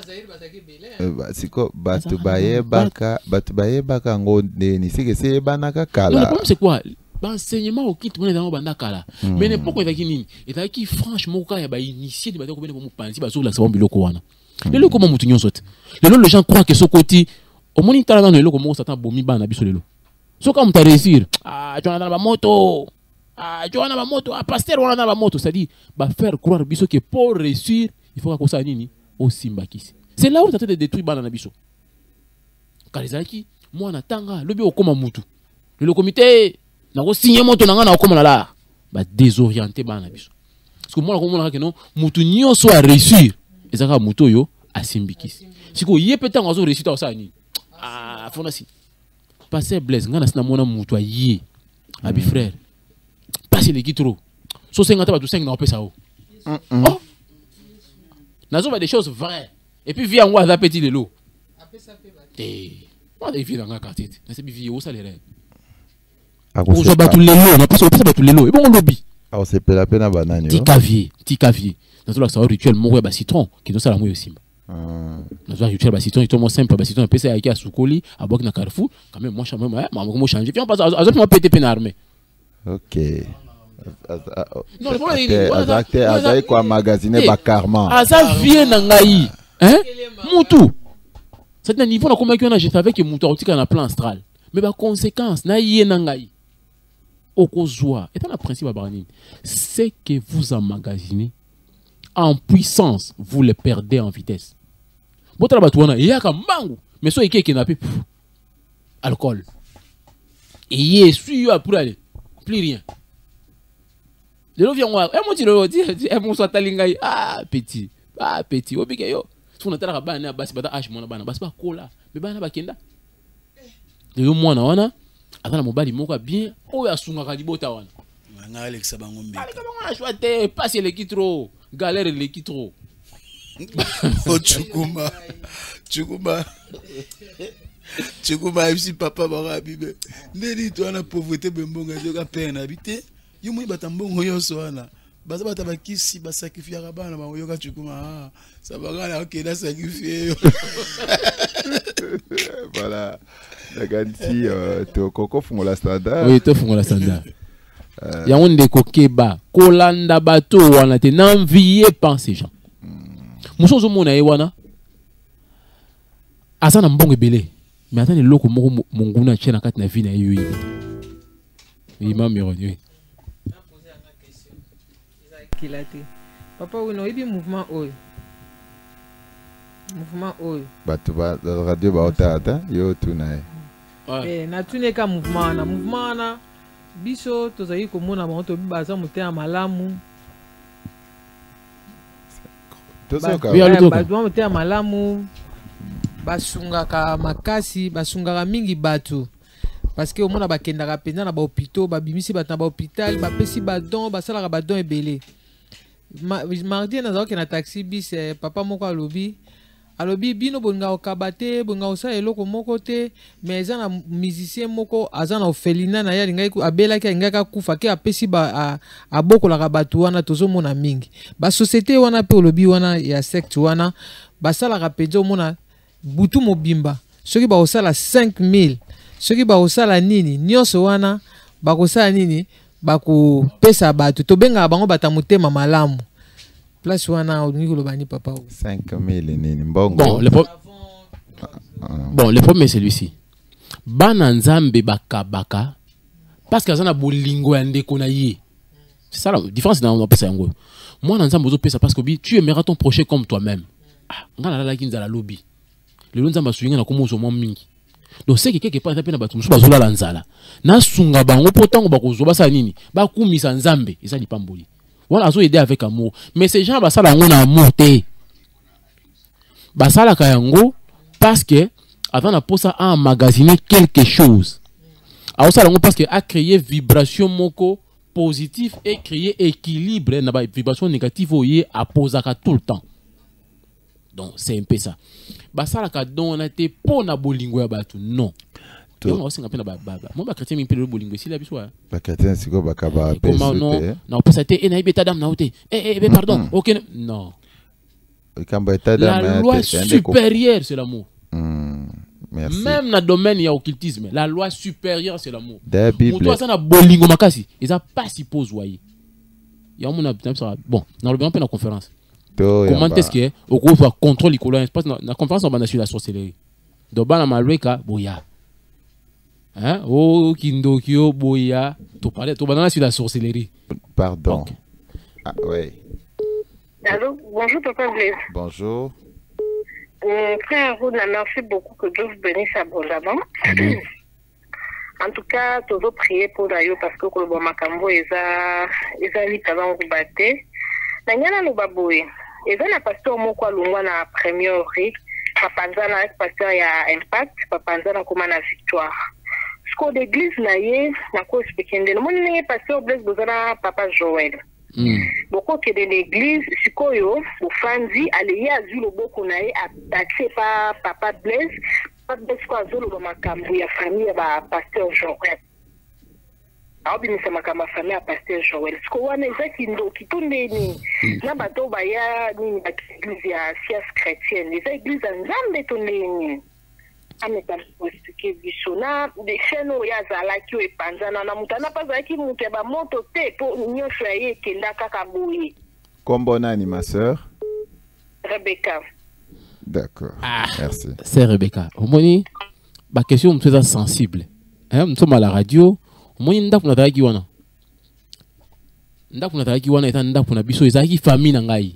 [SPEAKER 2] Siko batu baye baka ngo ni sike se banaka kala.
[SPEAKER 5] Non, le problème c'est quoi? L'enseignement au kit mona dans banda kala. Mais n'importe quoi avec nini. Et là qui franchement quand ya ba initié de ba ko bene mo pansi ba zo la sabon biloko wana. Le loko mo mutu nyonso te. Les gens croient que ce côté au moni tala dans le loko mo satan bomi ba na biso lelo. So comme tu as réussi, tu as la moto, tu as la moto, pasteur on a la moto, c'est-à-dire bah faire croire biso que pour réussir, il faut que ça nini au simbakisi. C'est là où tu as de détruire banana biso. Car les aki, moi na tanga, le bio comme mutu. Le comité na ko signer moto na ngana comme là, bah désorienter banana biso. Parce que moi comme on a que non, mutu nyo soit réussir, et ça ka mutu yo a simbikisi. Si ko yé peut-être on réussir ça ni. Fondasi. Passer Blaise ngana sina mona mutu ayi abi frère passer les kitro so 50 ba 5 na opesa o oh nazo ba des choses vraies et puis via ngwa za petit lelo apesa pe ba moi des filles dans la quartier na se bi vie o salaire pour so ba tout lelo na passe ba tout lelo et bon lobby
[SPEAKER 2] ah c'est pe la peine banane
[SPEAKER 5] ti cavier nazo la ça rituel mo ba citron qui do sala mo yosimba. Nous avons un citron, il est simple, un citron, PC avec un soukoli, à Bok na Carrefour, quand même, moi, je change. Puis on passe à moi pété peine armée.
[SPEAKER 2] Ok.
[SPEAKER 5] Non, le problème
[SPEAKER 2] est que quoi magasiner Bakarma.
[SPEAKER 5] Ah, ça vient d'Angaï. Hein? Moutou. C'est un niveau, on a je savais que Moutou a un plan astral. Mais par conséquence, na yé n'angaï. okozwa et dans le principe à Baranine, c'est que vous emmagasinez en puissance, vous le perdez en vitesse. Bota la batouana, il y a comme mango, mais soit il y a qui alcool. Et il est sûr pour aller, plus rien. De l'eau vient moi, mon dit, mon soit talingai, petit, obi yo. Si on a tala bana, basi bata ash mona bana, basi ba kola, mais bana ba kenda. De l'eau moi na wana, atala mobali moko bien, o ya sunga ka dibota wana.
[SPEAKER 8] Nga Alex Bangombe.
[SPEAKER 5] Alex Bangombe choite, passe les kitro, galère les kitro.
[SPEAKER 8] Oh Chukuma MC papa barabibe. Neli to ana pauvreté bembonga joka peine habité. Yo moi batambongo yo soana. Baza batabakisi ba sacrifier bana ba yoka Chukuma. Ça va gana OK da sacrifier.
[SPEAKER 2] Voilà. La ganti to koko fungola standard.
[SPEAKER 5] Oui, to fungola standard. Ya onde kokeba, kolanda bato wana te n'enviez pas ces gens. Musozo mona ewana. Azana mbongo belé. Mais attendez, loko moko monguna tchena kat na vie na yo yi. Imam Mironi.
[SPEAKER 9] Papa oui no ibi mouvement oyo. Mouvement oyo.
[SPEAKER 2] Bato ba radio ba otata yo tuna.
[SPEAKER 9] Na tune ka mouvement na biso tozali komona ba to bibaza mutema malamu. Ba mutema malamu. Basungaka makasi basungaka mingi batu parce que au monde bakendaka penza na ba hôpitaux babimisi batu na ba hôpital bapesi badon basalaka badon ebele mardi nazalaki na taxi bis papa moko alobi bino bonga okabate bonga osala eloko moko te mais eza na musicien moko aza na orphelinat na ye alingai abelaki alingaki akufa ke apesi abokolaka batu wana tozomona mingi basociété wana mpe olobi wana ya secte wana basalaka mpenza omona butu mobimba soki bakosala 5000 soki bakosala nini nyonso wana bakosala nini bakopesa bato tobengaka bango bata motema malamu place wana olingi koloba ni papa
[SPEAKER 2] 5000 nini mbongo
[SPEAKER 5] bon le premier c'est celui-ci bana nzambe bakabaka parce que azana bolingo ya ndeko na ye c'est ça la différence dans on pesa yango moi na nzambe ozopesa parce que tu aimeras ton prochain comme toi-même ngana la kinza la lobby le nzamba suinga na komo zo mingi donc c'est que quelque part na batu musu bazola la nzala na sunga bango potango bakozoba sa nini bakumisa nzambe eza lipamboli voilà azo aider avec amour mais ces gens basala ngo na amour te basala ka yango parce que avant na posa a emmagasiner quelque chose a osala ngo parce que a créer vibration moko positive et créer équilibre na ba vibration négative oye a posaka tout le temps. Donc c'est un peu ça. Basala ka don na te po na bolingo ya batu non. Yo osinga pena ba mo ba chrétien mi pelo bolingo si la biswa.
[SPEAKER 2] Ba chrétien siko ba ka ba
[SPEAKER 5] pese. Non pas ça te e na ibeta dam na ote. Pardon. OK non. La loi supérieure c'est l'amour.
[SPEAKER 2] Merci.
[SPEAKER 5] Même dans le domaine il y a occultisme, la loi supérieure c'est l'amour. Pour ça na bolingo makasi, ils a pas suppose voyer. Il y a bon, dans le bien la conférence. Comment est-ce que au groupe va contrôler l'école espace la conférence on va sur la sorcellerie. Donc bana malweka boya. Hein? Oh kindokyo boya, to parler to bana sur la sorcellerie.
[SPEAKER 2] Pardon. Okay. Ah ouais.
[SPEAKER 10] Allô, bonjour papa Blaise.
[SPEAKER 2] Bonjour.
[SPEAKER 10] Frère Rouna, merci beaucoup, que Dieu vous bénisse abondamment. En tout cas, toujours prier pour Dayo parce que le bon makambo eza litaba ngubate. Na nyana no baboye. Eza na pasteur moko alungwa na première rue, papanza na pasteur ya impact, papanza na koma na victoire. Sko d'église na ye na ko expliquer no moni pasteur Blaise bozana papa Joël. Beaucoup que de l'église, sikoyo, ou Franzi, allez à Zulu beaucoup nae attaché par papa Blaise, papa Blaise quoi Zulu dans ma cambu ya famille ba pasteur Joël. Alors bien c'est ma cambu famille à pasteur Joël. Ce qu'on a qui ndo qui tourne ni na bato ba ya ni ba église ya science chrétienne, les églises en zambe tourne ni. Ameta expliquer bisona de cheno ya zala ki e panzana na mutana paza ki muke ba moto te po nyosho ye kenda kaka boyi.
[SPEAKER 2] Kombo nani ma sœur?
[SPEAKER 10] Rebecca.
[SPEAKER 2] D'accord. Merci.
[SPEAKER 5] C'est Rebecca. Omoni ba question très sensible. Hein, nous sommes à la radio, omoni ndako nazalaki wana ndako nazalaki wana eza ndako na biso ezalaki famille na ngai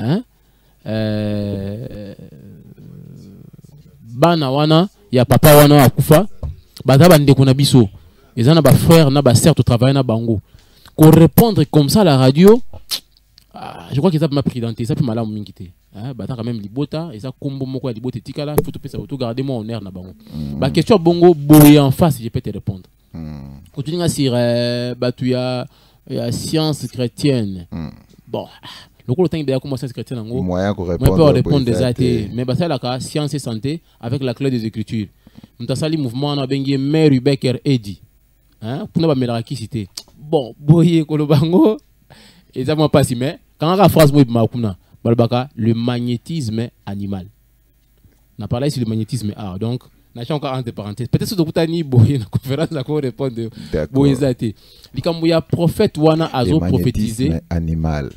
[SPEAKER 5] bana wana ya papa wana akufa baza bandeko na biso eza na bafrère na basœur totravaille na bango ko répondre comme ça à la radio je crois que ça m'a pris dans ça peut malamu mingi te bata quand même libota eza kombo moko ya libota etikala il faut te pesa auto garder mon honneur na bango ba question bongo boye en face je peux te répondre continuer sur batu ya science chrétienne bon le coup le temps de commencer à chrétien en gros
[SPEAKER 2] moyen pour
[SPEAKER 5] répondre des athées mais bah ça la science et santé avec la clé des écritures nous avons sali mouvement on a bengi Mary Becker Eddy pour ne pas me la citer bon boye kolobango et ça m'a pas si mais quand on a phrase moi makuna balbaka le magnétisme animal on a parlé sur le magnétisme donc on a encore entre parenthèses peut-être que tu as ni boye na conférence là qu'on répondre boye athées likambo ya prophète wana azo prophétiser
[SPEAKER 2] animal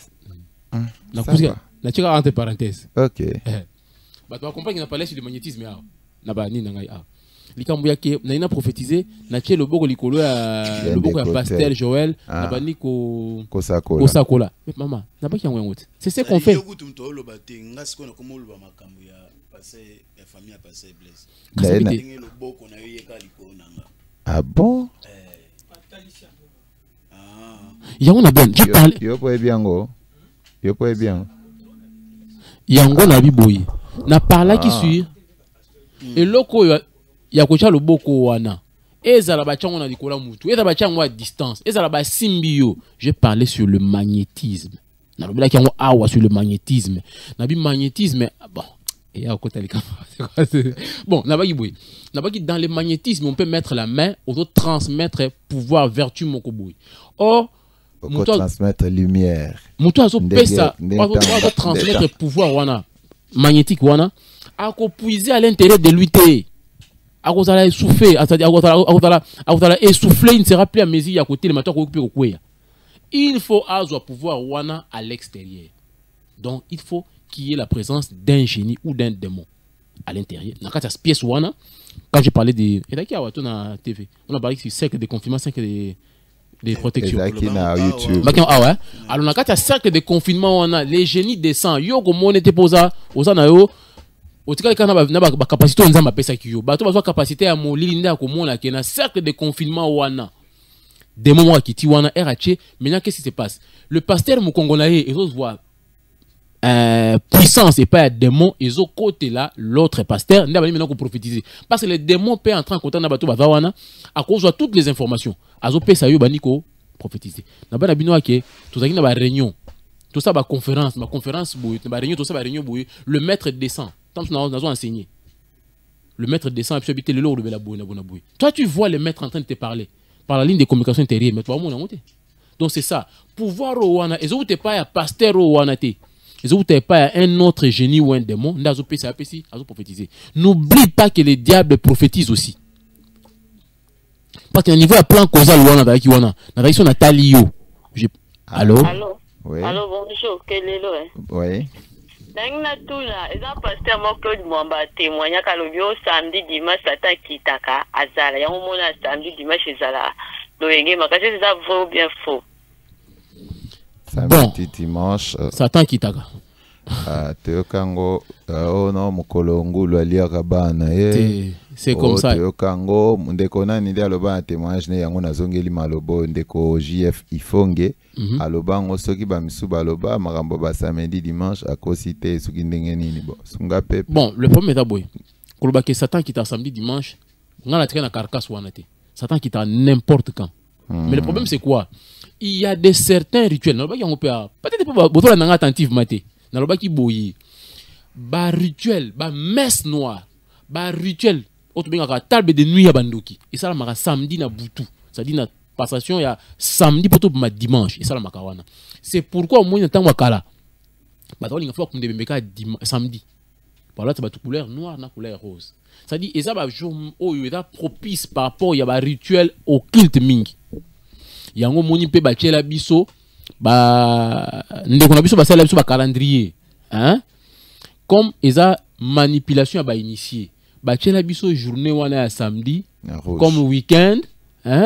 [SPEAKER 5] na tika entre parenthèses
[SPEAKER 2] ok
[SPEAKER 5] bah tu comprends qu'il n'a parlé sur le magnétisme na ba ni na ngai likambo yake na ina prophétiser na tie le boko likolo ya le boko ya pasteur Joël na ba ni ko sakola maman na ba kiango yango c'est ce qu'on fait
[SPEAKER 2] ah bon
[SPEAKER 5] yango na bon tu parles
[SPEAKER 2] yo po ebiango yo po bien
[SPEAKER 5] yango na biboyi na parla qui sur et loko ya kocha loboko wana ezala ba chango na likola mutu ezala ba chango à distance ezala ba simbio je parlais sur le magnétisme na lobela ki yango awa sur le magnétisme na bi magnétisme bon et à côté bon na ba kiboyi na ba ki dans le magnétisme on peut mettre la main on doit transmettre pouvoir vertu moko boyi or
[SPEAKER 2] on transmettre lumière
[SPEAKER 5] mutu azo pesa on doit transmettre pouvoir wana magnétique wana ako puiser à l'intérieur de lui té ako zala essouffler c'est-à-dire ako zala essouffler il ne sera plus à mesure à côté le matin ko kupe il faut avoir pouvoir wana à l'extérieur donc il faut qu'il y ait la présence d'un génie ou d'un démon à l'intérieur dans cette pièce wana quand j'ai parlé de et là qui a wato na TV on a parlé sur cercle de confinement cercle de protection
[SPEAKER 2] na YouTube
[SPEAKER 5] alors na kata cercle de confinement wana les génies descendent yo ko monete posa oza na yo otika kana ba capacité onza mapesa ki yo bato bazwa capacité ya molili nda ko mona ke na cercle de confinement wana des moments qui ti wana RH maintenant qu'est-ce qui se passe le pasteur mukongolaye et autres voient puissance et pas démon et au côté là l'autre pasteur nda bali maintenant ko prophétiser parce que les démons peut entrer en contact na bato baza wana à cause de toutes les informations azo pesa yo baniko prophétiser na bana bino ake tozaki na ba réunion tout ça ba conférence boy ba réunion tout ça ba réunion boy le maître descend tant nous avons enseigné le maître descend et puis habiter le lot de la boy na boy toi tu vois le maître en train de te parler par la ligne de communication intérieure mais toi mon monter donc c'est ça pouvoir au wana et vous t'es pas un pasteur au wana te et vous t'es pas un autre génie ou un démon ndazo pesa apesi azo prophétiser n'oublie pas que les diables prophétisent aussi parce qu'au niveau à plan causal wana avec wana na raison Nathalie yo allô
[SPEAKER 2] oui
[SPEAKER 10] allô bonjour quel est le
[SPEAKER 2] oui
[SPEAKER 10] Dangna tuna eza pasteur moko Mwamba témoigna ka lobio samedi dimanche satan kitaka azala yango mona samedi dimanche ezala loyenge makasi eza vrai ou bien faux
[SPEAKER 2] samedi dimanche
[SPEAKER 5] satan kitaka
[SPEAKER 2] teokango ono mukolo ngulu aliaka bana
[SPEAKER 5] c'est comme ça
[SPEAKER 2] teokango ndeko nani ndi aloba témoignage ne yango nazongeli malobo ndeko JF Ifonge alobango soki bamisu baloba makambo ba samedi dimanche akosi te soki ndenge nini bo sunga pepe
[SPEAKER 5] bon le problème est boy koloba que satan kita samedi dimanche ngala tika na carcasse wana te satan kita n'importe quand mais le problème c'est quoi il y a des certains rituels naloba yango pe peut-être pas botola nanga attentive maté naloba ki boyi ba rituel ba messe noire ba rituel autre benga ka table de nuit ya bandoki et ça la maka samedi na butu ça dit na passation ya samedi poto ma dimanche et ça la maka wana c'est pourquoi au moins ntango akala ba to linga fwa kumde bembeka samedi par là ça ba couleur noire na couleur rose ça dit et ça ba jour oyo eza propice par rapport ya ba rituel occulte mingi yango moni pe ba tchela biso ba ndeko na biso ba sala biso ba calendrier hein comme eza manipulation ya ba initié ba tchela biso journée wana ya samedi comme week-end hein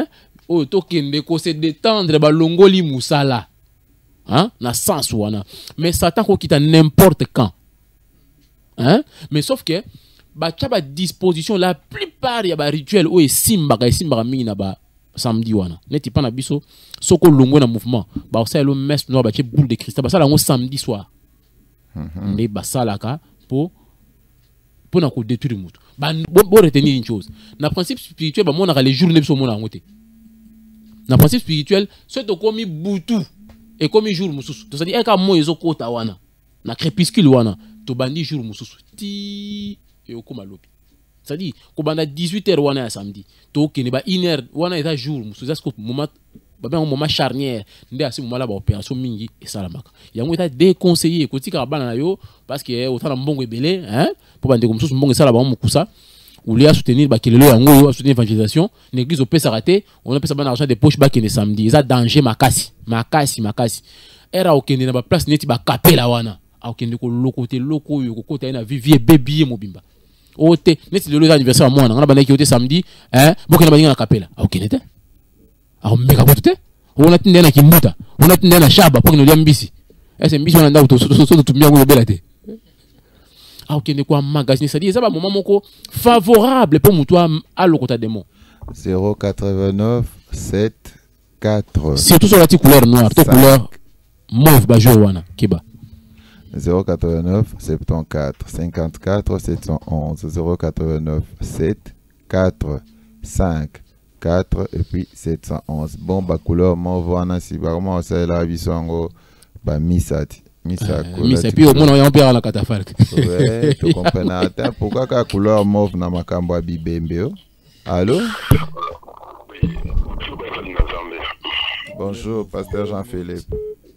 [SPEAKER 5] oh tokende ko se détendre ba longoli musala hein na sens wana mais Satan ko kita n'importe quand hein mais sauf que ba tchaba disposition la plupart ya ba rituel o simba mingi na ba samedi wana neti pa na biso soko longo na mouvement ba osala lo messe no ba che boule de cristal ba sala ngo samedi soir mais ba sala ka pour na ko détruire mutu ba bo retenir une chose na principe spirituel ba mona les jours ne biso mona ngote na principe spirituel ce to komi butu et komi jour mususu to ça dit eka mo ezo kota wana na crépuscule wana to bandi jour mususu ti et okoma lobi ça dit ko banda 18h wana ya samedi to kene ba 1h wana eta jour mususu est-ce que moment ba ben moment charnière ndé asi moment la ba opération mingi et salamaka yango eta déconseillé ko tika bana na yo parce que otala mbongo ebele hein pour bande comme mususu mbongo sala ba mukusa ou les soutenir ba kelelo yango soutenir l'évangélisation l'église au pesa raté on a pesa bana argent de poche ba kene samedi ça danger makasi era okende na ba place neti ba kapela wana okende ko lokote loko yo ko kota na vivie bébé mobimba ote neti le anniversaire moi na bana ki ote samedi hein bokena ba na kapela okende te meka bote on a tindé na kimbuta on a tindé na shaba pour que nous liambisi ese mbisi wana ndao to tumia ngo bela te okende kwa magazine ça dit ça ba moment moko favorable pour mutua à lokota démon
[SPEAKER 2] 089 7 4
[SPEAKER 5] surtout sur la couleur noire to couleur mauve bajo wana kiba
[SPEAKER 2] 089 74 54 711 089 7 4 5 4 et puis 711 bon ba couleur mauve wana si vraiment ça la bisongo ba misati misa
[SPEAKER 5] puis au moins on perd la catafalque
[SPEAKER 2] ouais tu comprends attends pourquoi ka couleur mauve na makambo ya bibembe allô bonjour pasteur Jean-Philippe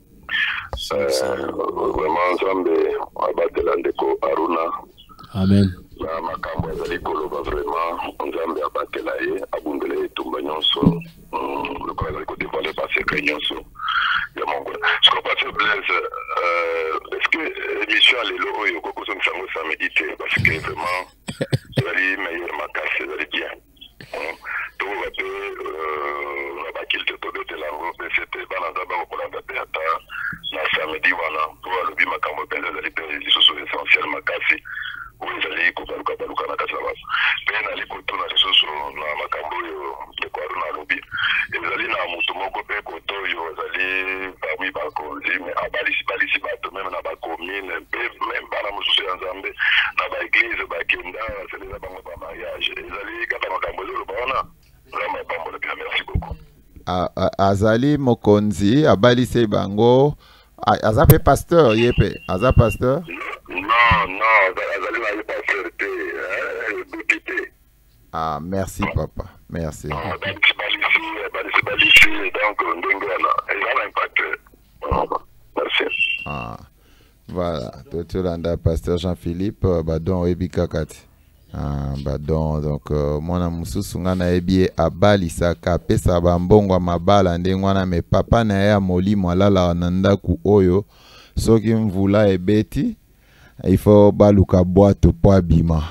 [SPEAKER 6] vraiment Nzambe abatela ndeko Aruna
[SPEAKER 5] amen
[SPEAKER 6] na makambo ezali koloba vraiment Nzambe abatela ye abundele etumba nyonso lokola ezali kodévoile basecret nyonso ya mongo ce qu'on passe Blaise est-ce que émission lelo oyo kokosomisa ngo samedi te parce que vraiment ezali meilleur makasi ezali bien tokoka mpe na bakilte tobetela yango mpe sete bana nza bakokolanda mpe ata na samedi wana mpo balobi makambo mpenza ezali mpe lisusu essentiel makasi oyo ezali kobaluka na kati na bato mpe nali kotuna lisusu na makambo oyo ndeko Aruna alobi ezali na motu moko mpe koto oyo ezali parmi bakonzi me abalisi bato meme na bacommune mpe meme bana mosusu ya Nzambe na baeglise bakenda seleza bango bamariage ezali kaka makambo ezoloba wana Nzambe apambola bien merci beaucoup
[SPEAKER 2] azali mokonzi abalise bango aza pe pasteur yepe aza pasteur
[SPEAKER 6] non azali na ye pasteur te député
[SPEAKER 2] merci papa merci
[SPEAKER 6] balisi donc ndenge wana eza na impact merci
[SPEAKER 2] voilà totolanda pasteur Jean-Philippe badon oyebi kaka te badon donc mwana mosusu nga nayebi ye abalisaka apesa bambongo mabala ndenge wana me papa na ye ya molimo alalaka na ndaku oyo soki mvula ebeti il faut baluka bwato po abima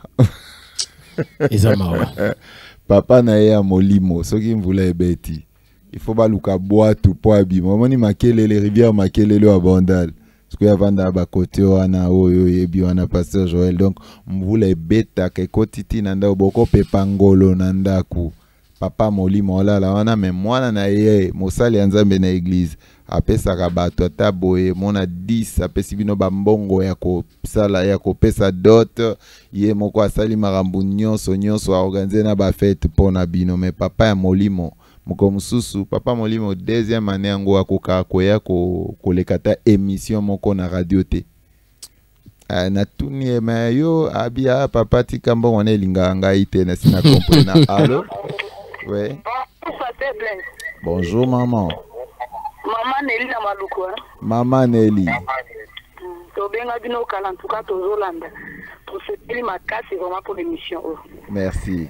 [SPEAKER 2] papa na ye ya molimo soki mvula ebeti il faut baluka bwato po abima omoni makelele rivière makelele wa bandal parce que avanda ba côté wana oyo yebi wana pasteur Joël donc mvula ebeta ke kotiti na ndako boko pepa ngolo na ndaku papa molimo olala wana me mwana na ye mosali ya Nzambe na église apesaka bato ata boye mona 10 apesi bino bambongo ya kosala ya kopesa dot ye moko asali makambo nyonso aorganize na bafete mpona bino me papa ya molimo moko mususu papa molimo deuxième année yango akoka koya koleka ta émission moko na radio te na tuni me yo abia papa tika mbongo na elinga ngai te na sina comprendre allô ouais bonjour maman
[SPEAKER 10] Nelly na maluku
[SPEAKER 2] Maman Nelly
[SPEAKER 10] tobenga bino kala ntuka tozolanda tosepeli makasi vraiment pour l'émission.
[SPEAKER 2] Merci.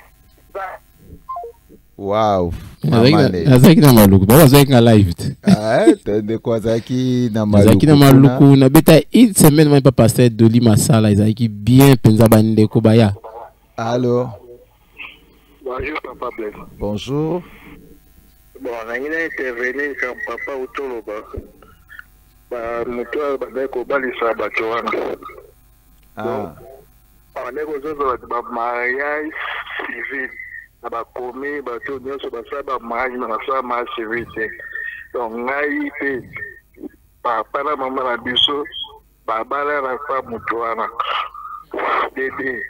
[SPEAKER 2] Wow.
[SPEAKER 5] Azaki na maluku. Baba azaki na live.
[SPEAKER 2] Tende kwa zaki na maluku.
[SPEAKER 5] Azaki na maluku na beta une semaine même pas passé de Lima Sala ezaki bien penza bande ko baya.
[SPEAKER 2] Allô.
[SPEAKER 6] Bonjour papa Blaise.
[SPEAKER 2] Bonjour.
[SPEAKER 6] Bon, on a intervenu quand papa ou Toloba. Mutua badeko balisa batoana.
[SPEAKER 2] Ah.
[SPEAKER 6] On est aux mariage civil. Ba komi bato nyonso basaba mariage na basaba mariage civil. Donc ngai pe papa na mama na biso babala na fa mutuana. Dede.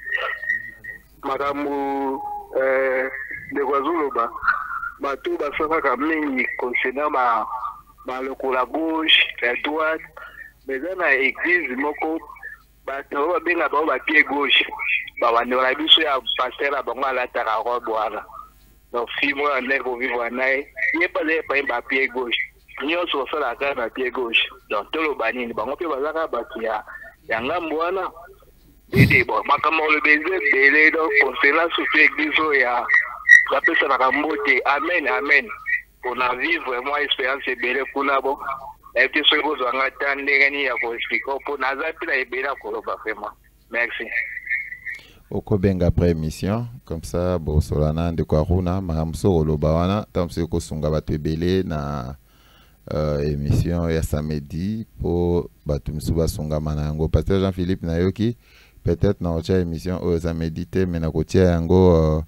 [SPEAKER 6] Madamu de Guazuluba. Bato basaba mingi concernant la gauche, la droite, mais dans l'église, moko, bato benga ba pied gauche, ba wandela biso ya pasteur la bango la tararobe wala. Donc si moi en est vivre nae, il pas les pas pied gauche. Nyo so so la kana pied gauche. Donc tout le banini bango pe bazaka batia ya ngambo wana. Ide bon, makama le baiser belé donc concernant sur l'église ya la personne à monter. Amen, amen. Pour na vivre vraiment expérience belé kuna bon. Et puis ce que vous en attendez ni ya ko expliquer pour na zapi la ebela ko ba vraiment. Merci.
[SPEAKER 2] Okobenga après émission comme ça bo solana de kwa runa maramso loba wana tamse ko sunga bato ebele na émission ya samedi pour bato msuba sunga manango pasteur Jean-Philippe Nayoki peut-être na ocha émission au samedi te mais na kotia yango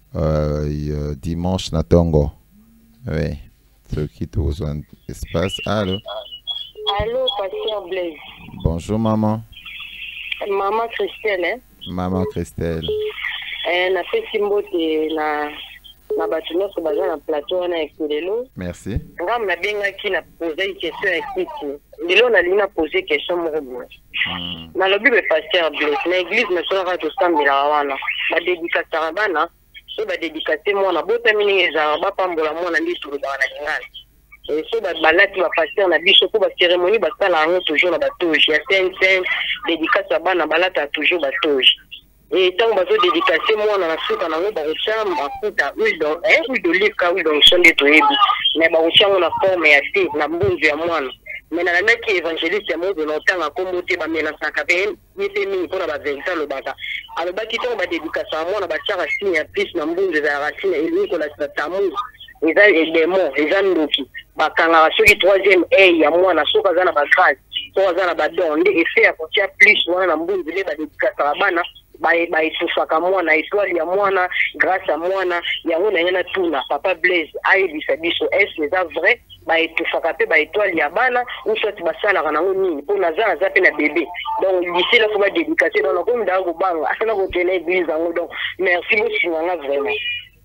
[SPEAKER 2] dimanche na Tongo. Oui. Ce qui te rejoint espace. Allô?
[SPEAKER 10] Allô, pasteur Blaise.
[SPEAKER 2] Bonjour, maman.
[SPEAKER 10] Maman Christelle, hein?
[SPEAKER 2] Maman Christelle.
[SPEAKER 10] Na fait simbote na batuno so baza na plateau na ekolelo.
[SPEAKER 2] Merci.
[SPEAKER 10] Ngam na benga ki na poser une question ekiti. Ndilo na lina poser question mo bo. Na lobi be pasteur Blaise, na église na so ra to sambela wana. Ba dédicace bana. So ba dédicacer moi na bota miningi za ba pambola moi na ndiso ba na ngana. Et so ba balati ba pasteur na biso ko ba cérémonie ba sala ngo toujours na ba toge ya saint dédicace bana balata toujours ba toge. Et tant ba so dédicacer moi na suka na ngo ba chamba kuta huile d'olive ka huile d'onction de toyebi. Mais ba chamba na forme ya thé na mbunzu ya mwana. Mais na meki évangéliste mo de longtemps a commoté ba mena sakapen yete mingi pona ba venta lo baka alobaki to ba dédicace à moi na ba chara signe ya plus na mbunzu za racine et lui ko la tamu eza élément eza ndoki bakanga soki troisième a ya moi na soka za na ba grâce to za na ba don nde effet ya kotia plus wana na mbunzu le ba dédicace à bana ba isufaka mwana étoile ya mwana grâce à mwana yango na yana tuna papa Blaise ayebisa biso est les vrai ba etufaka pe ba étoile ya bana ou soit basala kana ngoni pour nazana za pe na bébé donc d'ici là faut ba dédicacer donc comme da go banga asana ko tena église ngo donc merci beaucoup vraiment.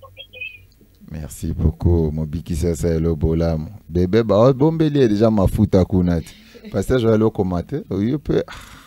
[SPEAKER 2] Merci beaucoup Mobiki sasa elo bolam bébé ba bombeli déjà mafuta kunati parce que je vais le commenter oui peut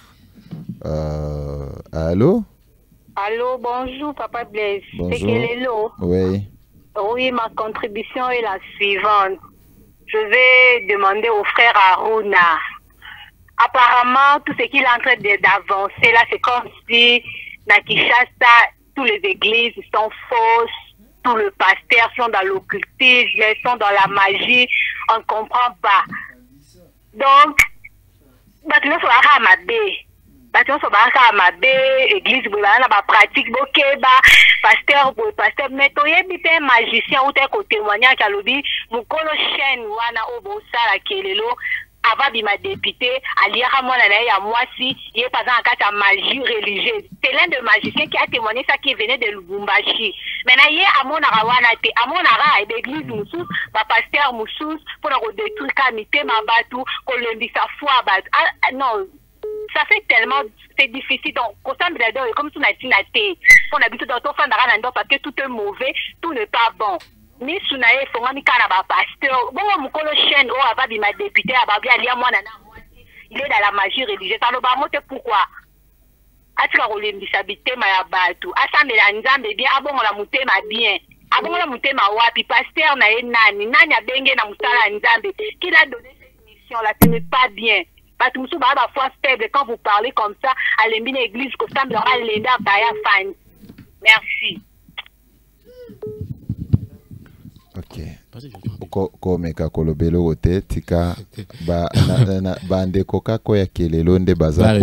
[SPEAKER 2] allô.
[SPEAKER 11] Allô, bonjour Papa Blaise.
[SPEAKER 2] Bonjour.
[SPEAKER 11] C'est Kelelo.
[SPEAKER 2] Oui.
[SPEAKER 11] Oui, ma contribution est la suivante. Je vais demander au frère Aruna. Apparemment, tout ce qu'il est en train d'avancer là, c'est comme si na Kinshasa, toutes les églises sont fausses, tous les pasteurs sont dans l'occultisme, sont dans la magie, on ne comprend pas. Donc, maintenant, il faut ramader. Bâtiment so baka mabe église bolana ba pratique bokeba pasteur mais toyebi pe magicien ou te ko témoigner ka lobi mukolo chaîne wana obo sala kelelo avabi ma député aliara mona na ya mwasi ye pas en cas de magie religieuse c'est l'un de magiciens qui a témoigné ça qui venait de Lubumbashi maintenant ye amona wana te amona ra église musus ba pasteur musus pour ko détruire kamité mabatu ko lembisa foi ba non. Ça fait tellement, c'est difficile. Donc, comme si on a dit on habite dans ton fan parce que tout est mauvais, tout n'est pas bon. Ni sunaye fongami kana ba pasteur. Bon, mon colo chaîne, oh, ababi ma député, ababi alia moi nana. Il est dans la magie religieuse. Alors, bah, moi, pourquoi? Atika rolembisa bitema ya batu. Asambela nzambe bien, abongo la mutema bien. Abongo la mutema wapi, pasteur na ye nani. Nani abenge na musala nzambe. Qui l'a donné cette mission là, ce n'est pas bien. Quand vous parlez comme ça, à l'église, merci.
[SPEAKER 2] Ok. Komeka kolobelo ote tika ba ndeko kako ya kelelo nde baza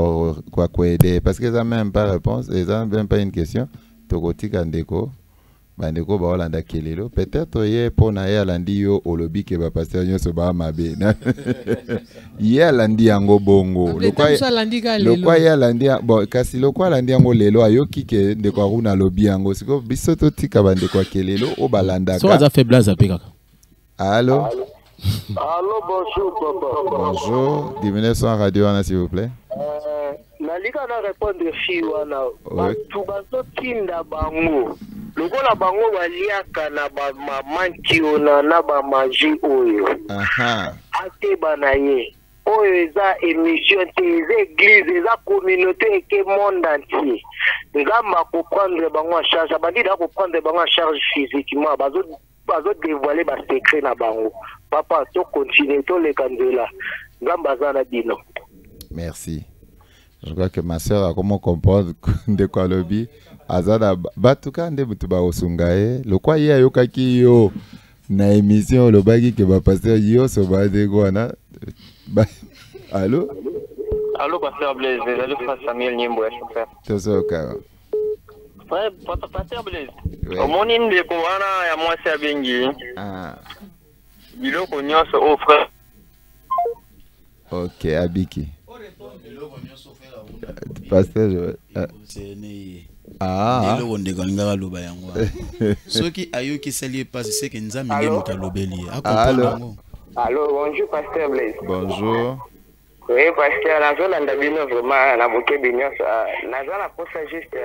[SPEAKER 2] kwa kwede parce que ça même pas réponse et ça même pas une question tokotika ndeko bandeko baolanda kelelo peut-être ye pona ye alandi yo olobi ke bapasteur nyonso bamabe ye alandi yango bongo lokwa ye alandi bon kasi lokwa alandi yango lelo ayoki ke ndeko Aruna alobi yango siko biso totika bandeko ya kelelo o balandaka
[SPEAKER 5] so aza faiblesse ape kaka.
[SPEAKER 2] Allô?
[SPEAKER 12] Allô, bonjour papa.
[SPEAKER 2] Bonjour, diminuez son radio wana s'il vous plaît.
[SPEAKER 12] Nalika na répondre fi wana batu bazotinda bango lokola bango baliaka na bamamanti na bamaji oyo ate banaye oyo eza émission te eza église eza communauté eke monde entier ngamba comprendre bango en charge bandida comprendre bango en charge physiquement bazo dévoiler ba secret na bango papa to continuer to leka nzela ngamba zana dino.
[SPEAKER 2] Merci. Je crois que ma soeur a comment comprendre de quoi lobby. Azada batuka nde mutu ba osungae. Le quoi ya yokaki yo na émission le bagi ke ba pasteur yo so ba de gwana. Allô?
[SPEAKER 13] Allô pasteur Blaise, allô frère Samuel Nyimbo chauffeur.
[SPEAKER 2] Tozoka.
[SPEAKER 13] Ouais, pasteur Blaise. Omoni ndeko wana ya mwasi ya bengi. Biloko nyonso o frère.
[SPEAKER 2] OK, Abiki. Pasteur
[SPEAKER 8] lelo ndeko ngaka loba yango soki ayoki sali passe c'est que nzambe nge mutalobeli akomprendre.
[SPEAKER 12] Allô, bonjour pasteur Blaise.
[SPEAKER 2] Bonjour.
[SPEAKER 12] Oui, pasteur nazolanda bino vraiment na bokebi nyonso naza na posa juste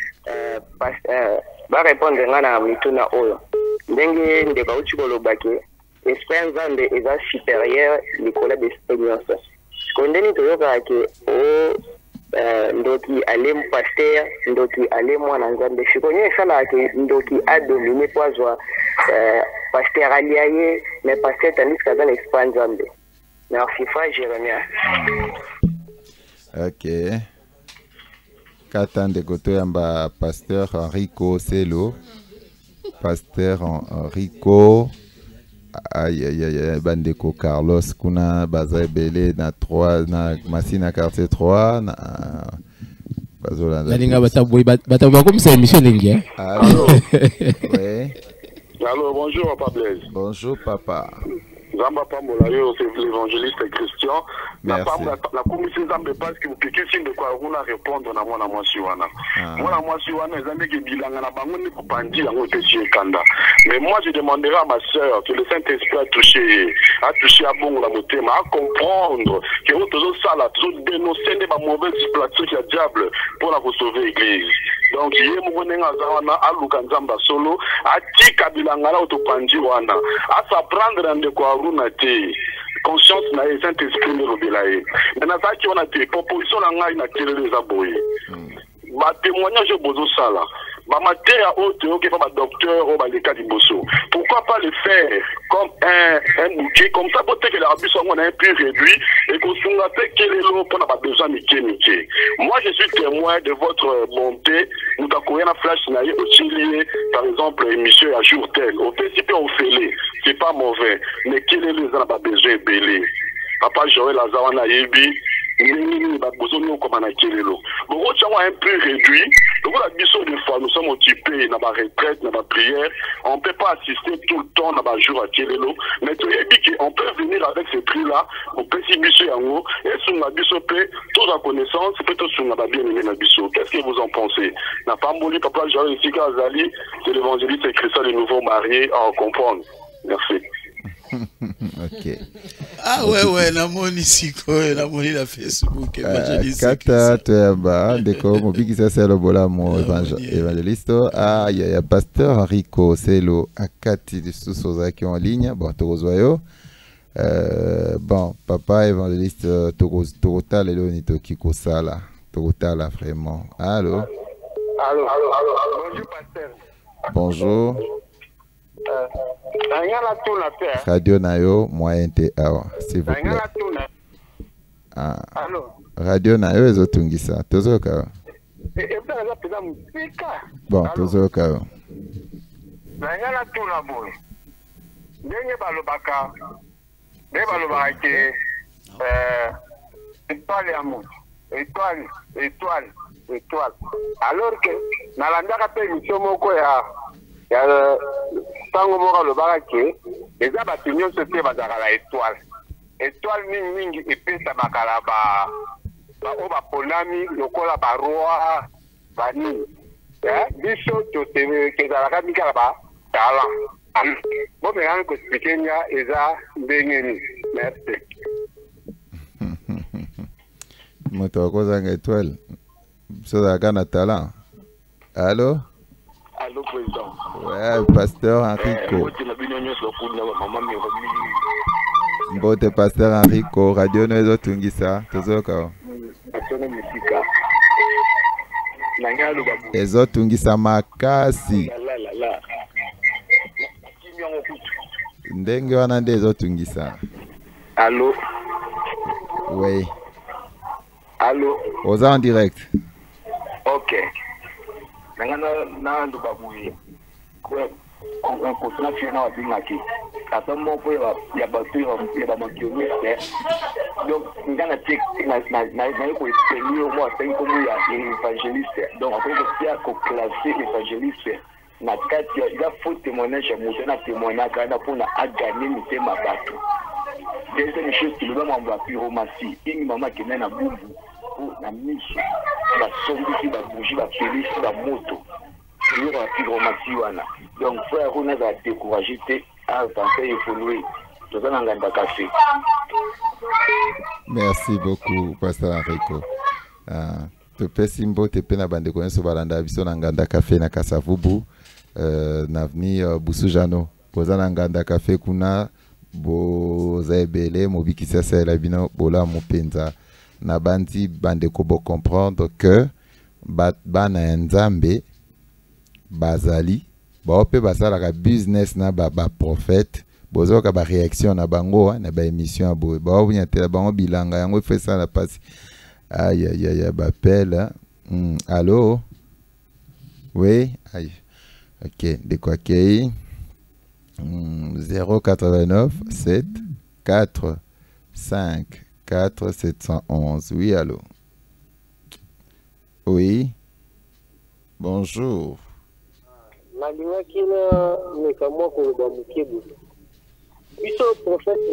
[SPEAKER 12] ba répondre nga na mituna oyo ndenge ndeko uchi kolobaki esprit nzambe eza supérieur likolo d'esprit nyonso kondeni toyoka ke ndoki alem pasteur ndoki alem mwana nzambe sikonye sala ke ndoki a dominer poazwa pasteur aliaye mais pasteur tandis kaza na esprit nzambe na fifa Jeremia.
[SPEAKER 2] OK. Katande koto yamba pasteur Enrico Selo. Pasteur Enrico bandeko Carlos kuna baza belé na 3 na Masina quartier 3 na bazolanda
[SPEAKER 5] linga bataboy comme ça émission lingi.
[SPEAKER 2] Allô. Ouais.
[SPEAKER 6] Allô, bonjour papa Blaise.
[SPEAKER 2] Bonjour papa.
[SPEAKER 6] Zamba Pambola, c'est l'évangéliste Christian.
[SPEAKER 2] Merci.
[SPEAKER 6] La commission Zamba parce que vous piquez signe de quoi vous répondre na moi siwana. Moi siwana ezambe ke bilanga na bango ni kupandi yango techi kanda. Mais moi je demanderai à ma sœur que le Saint-Esprit a touché à bon la motema à comprendre que vous toujours ça là toujours dénoncer des mauvaises pratiques ya diable pour la sauver l'église. Donc yé mokonenga zawana aluka nzamba solo atika bilanga la otopandi wana à s'apprendre de quoi conscience na Saint-Esprit de l'obélaye. Maintenant ça qui on a des propositions na ngai na télé les aboyés. Ba témoignage bozo sala. Ba matière haute que pas docteur ou ba les cas bosso. Pourquoi pas le faire comme un bouquet comme ça pour que les abus soient un peu réduit et qu'on soit fait quel est l'eau pour n'a besoin de Moi je suis témoin de votre bonté. Nous avons un flash na aussi lié par exemple émission à jour tel. Au principe on fait les c'est pas mauvais mais quel est les a pas besoin belé. Papa Joël Azawana Yebi nous avons comme un kilelo. Bon, un peu réduit. Donc, la mission de fois, nous sommes occupés dans la retraite, dans la prière. On ne peut pas assister tout le temps dans la jour à kilelo. Mais tu as dit qu'on peut venir avec ce prix-là, on peut s'y mission en haut, et sur la mission paix, toute la connaissance, peut-être sur la bien-aimée la mission. Qu'est-ce que vous en pensez? N'a pas moulu, papa, Joël ici, Azali, c'est l'évangéliste et Christian, les nouveaux mariés, à comprendre. Merci.
[SPEAKER 2] OK.
[SPEAKER 8] Ah ouais namoni siko namoni la Facebook évangéliste
[SPEAKER 2] kata toyamba ndeko mobikisa selo bola mo évangéliste il y a pasteur Enrico Selo akati lisusu zaki en ligne bon tokozwayo bon papa évangéliste tokotala lelo ni toki kosala tokotala vraiment. Allô.
[SPEAKER 12] Bonjour pasteur.
[SPEAKER 2] Bonjour. Radio Nayo moyen te awa s'il vous plaît. Radio Nayo ezotungisa tozoka. Bon tozoka.
[SPEAKER 12] Nangala tuna boy. Ndenge balobaka. Ndenge balobaka ke étoile ya moto. Étoile. Alors que nalandaka pe émission moko ya
[SPEAKER 6] Tango moko lobaka ke eza bato nyonso te bazalaka na étoile. Étoile mingi epesa bakala oyo baponami lokola baroi banini. Biso tozalaka mikala batalant. Bomekanga koexplike nga eza ndenge nini. Merci.
[SPEAKER 2] Moto akozanga étoile. Tozalaka na talent. Allô?
[SPEAKER 6] Allô, président.
[SPEAKER 2] Ouais, pasteur Enrico. Mbote pasteur Enrico, radio no ezotungisa, tozoka. Ezotungisa makasi. Ndenge wana nde ezotungisa.
[SPEAKER 6] Allô?
[SPEAKER 2] Oui.
[SPEAKER 6] Allô?
[SPEAKER 2] Oza en direct.
[SPEAKER 6] Ok. Na ndo babuye ko na fina wa bingaki ata moko ya batu ya ba makioniste donc ngana tek na ko expliquer moi c'est comme ya évangéliste donc on peut dire ko classer évangéliste na kati ya faut témoignage ya moto na témoignage kana pona a gagner mitema batu deuxième chose qui le membre la pyromancie une maman qui na bubu na miso la sombi ba bougie ba pelisi ba moto il y a pyromancie wana donc frère on a découragé à tenter évoluer tout ça dans le café.
[SPEAKER 2] Merci beaucoup pasteur Enrico. Topesi mbote pe na bande koneso balanda biso na nganda café na Kasavubu na avenue Busujano poza na nganda café kuna boza ebele mobikisa sala bino bola mopenza na bandi bande ko bo comprendre que bana nzambe bazali baope basala ka business na ba prophète bozo ka ba réaction na bango na ba émission abo ba obunyatela bango bilanga yango fait ça la passe aïe aïe aïe bapel allô oui aïe ok de quoi qu'il 089 7 4 5 4 711 oui allô oui bonjour
[SPEAKER 12] nalingaki na meka moko loba mokebu biso prophète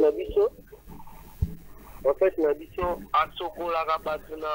[SPEAKER 12] na biso asokolaka bato na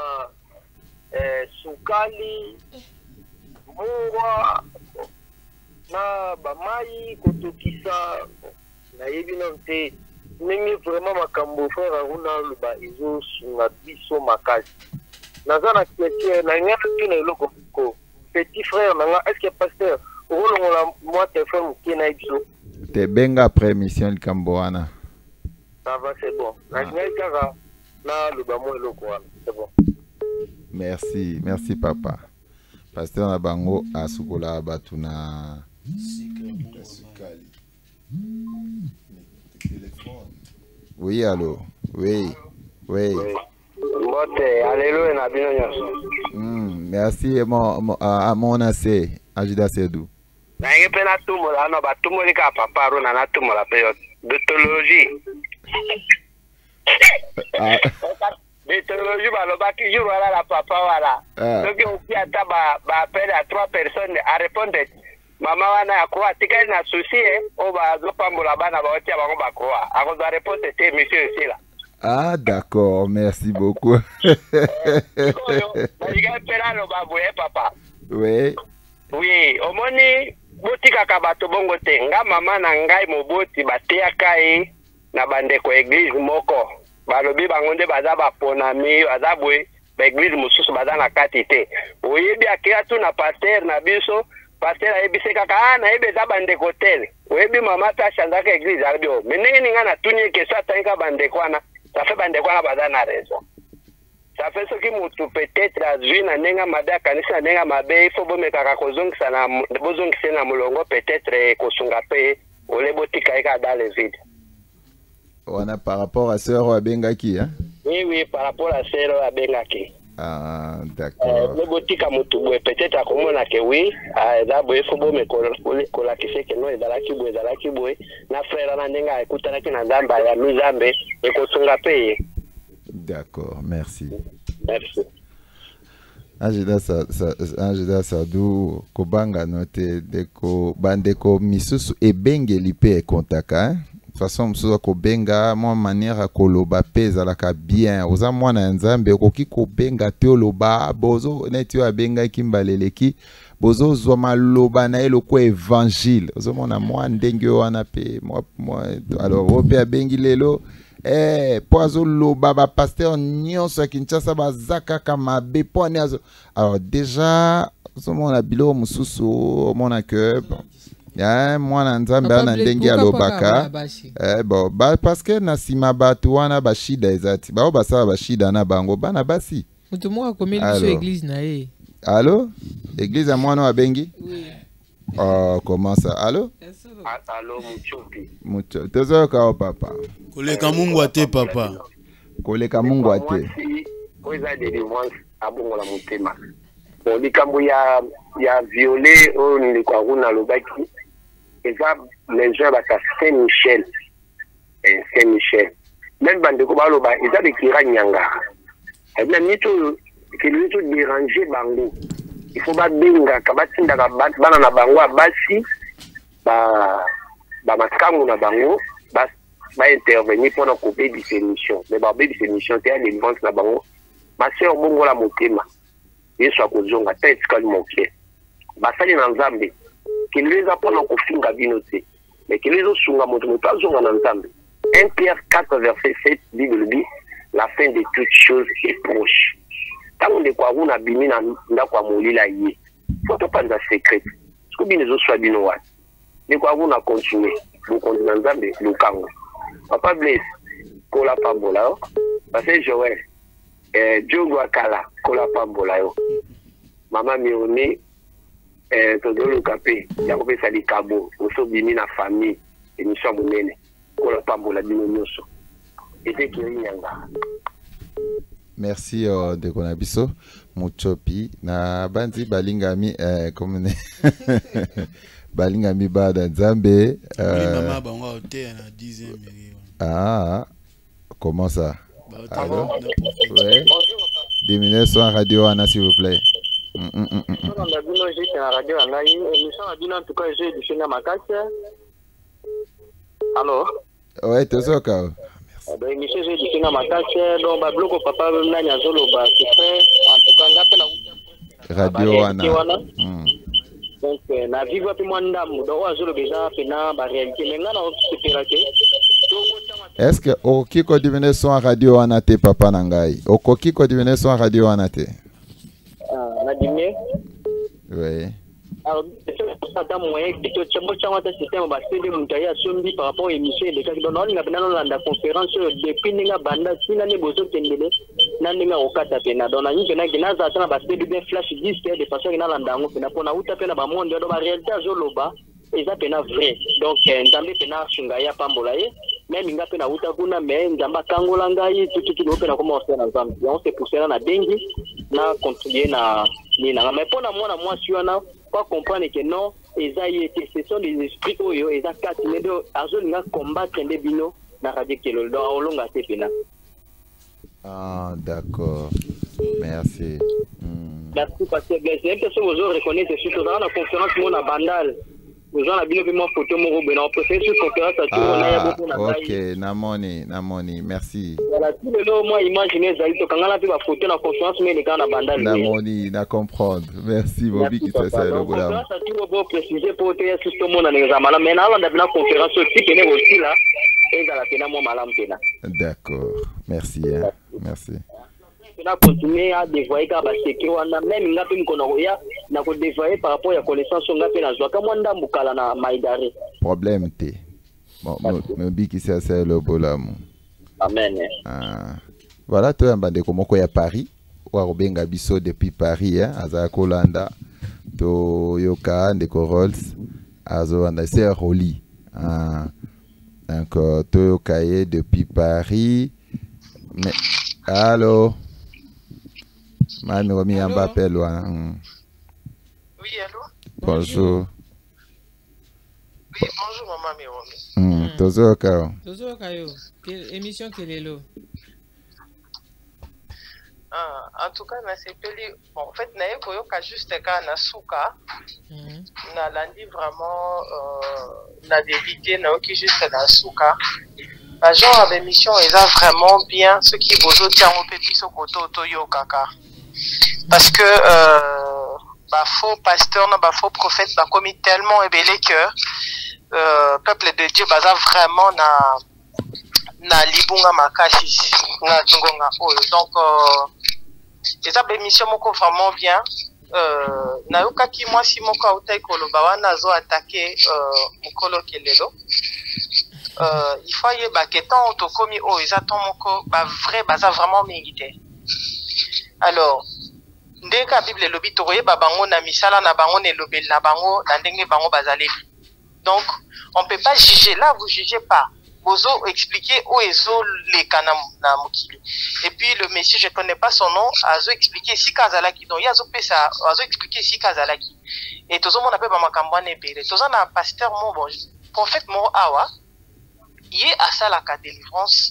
[SPEAKER 12] sukali mbungwa na bamai kotokisa nayebi nano te ndenge vraiment makambo frère aruna loba ezosunga biso makasi naza na question na nga tuna eloko moko petit frère nanga est-ce que pasteur okolongola mwa téléphone moke na biso
[SPEAKER 2] te benga après mission likambo wana
[SPEAKER 12] ça va c'est bon nalingai kaka na loba mo eloko wana c'est bon
[SPEAKER 2] merci merci papa pasteur na bango asukola batu na sukali téléphone oui allô oui oui
[SPEAKER 12] mbote alléluia na bino nyonso
[SPEAKER 2] merci à mon assez Ajida Sedou
[SPEAKER 12] nange pe natumola no batumoli ka papa aruna natumola pe d'autologie d'autologie balobaki jour wala la papa wala donc on ata ba appel à 3 personnes à répondre mama wana akwa tikali na souci o ba zo pambola bana ba otia bango bakwa ako doit répondre c'était monsieur ici là.
[SPEAKER 2] Ah d'accord, merci beaucoup.
[SPEAKER 12] Papa.
[SPEAKER 2] Oui.
[SPEAKER 12] Oui, omoni botika ka bato bongo te nga mama na ngai moboti batia kai na bandeko église moko balobi bango nde baza baponami baza bwe ba église mosusu baza na kati te oyebi akia tu na pasteur na biso pasteur ayebise kaka na yebe za bandeko tele oyebi mama ta chanzaka église albio menenge ninga na tuni ke sa tanka bandeko wana ça fait bandeko wana baza na raison. Ça fait ce qui moutou peut-être à Zwina nenga mabea kanisa nenga mabe il faut bomeka kozongisa na bozongisa na mulongo peut-être kosunga pe ole botika eka dans le vide.
[SPEAKER 2] On a par rapport à sœur Abengaki hein?
[SPEAKER 12] Oui par rapport à sœur Abengaki.
[SPEAKER 2] Ah d'accord.
[SPEAKER 12] Le botika moutou peut-être akomona ke oui za boye faut bomeka kola kise ke no ezalaki boye na frère na nenga ekutana ki na ndamba ya mizambe ekosunga pe.
[SPEAKER 2] D'accord, merci.
[SPEAKER 12] Merci.
[SPEAKER 2] Angela Sadou kobanga note deko bandeko misusu ebengeli pe kontaka façon msusu kobenga mo manière akoloba peza la ka bien oza mwana nzambe okoki kobenga te oloba bozo neti abenga kimbaleleki bozo zwa maloba na eloko évangile ozo mona mwa ndenge wana pe alors ope abengi lelo po azoloba bapasteur nyonso ya Kinshasa bazaka kama be po ane azo alors déjà ozomona biloko mosusu omona ke mwana nzambe ana ndenge alobaka bon parce que na nsima bato wana bashida ezati bao basala bashida na bango bana basi
[SPEAKER 9] moto moko akomeli biso église na ye
[SPEAKER 2] allo église ya mwana abengi oh comment ça allo
[SPEAKER 12] allo muchopi
[SPEAKER 2] mucho tozoka papa
[SPEAKER 8] koleka mungu ate papa
[SPEAKER 2] koleka mungu ate
[SPEAKER 12] oza délivrance abongola motema bon likambo ya violé oyo ndeko akuna alobaki eza maison bata Saint-Michel Saint-Michel même bandeko baloba eza bekira nyanga ebina mito keli to déranger bango il faut babenga kabatindaka bana na bango abasi ba makango na bango ba intervenir pendant ko baby émission mais ba baby émission te les ventes na bango ma sœur bongo la motema yesu akozonga ta etikali moke basali na nzambe keleza pendant ko finga bino te mais keleza sunga moto azonga na nzambe 1 Pierre 4 verset 7 Bible dit la fin de toutes choses est proche tango de kwa una bimi na ndako molila ye faut pas de secret ce que bino zo swa bino wa de kwa una continuer vous continuer nzambe lukango papa bless kola pambola parce que Joël Diogo akala kola pambola yo mama mioni todolo kapé ya kopesa likabo oso bimi na famille émission monene kola pambola bino nyoso ete kinyanga.
[SPEAKER 2] Merci de Konabiso Muchopi na bandi balingami comme balingami bada Nzambe
[SPEAKER 8] mama bango hotel na 10e.
[SPEAKER 2] Comment ça? Alors ouais. Diminuez son radio Anna s'il vous plaît.
[SPEAKER 12] Allô?
[SPEAKER 2] Ouais, tozoka.
[SPEAKER 12] Émission j'ai dit na makase donc ba bloko papa na nyazolo ba c'est en tout cas ngape na
[SPEAKER 2] radio wana
[SPEAKER 12] donc na vivre pe mwanda mudo azolo beza pena ba réalité menga na opératé
[SPEAKER 2] est-ce que okiko diviner son radio wana te papa na ngai okiko diviner son radio wana te
[SPEAKER 12] na dimé
[SPEAKER 2] oui
[SPEAKER 12] alors ça moyen que tu chambo chama ta système ba céder mutaya sombi par rapport émission de kasi donc na bana landa conférence depuis ninga banda sina ne bozo tendele na ninga okata pena donc na nyinga gina za tana ba céder bien flash disque de façon ina landa ngo pena pona uta pena ba monde do ba réalité azoloba eza pena vrai donc ndambe pena sunga ya pambola ye même nga pena uta kuna mais ndamba kangola ngai tutu do pena comment faire na zambi on se pousser na dengi na continuer na ni na mais pona mwana mwasi wana pas comprendre que non ce sont des esprits oyo eza kati medo azolinga combattre nde bino na radio kelo do olonga te pena.
[SPEAKER 2] D'accord, merci.
[SPEAKER 12] Merci parce que c'est que ce vous reconnaître surtout dans la conférence mon à Bandal vous en a bien vu mon photo mon robin on peut faire sur conférence à tout on a beaucoup na
[SPEAKER 2] OK namoni merci.
[SPEAKER 12] Voilà tout le long moi imaginer zali to kangala pe ba photo na conférence mais les gars na Bandal
[SPEAKER 2] namoni na comprendre merci Bobby qui c'est le bonhomme.
[SPEAKER 12] Ça tu veux préciser pour te système mon na ngazamala mais na la conférence aussi que ne aussi là et dans la pena moi malam pena.
[SPEAKER 2] D'accord merci merci.
[SPEAKER 12] On a continué à dévoyer car sécurité on a même ngapi mkono ya na ko dévoyer par rapport à connaissance ngapi na zwa kama ndambu kala na maidare
[SPEAKER 2] problème te bon Bobby qui c'est le bonhomme.
[SPEAKER 12] Amen.
[SPEAKER 2] Voilà toi mbande komoko ya Paris wa robenga biso depuis Paris aza kolanda to yoka ndeko Rolls azo anda c'est Roli donc to yoka depuis Paris mais allô Mami Romi en appel
[SPEAKER 14] Oui, allô?
[SPEAKER 2] Bonjour.
[SPEAKER 14] Oui, bonjour maman Romi.
[SPEAKER 2] Tozoka.
[SPEAKER 9] Tozoka yo. Quelle émission quelle est là?
[SPEAKER 14] En tout cas, bon, en fait, nayoka juste ka na suka. Na landi vraiment na débité na oki juste na suka. Ba genre avec mission ils ont vraiment bien ceux qui bozo tiens au pépiso koto toyo kaka. Parce que ba faux pasteur na ba faux prophète ba commis tellement ébélé que peuple de Dieu baza vraiment na libunga makasi na ngonga oyo. Donc c'est une émission vraiment bien. Nayoka ki moi si moko autai koloba wana zo attaquer mokolo kelelo. Il faut y ba ketan to komi o ezaton moko ba vrai baza vraiment mérité. Alors ndeka Bible lobi to yeba bango na misala na bango ne lobel na bango na ndenge bango bazali. Donc on peut pas juger là, vous jugez pas. Bozo expliquer où ezo les kanam na mokili. Et puis le monsieur je connais pas son nom, azo expliquer si kazalaki donc yazo pesa azo expliquer si kazalaki. Et tozo mon appelle ba makambo na ebele. Tozo na pasteur mo bon prophète mo awa yé à ça la délivrance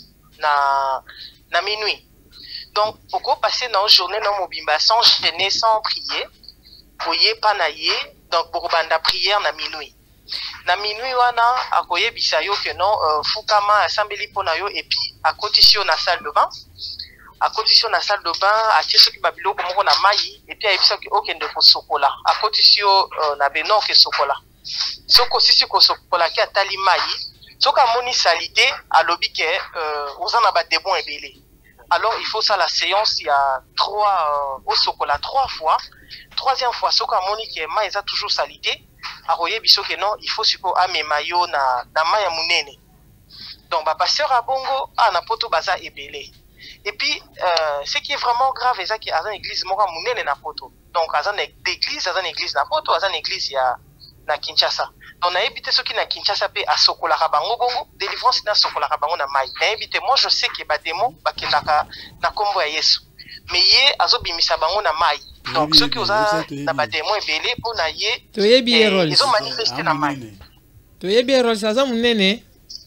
[SPEAKER 14] na minuit. Donc pourquoi passer dans une journée dans mobimba sans jeûner sans prier. Boye pa na yé donc pour banda prière na minuit. Na minuit wana akoye bisayo que non fukama assemblée pona yo et puis à cotisio na salle de bain na salle de bain a tiso ki babilo ko moko na mai et puis a bisayo ki okende ko sokola a cotisio na beno ke sokola soko sisi ko sokola ki atali mai soka moni salité a lobi ke ozana ba debon ebele. Alors il faut ça la séance il y a 3 au sokola 3 fois. Troisième fois soka moni ke mai za toujours salité. Aroye biso que non, il faut suppo ame mayo na maya munene. Donc ba pasteur à bongo na poto baza ebele. Et puis ce qui est vraiment grave c'est que azan église moko munene na poto. Donc azan d'église, azan église na poto, azan église ya na Kinshasa. On a évité ceux qui na Kinshasa pe a sokola bango bongo, délivrance na sokola bango na mai. Na évité moi je sais que ba démon ba kendaka na kombo ya Yesu. Mais yé azo bimisa bango na mai. Donc ceux qui ont na ba démon ebele pour na yé ils ont manifesté na mai.
[SPEAKER 9] To ye bien rôle ça za munene.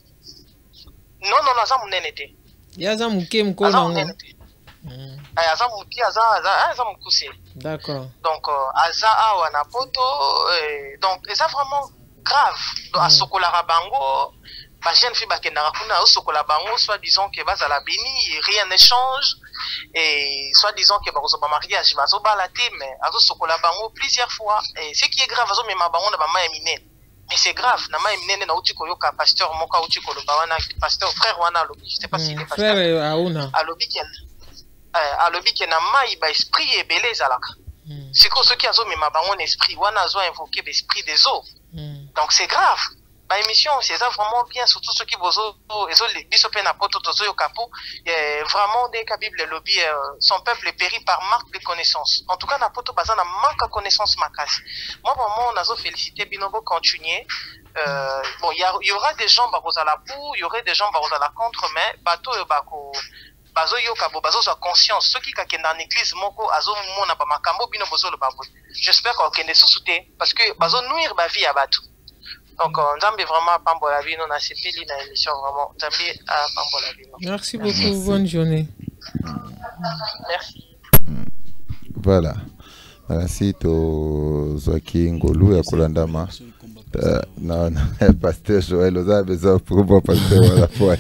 [SPEAKER 14] Non, ça munene te.
[SPEAKER 9] Ya za muke mko na ngo.
[SPEAKER 14] Aza muke aza mukuse.
[SPEAKER 9] D'accord.
[SPEAKER 14] Donc aza awa na poto donc c'est vraiment grave. Donc a sokola bango ba jeune fille ba kendaka kuna o sokola bango soit disons que baza la béni et rien ne change. Et soit disant que bazo ba mariage bazo ba la mais azo sokola bango plusieurs fois et ce qui est grave azo mema bango na ba mai minene mais c'est grave na mai minene na uti koyoka pasteur moka uti koloba wana pasteur frère wana lobi je sais pas si il est pasteur
[SPEAKER 9] frère auna
[SPEAKER 14] alobi ke na mai ba esprit ebele zalaka c'est que ceux qui azo mema bango na esprit wana azo invoquer l'esprit des eaux donc c'est grave. Ba émission c'est ça vraiment bien surtout ceux qui bozo ezo les biso pe na poto tozo yo kapo vraiment dès que Bible lobby son peuple périt par manque de connaissance. En tout cas na poto bazana manque de connaissance makasi. Moi vraiment nazo féliciter binobo continuer bon il y aura des gens baroza la pour, il y aurait des gens baroza la contre mais bato yo bako bazo yo kabo bazo sa conscience ceux qui kakenda en église moko azo mona ba makambo bino bozo le babo. J'espère qu'on kende sous-souté parce que bazo nuire ba vie à bato. Donc, Nzambe vraiment à Pambola Vie, on a CPL dans l'émission vraiment. Nzambe à Pambola Vie.
[SPEAKER 9] Merci beaucoup, bonne journée.
[SPEAKER 14] Merci.
[SPEAKER 2] Voilà. Merci to Zoaki Ngolu ya Kulandama. Non, pasteur Joël Oza a besoin pour moi pasteur à la fois.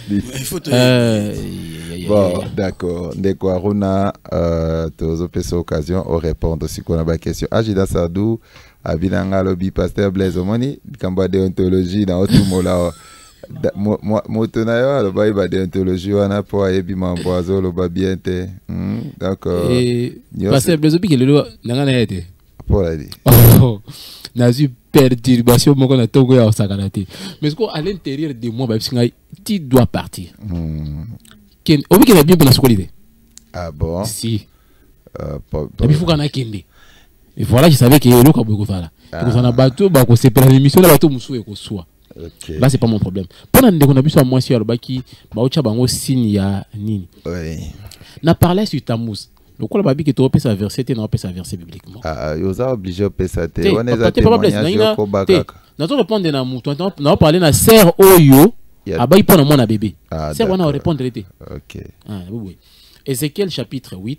[SPEAKER 2] Bon, d'accord. Ndeko Aruna, tu as cette occasion de répondre aussi à la question. Ajida Sadou, Abinanga Lobi, pasteur Blaise Omoni, Kamba déontologie dans tout mola. Motonayo, le bail va déontologie, on a pour aller bien boiseau, le bas bien te. D'accord.
[SPEAKER 5] Pasteur Blaise Omoni, le loi, n'a rien été.
[SPEAKER 2] Pour la dire.
[SPEAKER 5] N'a eu perturbation, mon qu'on a tout à Sakanate. Mais à l'intérieur de moi, tu dois partir. Au bout qu'il a bien pour la scolarité.
[SPEAKER 2] Ah bon?
[SPEAKER 5] Si. Il faut qu'on a kende. Et voilà, je savais qu'il y a le beaucoup de là. Quand on a bateau, c'est pour l'émission, la bateau moussou et qu'on soit. Là, c'est pas mon problème. Pendant que on a vu sur moi, si on a baki, baoucha bango signe ya nini.
[SPEAKER 2] Oui.
[SPEAKER 5] Na parlé sur Tammuz. Le quoi la babi qui te sa verset, tu n'as pas sa verset bibliquement.
[SPEAKER 2] Ah, vous avez obligé de passer ça.
[SPEAKER 5] On est à témoignage au Kobaka. Nous avons répondu à mouton. Nous avons parlé à serre oyo. Ah bah il prend mon bébé. Serre on a répondu.
[SPEAKER 2] Ok.
[SPEAKER 5] Ah oui. Ézéchiel chapitre 8.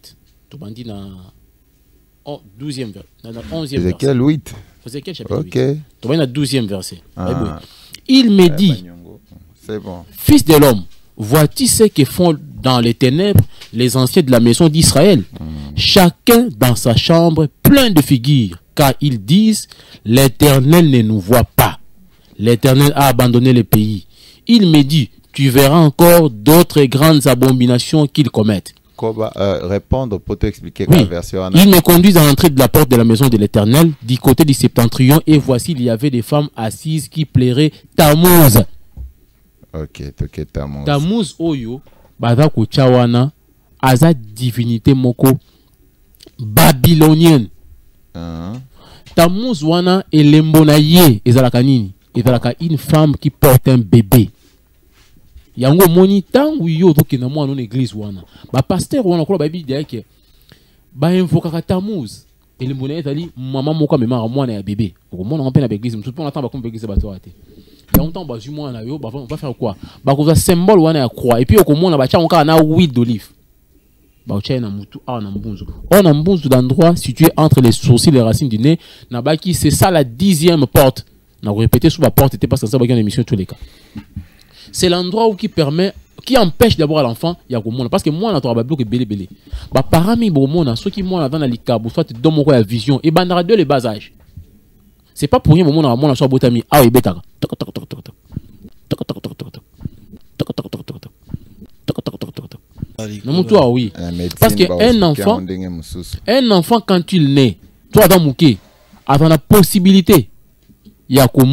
[SPEAKER 5] Tu m'as dit dans 12e verset. Dans 11e verset.
[SPEAKER 2] Ézéchiel 8.
[SPEAKER 5] Ézéchiel chapitre 8.
[SPEAKER 2] Ok.
[SPEAKER 5] Tu vas dans 12e verset.
[SPEAKER 2] Ah.
[SPEAKER 5] Il me dit,
[SPEAKER 2] c'est bon.
[SPEAKER 5] Fils de l'homme, vois-tu ce que font dans les ténèbres les anciens de la maison d'Israël, chacun dans sa chambre plein de figures, car ils disent, l'Éternel ne nous voit pas. L'Éternel a abandonné le pays. Il me dit, tu verras encore d'autres grandes abominations qu'ils commettent.
[SPEAKER 2] Répondre pour t'expliquer
[SPEAKER 5] oui.
[SPEAKER 2] la version.
[SPEAKER 5] Il me conduit à l'entrée de la porte de la maison de l'Éternel, du côté du septentrion, et voici, il y avait des femmes assises qui plairaient Tammuz.
[SPEAKER 2] Ok, ok, Tammuz.
[SPEAKER 5] Tammuz oyo, baza kuchawana, aza divinité moko babylonienne. Tammuz wana elembo ye ezalaka nini? Ezalaka une femme qui porte un bébé. Yango moni tangu yo toke na mwana na église wana. Ba pasteur wana kola ba bible ke ba invoka Tammuz. Elembo na ezali mama moko amema mwana ya bébé. Ko mona on pe na église, mutu pona tamba comme église bato ate. Il y a longtemps ba ju mwana yo ba va faire quoi? Ba ko za symbole wana ya croix et puis ko mona ba cha onka na huile d'olive. Ba o cha na mutu a na mbunzu. On a mbunzu d'endroit situé entre les sourcils et les racines du nez. Na ba ki c'est ça la 10e porte. Na répéter sous la porte était parce que ça va gagner émission tous les cas. C'est l'endroit où qui permet, qui empêche d'abord à l'enfant, il y a comme parce que moi, on a trouvé bloqué belé belé. Bah parmi bon ceux qui moi dans la likabou, soit dans mon la vision et bandara de les bas âges. C'est pas pour rien mon on a soit botami ah et bêta. Non toi oui. Parce que un enfant quand il naît, toi dans mouké, a la possibilité, il y a comme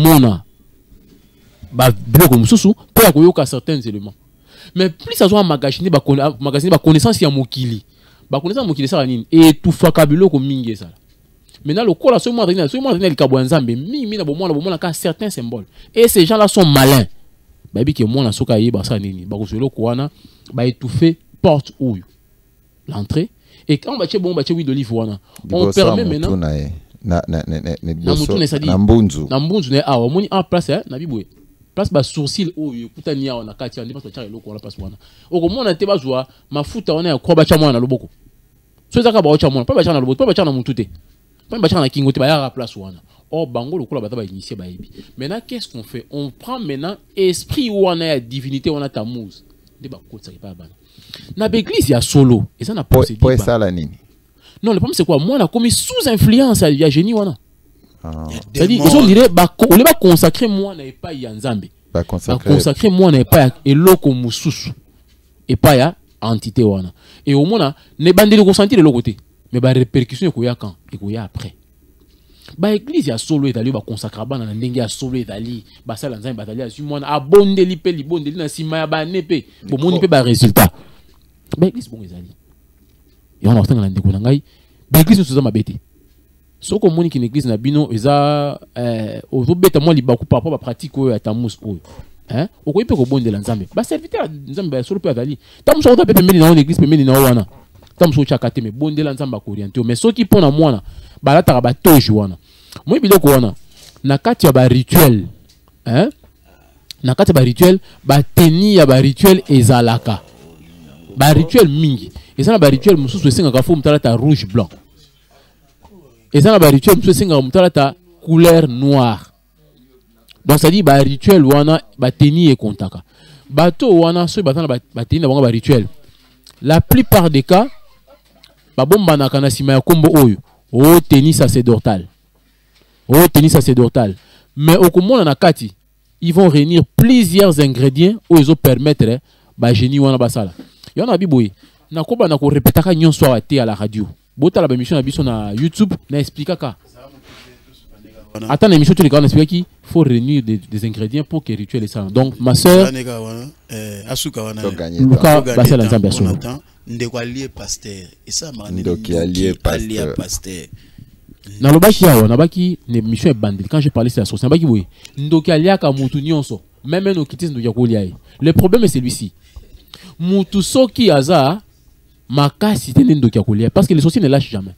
[SPEAKER 5] ba bloco mususu pour ya koyoka certains éléments mais plus ça soit magasiner ba connaissance ya mokili ba connaissance mokili ça nini et tout fakabilo ko mingi ça maintenant le kola so moi dans likabo nzambe mi na bomona ka certains symboles et ces gens là sont malins ba bi ke mona soka yeba ça nini ba kozelo ko wana ba étouffer porte ou l'entrée et quand ba che huile d'olive wana on permet maintenant
[SPEAKER 2] na mbunzu
[SPEAKER 5] ne a o moni en place na biboué place ba sourcil oyo kutania ona kati andi parce que eloko wana place wana okomona te bazwa mafuta wana ya kwa bacha mwana na loboko so ezaka ba ocha mwana pa bacha na loboko pa bacha na mutute pa bacha na kingo te ba ya place wana o bango lokola bata ba initier ba yebi maintenant qu'est-ce qu'on fait? On prend maintenant esprit wana ya divinité wana Tammuz de ba kotsa pa bana na église ya solo et ça na possédé
[SPEAKER 2] pour ça la nini
[SPEAKER 5] non le problème c'est quoi moi na commis sous influence ya génie wana. C'est-à-dire, ils ont dit, on va consacrer moi n'a pas Yanzambe. Consacrer moi n'a pas et loko mususu. Et pas ya entité wana. Et au moins, ne bandé de consentir de l'autre côté. Mais ba répercussion ko ya quand et ko ya après. Ba église ya solo etali ba consacrer bana na ndenge ya solo etali ba sala nzambe batali asu mwana abonde li pe li bonde li na sima ya ba nepe. Bo moni pe ba résultat. Ba église bon ezali. Et on a tanga na ndeko na ngai. Ba église nous ma bête. So comme moni ki l'église na bino eza ozobeta moi libaku par rapport à pratique oyo ya Tammuz oyo hein okoyi pe ko bondela nzambe ba serviteur nzambe ba solo pe azali Tammuz ota pe pembeni na l'église pembeni na wana Tammuz ochaka te me bondela nzamba ko orienter mais soki pona mwana ba lataka ba toji wana moi biloko wana na kati ya ba rituel hein na kati ya ba rituel ba teni ya ba rituel ezalaka ba rituel mingi ezana ba rituel mususu esengaka fo mutala rouge blanc. Et ça, le rituel, c'est une couleur noire. Donc, ça dit, le rituel, wana, teni et kontaka. Bateau, wana, ceux qui ont un rituel. La plupart des cas, bomba na kanasima ya kombo oyo. Oh, teni sacerdotal. Oh, teni sacerdotal. Mais au komona na kati, ils vont réunir plusieurs ingrédients où ils vont permettre, génie wana basala. Il y en a biboui. Na koba na ko répétaka nyonso à à la radio. Bota la émission na YouTube na expliquer attends l'émission tous les gars on explique qu'il faut réunir des ingrédients pour que le rituel est ça. Donc ma sœur
[SPEAKER 8] asuka wana
[SPEAKER 5] Luka basala nzambe aso
[SPEAKER 8] ndeko allié pasteur et ça
[SPEAKER 2] ndoki allié pasteur
[SPEAKER 5] na lobaki ya na baki ne mission bandit quand j'ai parlé c'est la source na baki boye ndoki allié ka mutu nyonso même no kitis ndoki kolia. Le problème est celui-ci mutu soki aza makasi te nendo kia kolia parce que les sorciers ne lâchent jamais.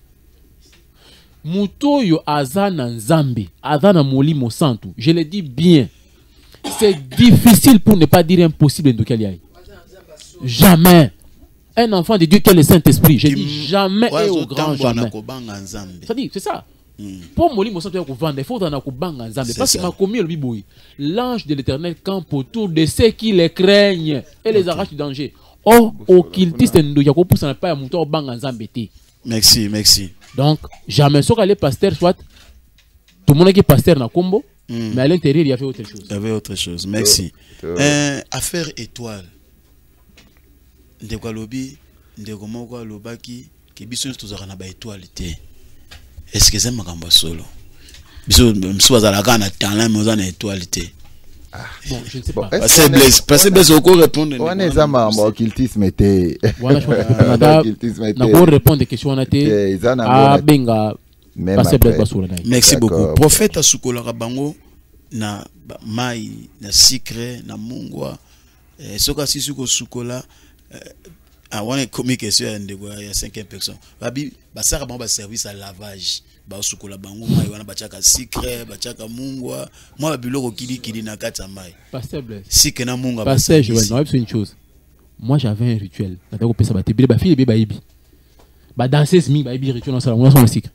[SPEAKER 5] Muto yo azana nzambe, azana molimo santo. Je le dis bien. C'est difficile pour ne pas dire impossible nendo kia. Jamais. un enfant de Dieu qui est le Saint-Esprit. Je dis jamais et au grand jamais. C'est-à-dire, c'est ça. Pour moi, il faut parce que ma commis le biboui. L'ange de l'Éternel campe autour de ceux qui les craignent et les arrache du danger. Or, occultiste n'a pas un
[SPEAKER 8] merci, merci.
[SPEAKER 5] Donc, jamais sûr qu'elle est pasteur, soit tout le monde qui est pasteur dans Combo, mais à l'intérieur, il y avait autre chose.
[SPEAKER 8] Il y avait autre chose, merci. Affaire étoile. Ndeko lobi, ndeko moko lobaki, que biso tozaka na ba étoile té. Est-ce que c'est makambo solo? Biso msouza la na talent mais on a étoile té.
[SPEAKER 5] Bon, je ne sais pas.
[SPEAKER 8] Parce que Blaise encore répondre.
[SPEAKER 2] On est en occultisme été.
[SPEAKER 5] Voilà, on a répondre des questions on a été. Ah benga.
[SPEAKER 8] Merci beaucoup. Prophète asukola bango na mai na secret na mungwa. Soka sisi ko sukola I want to communication il y a 5 personnes. Babi basaka bango ba service à lavage. Ba sukola bango mai wana bachaka secret, bachaka mungwa. Moi biloko kili na kata mai.
[SPEAKER 5] Pasteur Blaise.
[SPEAKER 8] Sike na mungwa.
[SPEAKER 5] Pasteur, je vais une chose. Moi j'avais un rituel. Natako pesa ba tebele ba fille be ba ibi. Ba danser mi ba ibi rituel dans ça, on a son secret.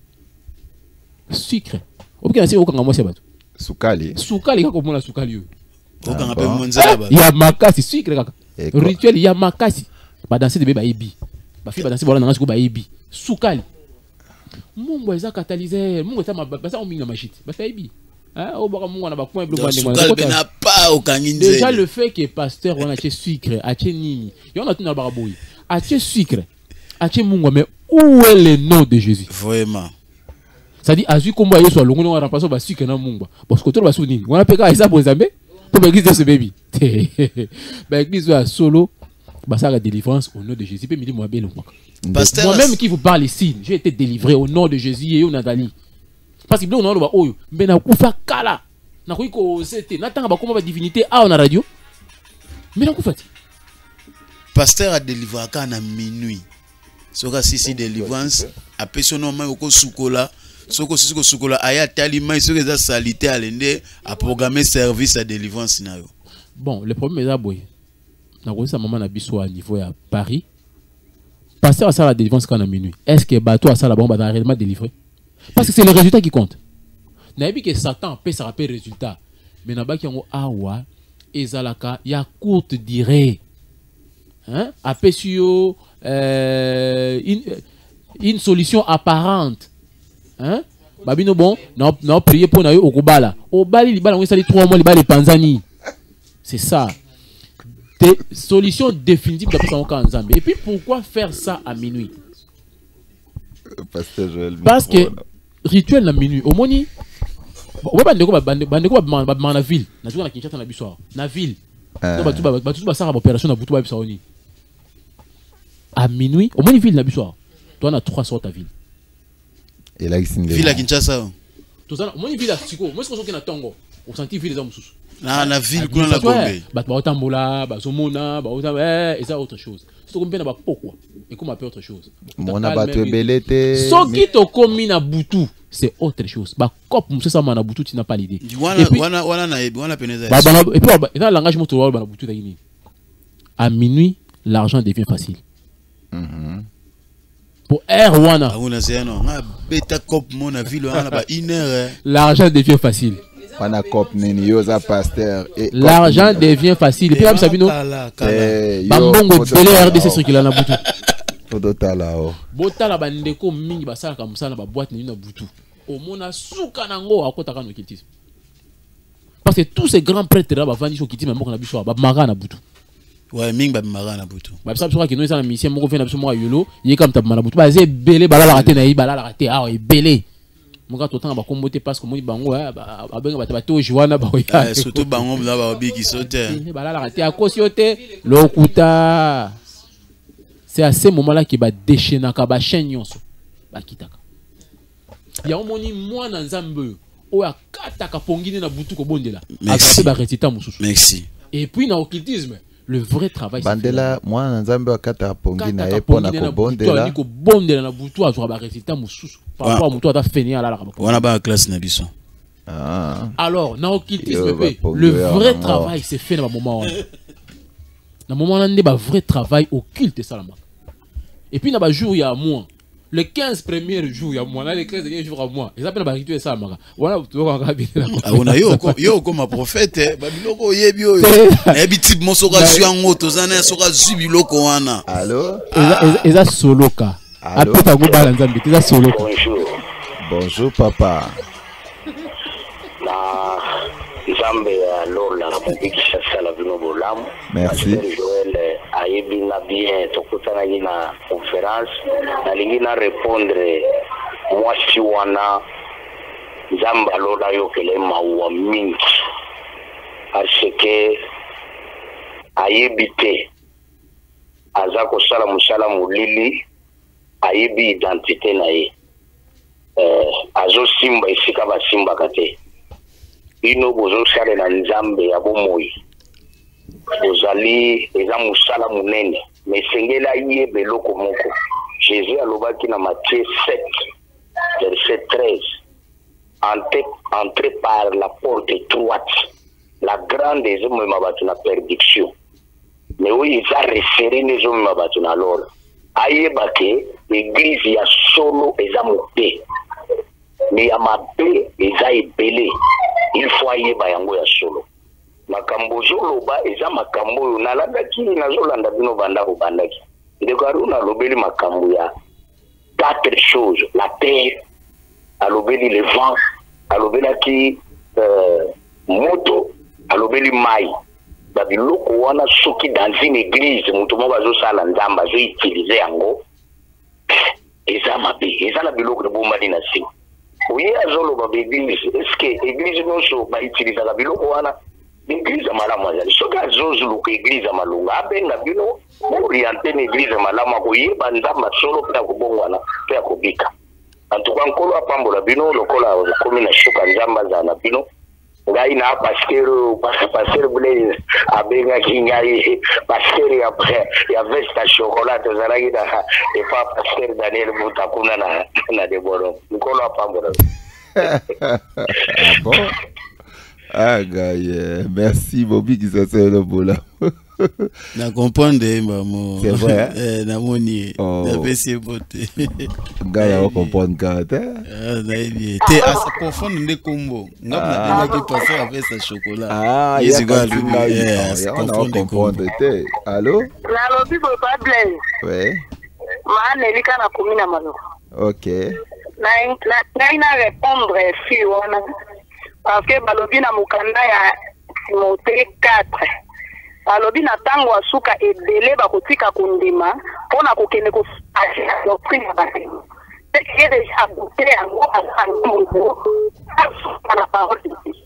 [SPEAKER 5] Sucre. Obi si okanga moi c'est bato.
[SPEAKER 2] Sukali.
[SPEAKER 5] Sukali kako mona sukali yo.
[SPEAKER 8] Okanga pe monzala ba.
[SPEAKER 5] Ya makasi sucre kaka. Rituel ya makasi. Ba danser de be ba ibi. Ba fille ba danser bola na ngasi ko ba ibi. Sukali. Mungu eza catalyseur, mungu eza basa o minga machite. Ba fa ibi. Hein, o baka mungu na ba point bleu ba ndengwa.
[SPEAKER 8] Sukali na pa okangi nzeli.
[SPEAKER 5] Déjà le fait que pasteur on a chez sucre, a chez nini. Yo na tuna ba boyi. A chez sucre. A chez mungu mais où est le nom de Jésus?
[SPEAKER 8] Vraiment.
[SPEAKER 5] C'est-à-dire, à ce combat, il y a un longo, on a remplacé par sucre dans le monde. Parce que tout le monde on a payé ça pour les amis, pour l'église de ce bébé. L'église de solo, ça la délivrance au nom de Jésus. Moi-même qui vous parle ici, j'ai été délivré au nom de Jésus et au Nadali. Parce que on a le oh, mais na kufa kala, na kuiko c'était, na tanga ba comment ba divinité a on a radio. Mais na kufa.
[SPEAKER 8] Pasteur a délivré à minuit. Soka sisi délivrance, a personnement au sukola. Soko sisi ko sukola aya talima iso que ça salité alende a programmer service à délivrance na yo.
[SPEAKER 5] Bon, le problème est là boy. Na ko sa maman na biso à niveau à Paris. Passer à ça la délivrance quand à minuit. Est-ce que bateau à ça la bombe va réellement délivrer? Parce que c'est le résultat qui compte. Na bi que Satan peut ça rappeler résultat. Mais na ba ki ngo awa ezalaka ya courte durée. Hein? Apesio une solution apparente. Hein? Babino bon, non prier pour nayo okubala. Obali libala on sali 3 mois libala Panzani. C'est ça. Des solutions définitives d'après son cas en Zambie. Et puis pourquoi faire ça à minuit? Parce que rituel à minuit. Au moni. Ouais bandeko ba na ville. Na jour na Kinshasa na biso. Na ville. Donc batu ba ça opération na butu ba biso oni. À minuit, au moni ville na biso. Toi on a 3 sortes à ville.
[SPEAKER 2] Et là,
[SPEAKER 8] ville à Kinshasa.
[SPEAKER 5] Tout ça, moi, ville à Siko, moi, je suis na Tongo. On sentit ville des hommes sous.
[SPEAKER 8] Na ville, qu'on a Gombe.
[SPEAKER 5] Bah, Otambola, bah, Zomona, bah, et ça, autre chose. C'est comme bien, bah, pourquoi? Et comment appeler autre chose?
[SPEAKER 2] Mon abattu belete.
[SPEAKER 5] Ce qui te commis na Boutou, c'est autre chose. Bah, cop, monsieur Sama na Boutou, tu n'as pas l'idée. Et puis, dans le langage, moi, tu vois, na Boutou, à minuit, l'argent devient facile. Pour Erwana. L'argent devient facile. L'argent devient facile. Et puis, Sabino, Bambongo, Bélé, RDC, ce qu'il a na Boutou. Botala bandeko mingi basala comme ça na ba boîte na Boutou. Au mona suka nango akota kana okiltisme. Parce que tous ces grands prêtres là ba vandi so kiltisme moko na biso ba mara na Boutou.
[SPEAKER 8] Ouais, ming ba mara na Boutou.
[SPEAKER 5] Ba ça que nous ça na mission moko fait na biso moi yolo, yé comme ta na Boutou. Ba zé belé bala la raté na yi bala la raté. Ah ouais, belé. Moka to tanga ba kombote parce que moni bango ba benga ba to joana ba ya.
[SPEAKER 8] Surtout bango na ba bi ki sauter.
[SPEAKER 5] Bala la raté a kosiote lokuta. C'est à ce moment-là qu'il va déchaîner la chaîne nyonso. Il y a un moment moi dans Zambie où a kataka pongine na butu ko bondela.
[SPEAKER 8] Merci.
[SPEAKER 5] Et puis dans l'occultisme, le vrai travail
[SPEAKER 2] c'est bandela moi dans Zambie a kataka pongine na epona ko bondela.
[SPEAKER 5] Ko bondela na butu a zo ba résultat mususu. Par rapport à mutu a fini à la.
[SPEAKER 8] On a ba classe na biso.
[SPEAKER 5] Alors dans l'occultisme le vrai travail c'est fait dans le moment. Dans le moment là, il y a un vrai travail occulte ça là-bas. Et puis, il y a un jour, il y a un mois. Les 15 premiers jours, il y a un mois. Les 15 derniers jours, à moi. Ils appellent un rituel ça, Mara. Voilà, tu vois,
[SPEAKER 8] on a yo comme un prophète. Babiloko yebio. Ebi type mosoka suango tozana soka zubiloko wana.
[SPEAKER 2] Allô?
[SPEAKER 5] Eza soloka.
[SPEAKER 2] Allô? Bonjour papa.
[SPEAKER 12] Nzambe ya lola na mobikisa sala vino bolamu.
[SPEAKER 2] Merci.
[SPEAKER 12] Joël ayebi na bien tokutana na conférence nalingi na répondre mwasi wana nzambe lola yokele mawa mingi parce que ayebi te aza kosala musala molili ayebi identité na ye azo simba esika basimbaka te ino bozo sale na nzambe ya bomoi bozali eza musala munene mais sengela ye beloko moko Jésus alobaki na Matthieu 7 verset 13 entrez par la porte étroite la grande ezomema bato na perdiction mais oyo eza resere nezomema bato na lora ayeba ke église ya solo eza mope mais ya mabe eza ebele il faut ayeba yango ya solo makambo zoloba eza makambo oyo nalandaki nazolanda bino banda kobandaki ndeko Aruna alobeli makambo ya 4 choses la terre alobeli le vent alobelaki moto alobeli mai babiloko wana soki dans une église moto moko azosala nzamba azoutilize yango eza mabe eza na biloko ebombani na nsima oye azoloba baeglise eske eglise nyonso bautilisaka biloko wana l'église malamu azali soki azozuluka eglise malunga abenga bino oriente na eglise malamu akoyeba nzamba solo mpe akobongwana mpe akobika antuka nkolo apambola bino lokola okomi na shuka nzamba azala na bino ngai na pasteur Blaise abengaki ngai pasteur ya veste ya chocolat tozalaki na epa pasteur Daniel Buta kuna na Deboro nkolo apambola.
[SPEAKER 2] Ah bon? Ah gars, merci Bobby qui s'est fait le boulot.
[SPEAKER 8] Na comprendre maman.
[SPEAKER 2] C'est vrai.
[SPEAKER 8] Na moni. Na pesi bote.
[SPEAKER 2] Gars ya comprendre quand
[SPEAKER 8] ah na bien. Te asa confondre ne kombo. Ngapna qui passer avec sa chocolat.
[SPEAKER 2] Ah, il y a on a comprendre te. Allô?
[SPEAKER 10] La lobby pas Blaise.
[SPEAKER 2] Ouais.
[SPEAKER 10] Ma nelika na komina malo.
[SPEAKER 2] OK.
[SPEAKER 10] Na répondre si wana. Parce que balobi na mukanda ya Timothée 4 balobi na tango asuka ebele bakotika kundima pona kokende ko doctrine ba c'est que déjà goûté yango na parole.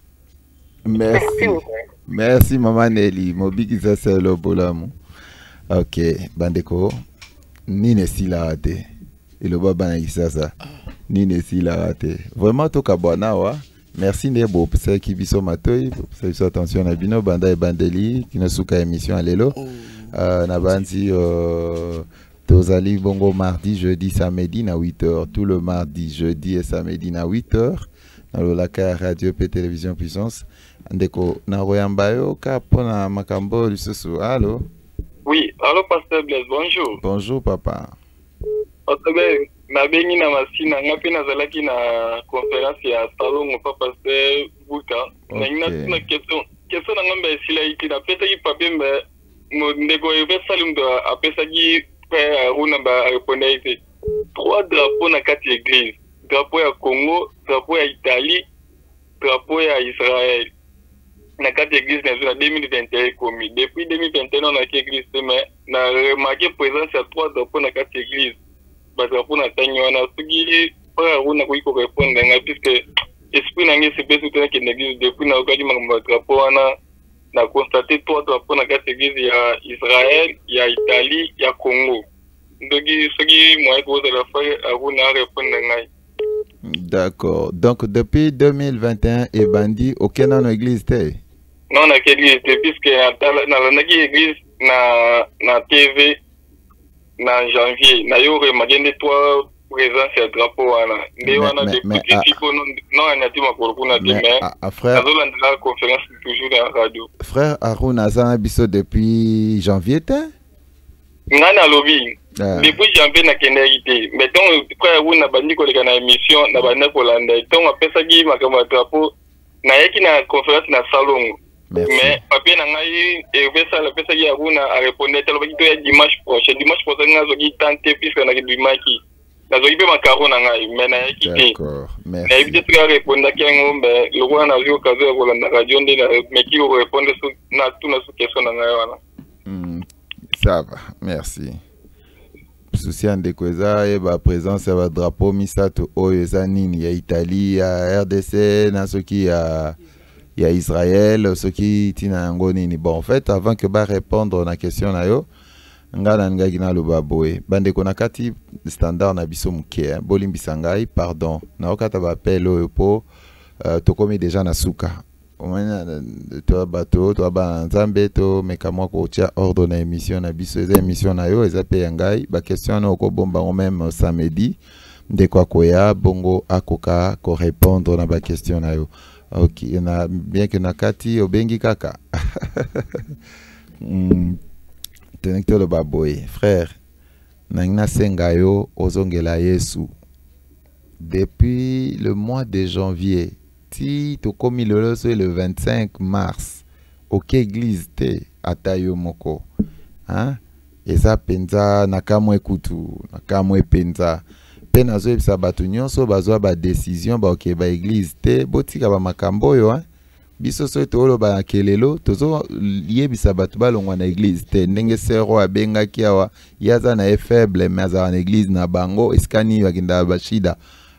[SPEAKER 2] Merci maman Nelly mobiki ça c'est le bolamu. OK bandeko nine silate et le baba na isasa nine silate vraiment to kabwana wa. Merci Nebo pour ceux qui visent Matoy, pour ceux qui attention à Bino, Banda et Bandeli, qui nous souka émission à l'élo. Nabandi, Tozali Bongo mardi, jeudi, samedi, à 8h. Tout le mardi, jeudi et samedi, à 8h. Dans le Laka Radio et Télévision Puissance. Ndeko, Naroyambayo, Kapona Makambo, Lusoso. Allô?
[SPEAKER 13] Oui, allô, Pasteur Blaise, bonjour.
[SPEAKER 2] Bonjour, papa.
[SPEAKER 13] Nabengi na masina ngapi nazalaki na conférence ya salon pa pasteur Buka na ina question na ngombe esila iti na petaki papembe ndeko eve salim do apesaki pe Aruna ba répondre ite 3 drapeaux na kati église drapeau ya Congo drapeau ya Italie drapeau ya Israël na kati église na 2021 komi depuis 2021 on a église mais na remarqué présence ya 3 drapeaux na kati église pour na tanyo wana sugi para una kuiko répondre nga puisque esprit nangi se peut soutenir que l'église depuis na okadi ma drapeau wana na constater trois drapeaux na kati église ya Israël ya Italie ya Congo ndogi sugi moi ko za la faire Aruna répondre ngai.
[SPEAKER 2] D'accord. Donc depuis 2021 et bandi aucun en église té.
[SPEAKER 13] Non na église puisque na église na TV na janvier na yo remagende toi présence ya drapeau wana nde wana depuis tiko non anati makolo kuna te mais
[SPEAKER 2] frère
[SPEAKER 13] azolanda conférence toujours na radio
[SPEAKER 2] frère Aruna azana biso depuis janvier te
[SPEAKER 13] ngana lobi depuis janvier nakendaki te mais ntongo frère wu nabandi koleka na émission nabanda kolanda ntongo apesaki makambo ya drapeau nayaki na conférence na salongo mais papier na ngai evesala apesaki ya kuna arépondre te alobaki to ya dimanche prochain nga azoki tante puisque nakendimaki nazoki mpe makaro na ngai mais nayaki te nayebi te soki arépondaki yango mais lokola nazwi okazo ya kolanda radio nde meki korépondre na tuna su question na ngai wana.
[SPEAKER 15] Ça va, merci. Souci andeko eza eba présence ya drapeau misato oyo eza nini ya Italie ya RDC na soki ya Israël soki tina yango nini. Bon en fait avant que ba répondre na question na yo ngana ngaki na loba boye bandeko na kati standard na biso muke bolimbisa ngai pardon na okata ba appel oyo po tokomi déjà na suka toi bateau toi ba nzambe to mekamwa ko tia ordre na émission na biso eza émission na yo eza pe ngai ba question na ko bomba o même samedi de quoi koya bongo akoka ko répondre na ba question na yo. OK na bien que na kati obengi kaka tenecteur de baboy frère nangina senga yo ozongela Yesu depuis le mois de janvier. Si tu commis le 25 mars, ok église te atayo moko, hein? Eza penza nakamwe kutu, nakamwe penza. Penazo ebisa batu nyonso bazwa ba décision ba ok ba église te botika ba makambo yo, hein? Biso so tolo ba kelelo tozo yebisa batu balongwa na église te ndenge sero abenga kiawa yaza na faible mais aza na église na bango iskani bakinda bashida.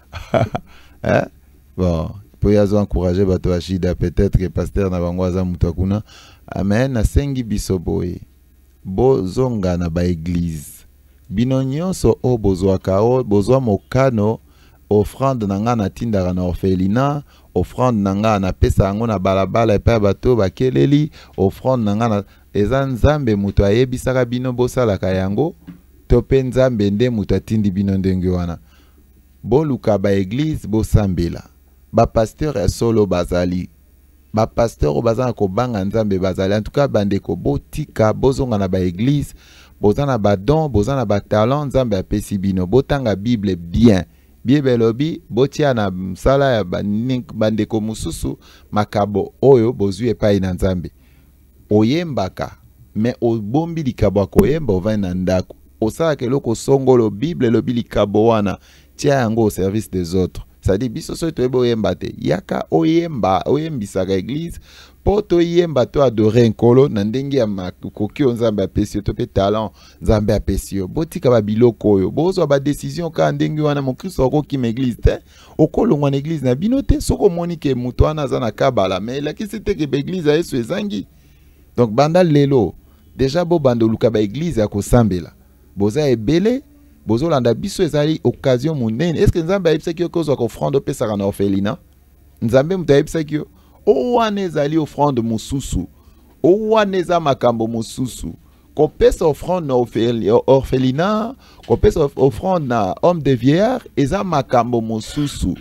[SPEAKER 15] Hein? Bon. Pour y encourager bato ashida peut-être que pasteur na bango aza mutu akuna amen na sengi biso boye bozonga na ba église bino nyonso o bozwaka o bozwa mokano offrande nanga na tindaka na orphelinat offrande nanga na pesa yango na balabala epa bato bakeleli offrande nanga na eza nzambe mutu ayebisaka bino bosalaka yango to pe nzambe nde mutu atindi bino ndenge wana boluka ba église bosambela ba pasteur ya solo bazali ba pasteur o bazana ko banga nzambe bazali en tout cas bandeko botika bozonga na ba église bozana ba don bozana ba talent nzambe apesi bino botanga bible bien bible lobi botia na msala ya bandeko mususu makabo oyo bozwi epai na nzambe oyembaka mais obombi likabo koyemba ovani na ndako osala keloko songolo bible lobi likabo wana tia yango au service des autres. Ça dit biso so to ebo yemba te yaka oyemba oyembisaka église poto yemba to adorer nkolo na ndenge ya makoki nzambe apesio to pe talent nzambe apesio botika ba biloko oyo bozwa ba décision ka ndenge wana mo Kristo akoki ma église te okolongwa na église na bino te soko moni ke mutu wana za na kabala mais la kisi te ke ba église a Yesu ezangi donc banda lelo déjà bo bando luka ba église ya kosambela boza ebele bozolanda biso ezali occasion monene. Est-ce que nzambe ayebisaki yo kozwa offrande opesaka na orphelinat nzambe mutu ayebisaki yo owane ezali offrande mosusu owane eza makambo mosusu kopesa offrande na orphelinat kopesa offrande na homme de vieillard eza makambo mosusu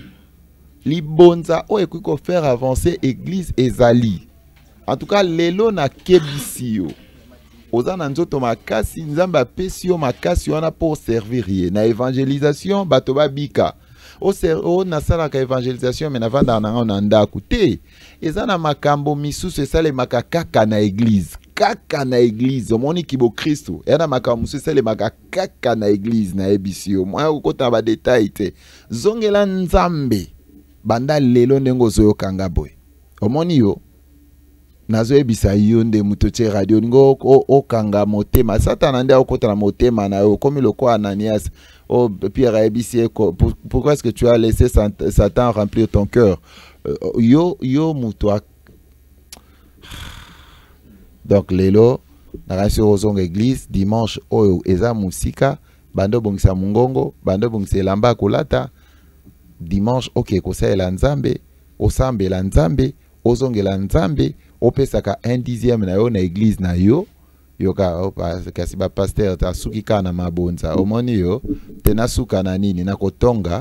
[SPEAKER 15] libonza oyo ekoki kofaire avancer église ezali en tout cas lelo na kebisi yo ozana nzoto makasi nzamba apesi yo makasi wana pour servir ye na évangélisation bato babika o nasalaka évangélisation mais navanda nanga na ndako te ezana makambo misusu esalemaka kaka na église omoni kibo Kristo yana makambo misusu esalemaka kaka na église na ebisi yo moya kokota ba détail te zongela nzambe banda lelo ndenge ozoyokanga boye omoni yo nazo ebisa yo nde muto che radio ngo okanga motema satana nde okota na motema na yo comme le quoi Ananias oh Pierre ebisi pourquoi est-ce que tu as laissé Satan remplir ton cœur yo muto donc lelo na rasio ozonga église dimanche oyo eza musika bando bongisa mungongo bando bongisa lamba kolata dimanche ok kosaela nzambe osambela nzambe ozongela nzambe opesaka 1/10 na yo na église na yo yoka kasi ba pasteur ta suki kana mabonza omoni yo tena suka na nini na kotonga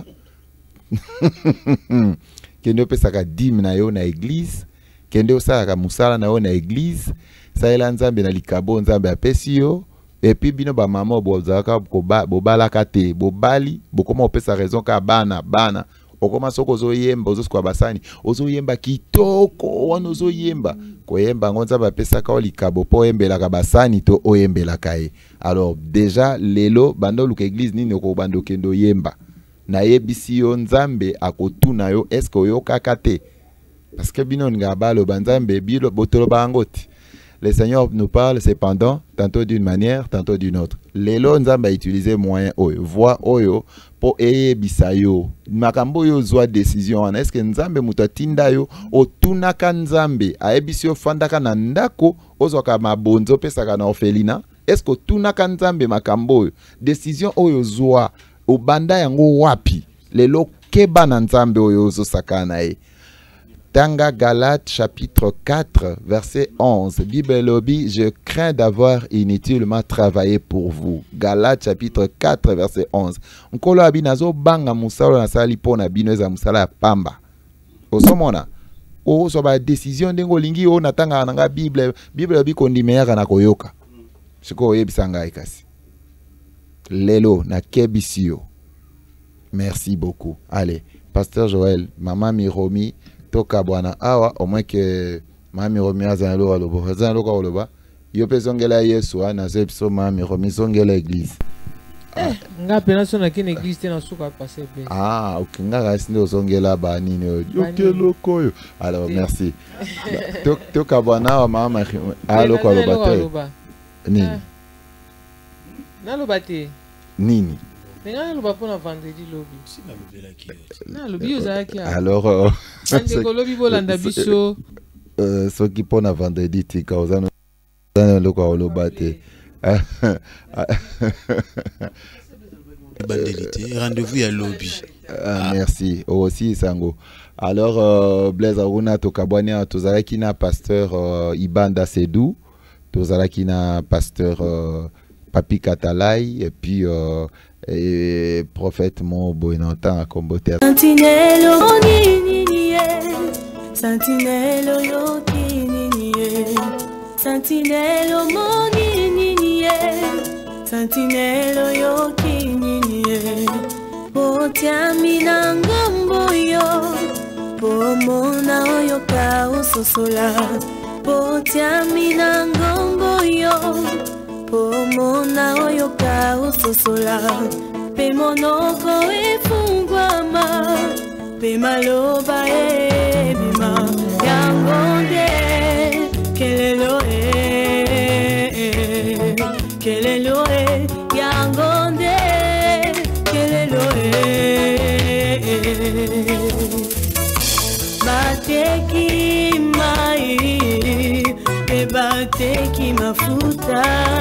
[SPEAKER 15] kende opesaka 10 na yo na église kende osaka musala na yo na église saela nzambe na likabo nzambe apesi yo et puis bino ba maman bozaka bobala kate bobali bokoma opesa raison ka bana okoma soko ozoyemba ozosikwa basani ozoyemba kitoko wana ozoyemba koyemba ngonza bapesaka o likabo po oyembelaka basani to oyembelaka ye. Alors déjà lelo bando luka église nini okobanda okendo yemba na yebisi yo nzambe akotuna yo eske oyokaka te parce que bino nga balo banzambe bilo botolo bangoti. Le Seigneur nous parle cependant tantôt d'une manière, tantôt d'une autre. Lelo nzambe a utilisé moyen oyo, voix oyo po eyebisa yo. Makambo yo zwa décision. Est-ce que nzambe mutatinda yo otunaka nzambe ayebisi yo fandaka na ndako ozwaka mabonzo pesaka na orphelina? Est-ce que otunaka nzambe makambo oyo? Décision oyo zwa obanda yango wapi? Lelo keba na nzambe oyo ozosakana ye. Tanga Galates chapitre 4 verset 11. Bible lobby, je crains d'avoir inutilement travaillé pour vous. Galates chapitre 4 verset 11. Nkolo abinazo banga musalo na sali pona binoza musala pamba. Osomona. O so ba décision ndengo lingi o natanga nanga Bible lobby kondimeyaka na koyoka. Siko oyebisanga ikasi. Lelo na kebisio. Merci beaucoup. Allez, Pasteur Joël, Maman Miromi toka bwana awa au moins que mami romi azalo alobo azalo ko oloba yo pezongela Yesu ana zepso mami romi zongela église
[SPEAKER 9] nga pena sona kine église te na suka passer be
[SPEAKER 15] okinga rasinde zongela ba nini yo kelo koyo. Alors merci toka bwana awa mama alo ko aloba nini
[SPEAKER 9] naloba te
[SPEAKER 15] nini.
[SPEAKER 9] Alors,
[SPEAKER 15] ce qui pona vendredi tika ozana loko olobate.
[SPEAKER 8] Rendez-vous à lobby.
[SPEAKER 15] Merci. Aussi sango. Alors Blaise Aruna tokabwania tozalaki na pasteur Ibanda Sedou, tozalaki na pasteur Papi Katalai et puis et prophète mon boinantan à comboter.
[SPEAKER 1] Sentinelle sentinelle yo kininiye sentinelle moniniye sentinelle yo kininiye potiami na ngombo yo pomona oyo ka usosola potiami na ngombo yo pomona oyo ka usosola pe monoko efungwama pe maloba ebima yangonde kelelo yangonde kelelo bateki mai pe bateki mafuta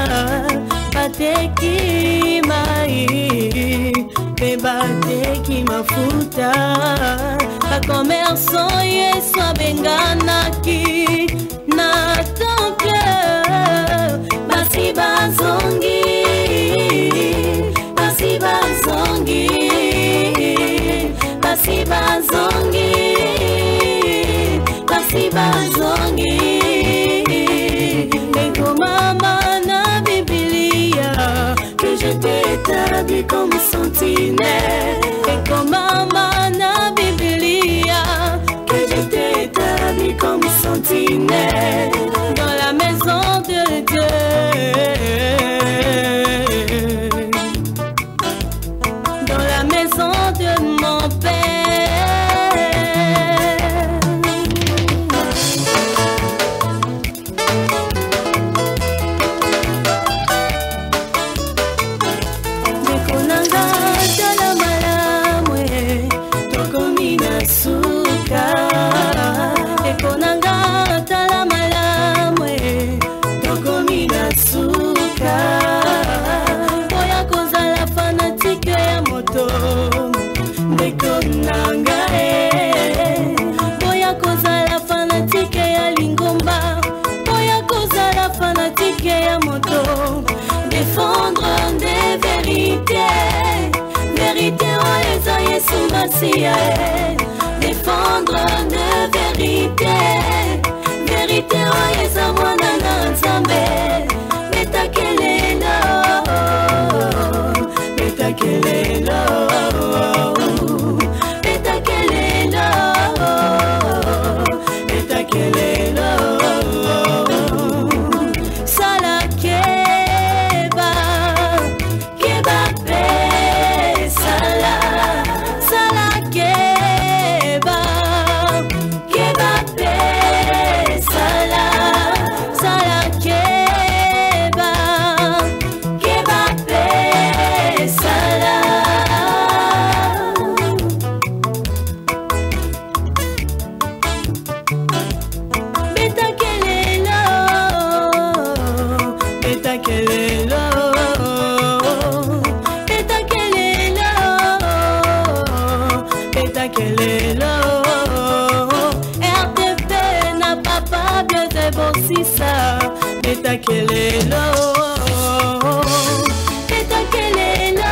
[SPEAKER 1] bateki mai pe bateki mafuta ba commerçant yesu abenganaki na temple basi bazongi basi bazongi basi bazongi basi bazongi ego mama na Biblia que je t'ai établi comme sentinelle et comme maman na Biblia que je t'ai établi comme sentinelle dans la maison de Dieu, dans la maison de mon Père. Défendre des vérités, vérité oyo Yesu Masia, défendre des vérités, vérité oyo mwana na Nzambe, metakelelo beta kelelo. RTP na papa bien c'est bon si ça, beta kelelo. Beta kelelo,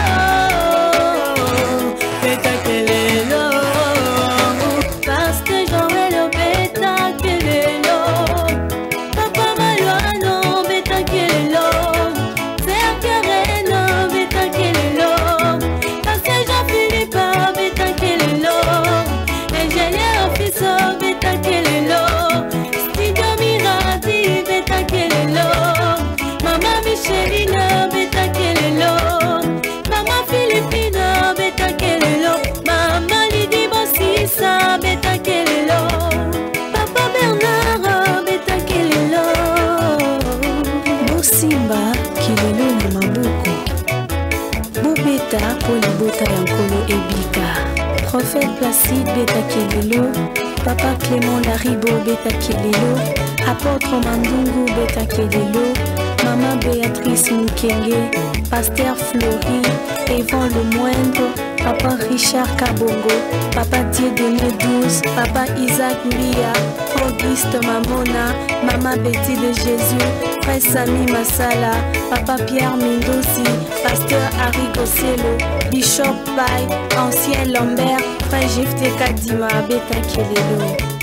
[SPEAKER 1] beta kelelo. Pasteur Joël beta kelelo. Papa Maluano beta kelelo. Serre Karen beta kelelo. Pasteur Jean-Philippe beta kelelo. Ingénieur officer beta kelelo. Studio Mirati beta kelelo. Maman Micheline beta kelelo. Maman Philippine beta kelelo. Maman Lydie Bossissa beta kelelo. Papa Bernard beta kelelo. Bosimba kelelo na mabuko. Bobeta polibota ya nkolo ebika. Prophète Placide beta kelelo. Papa Clément Laribo beta kelelo. Apôtre Mandungu beta kelelo. Maman Béatrice Mukenge. Pasteur Flori. Evan le moindre. Papa Richard Kabongo. Papa Dieudonné 12. Papa Isaac Mbia. Auguste Mamona. Maman Betty de Jésus. Frère Sami Masala. Papa Pierre Mendozi. Pasteur Harry Gosselo. Bishop Pai. Ancien Lambert. Frère Gifte Kadima beta kelelo.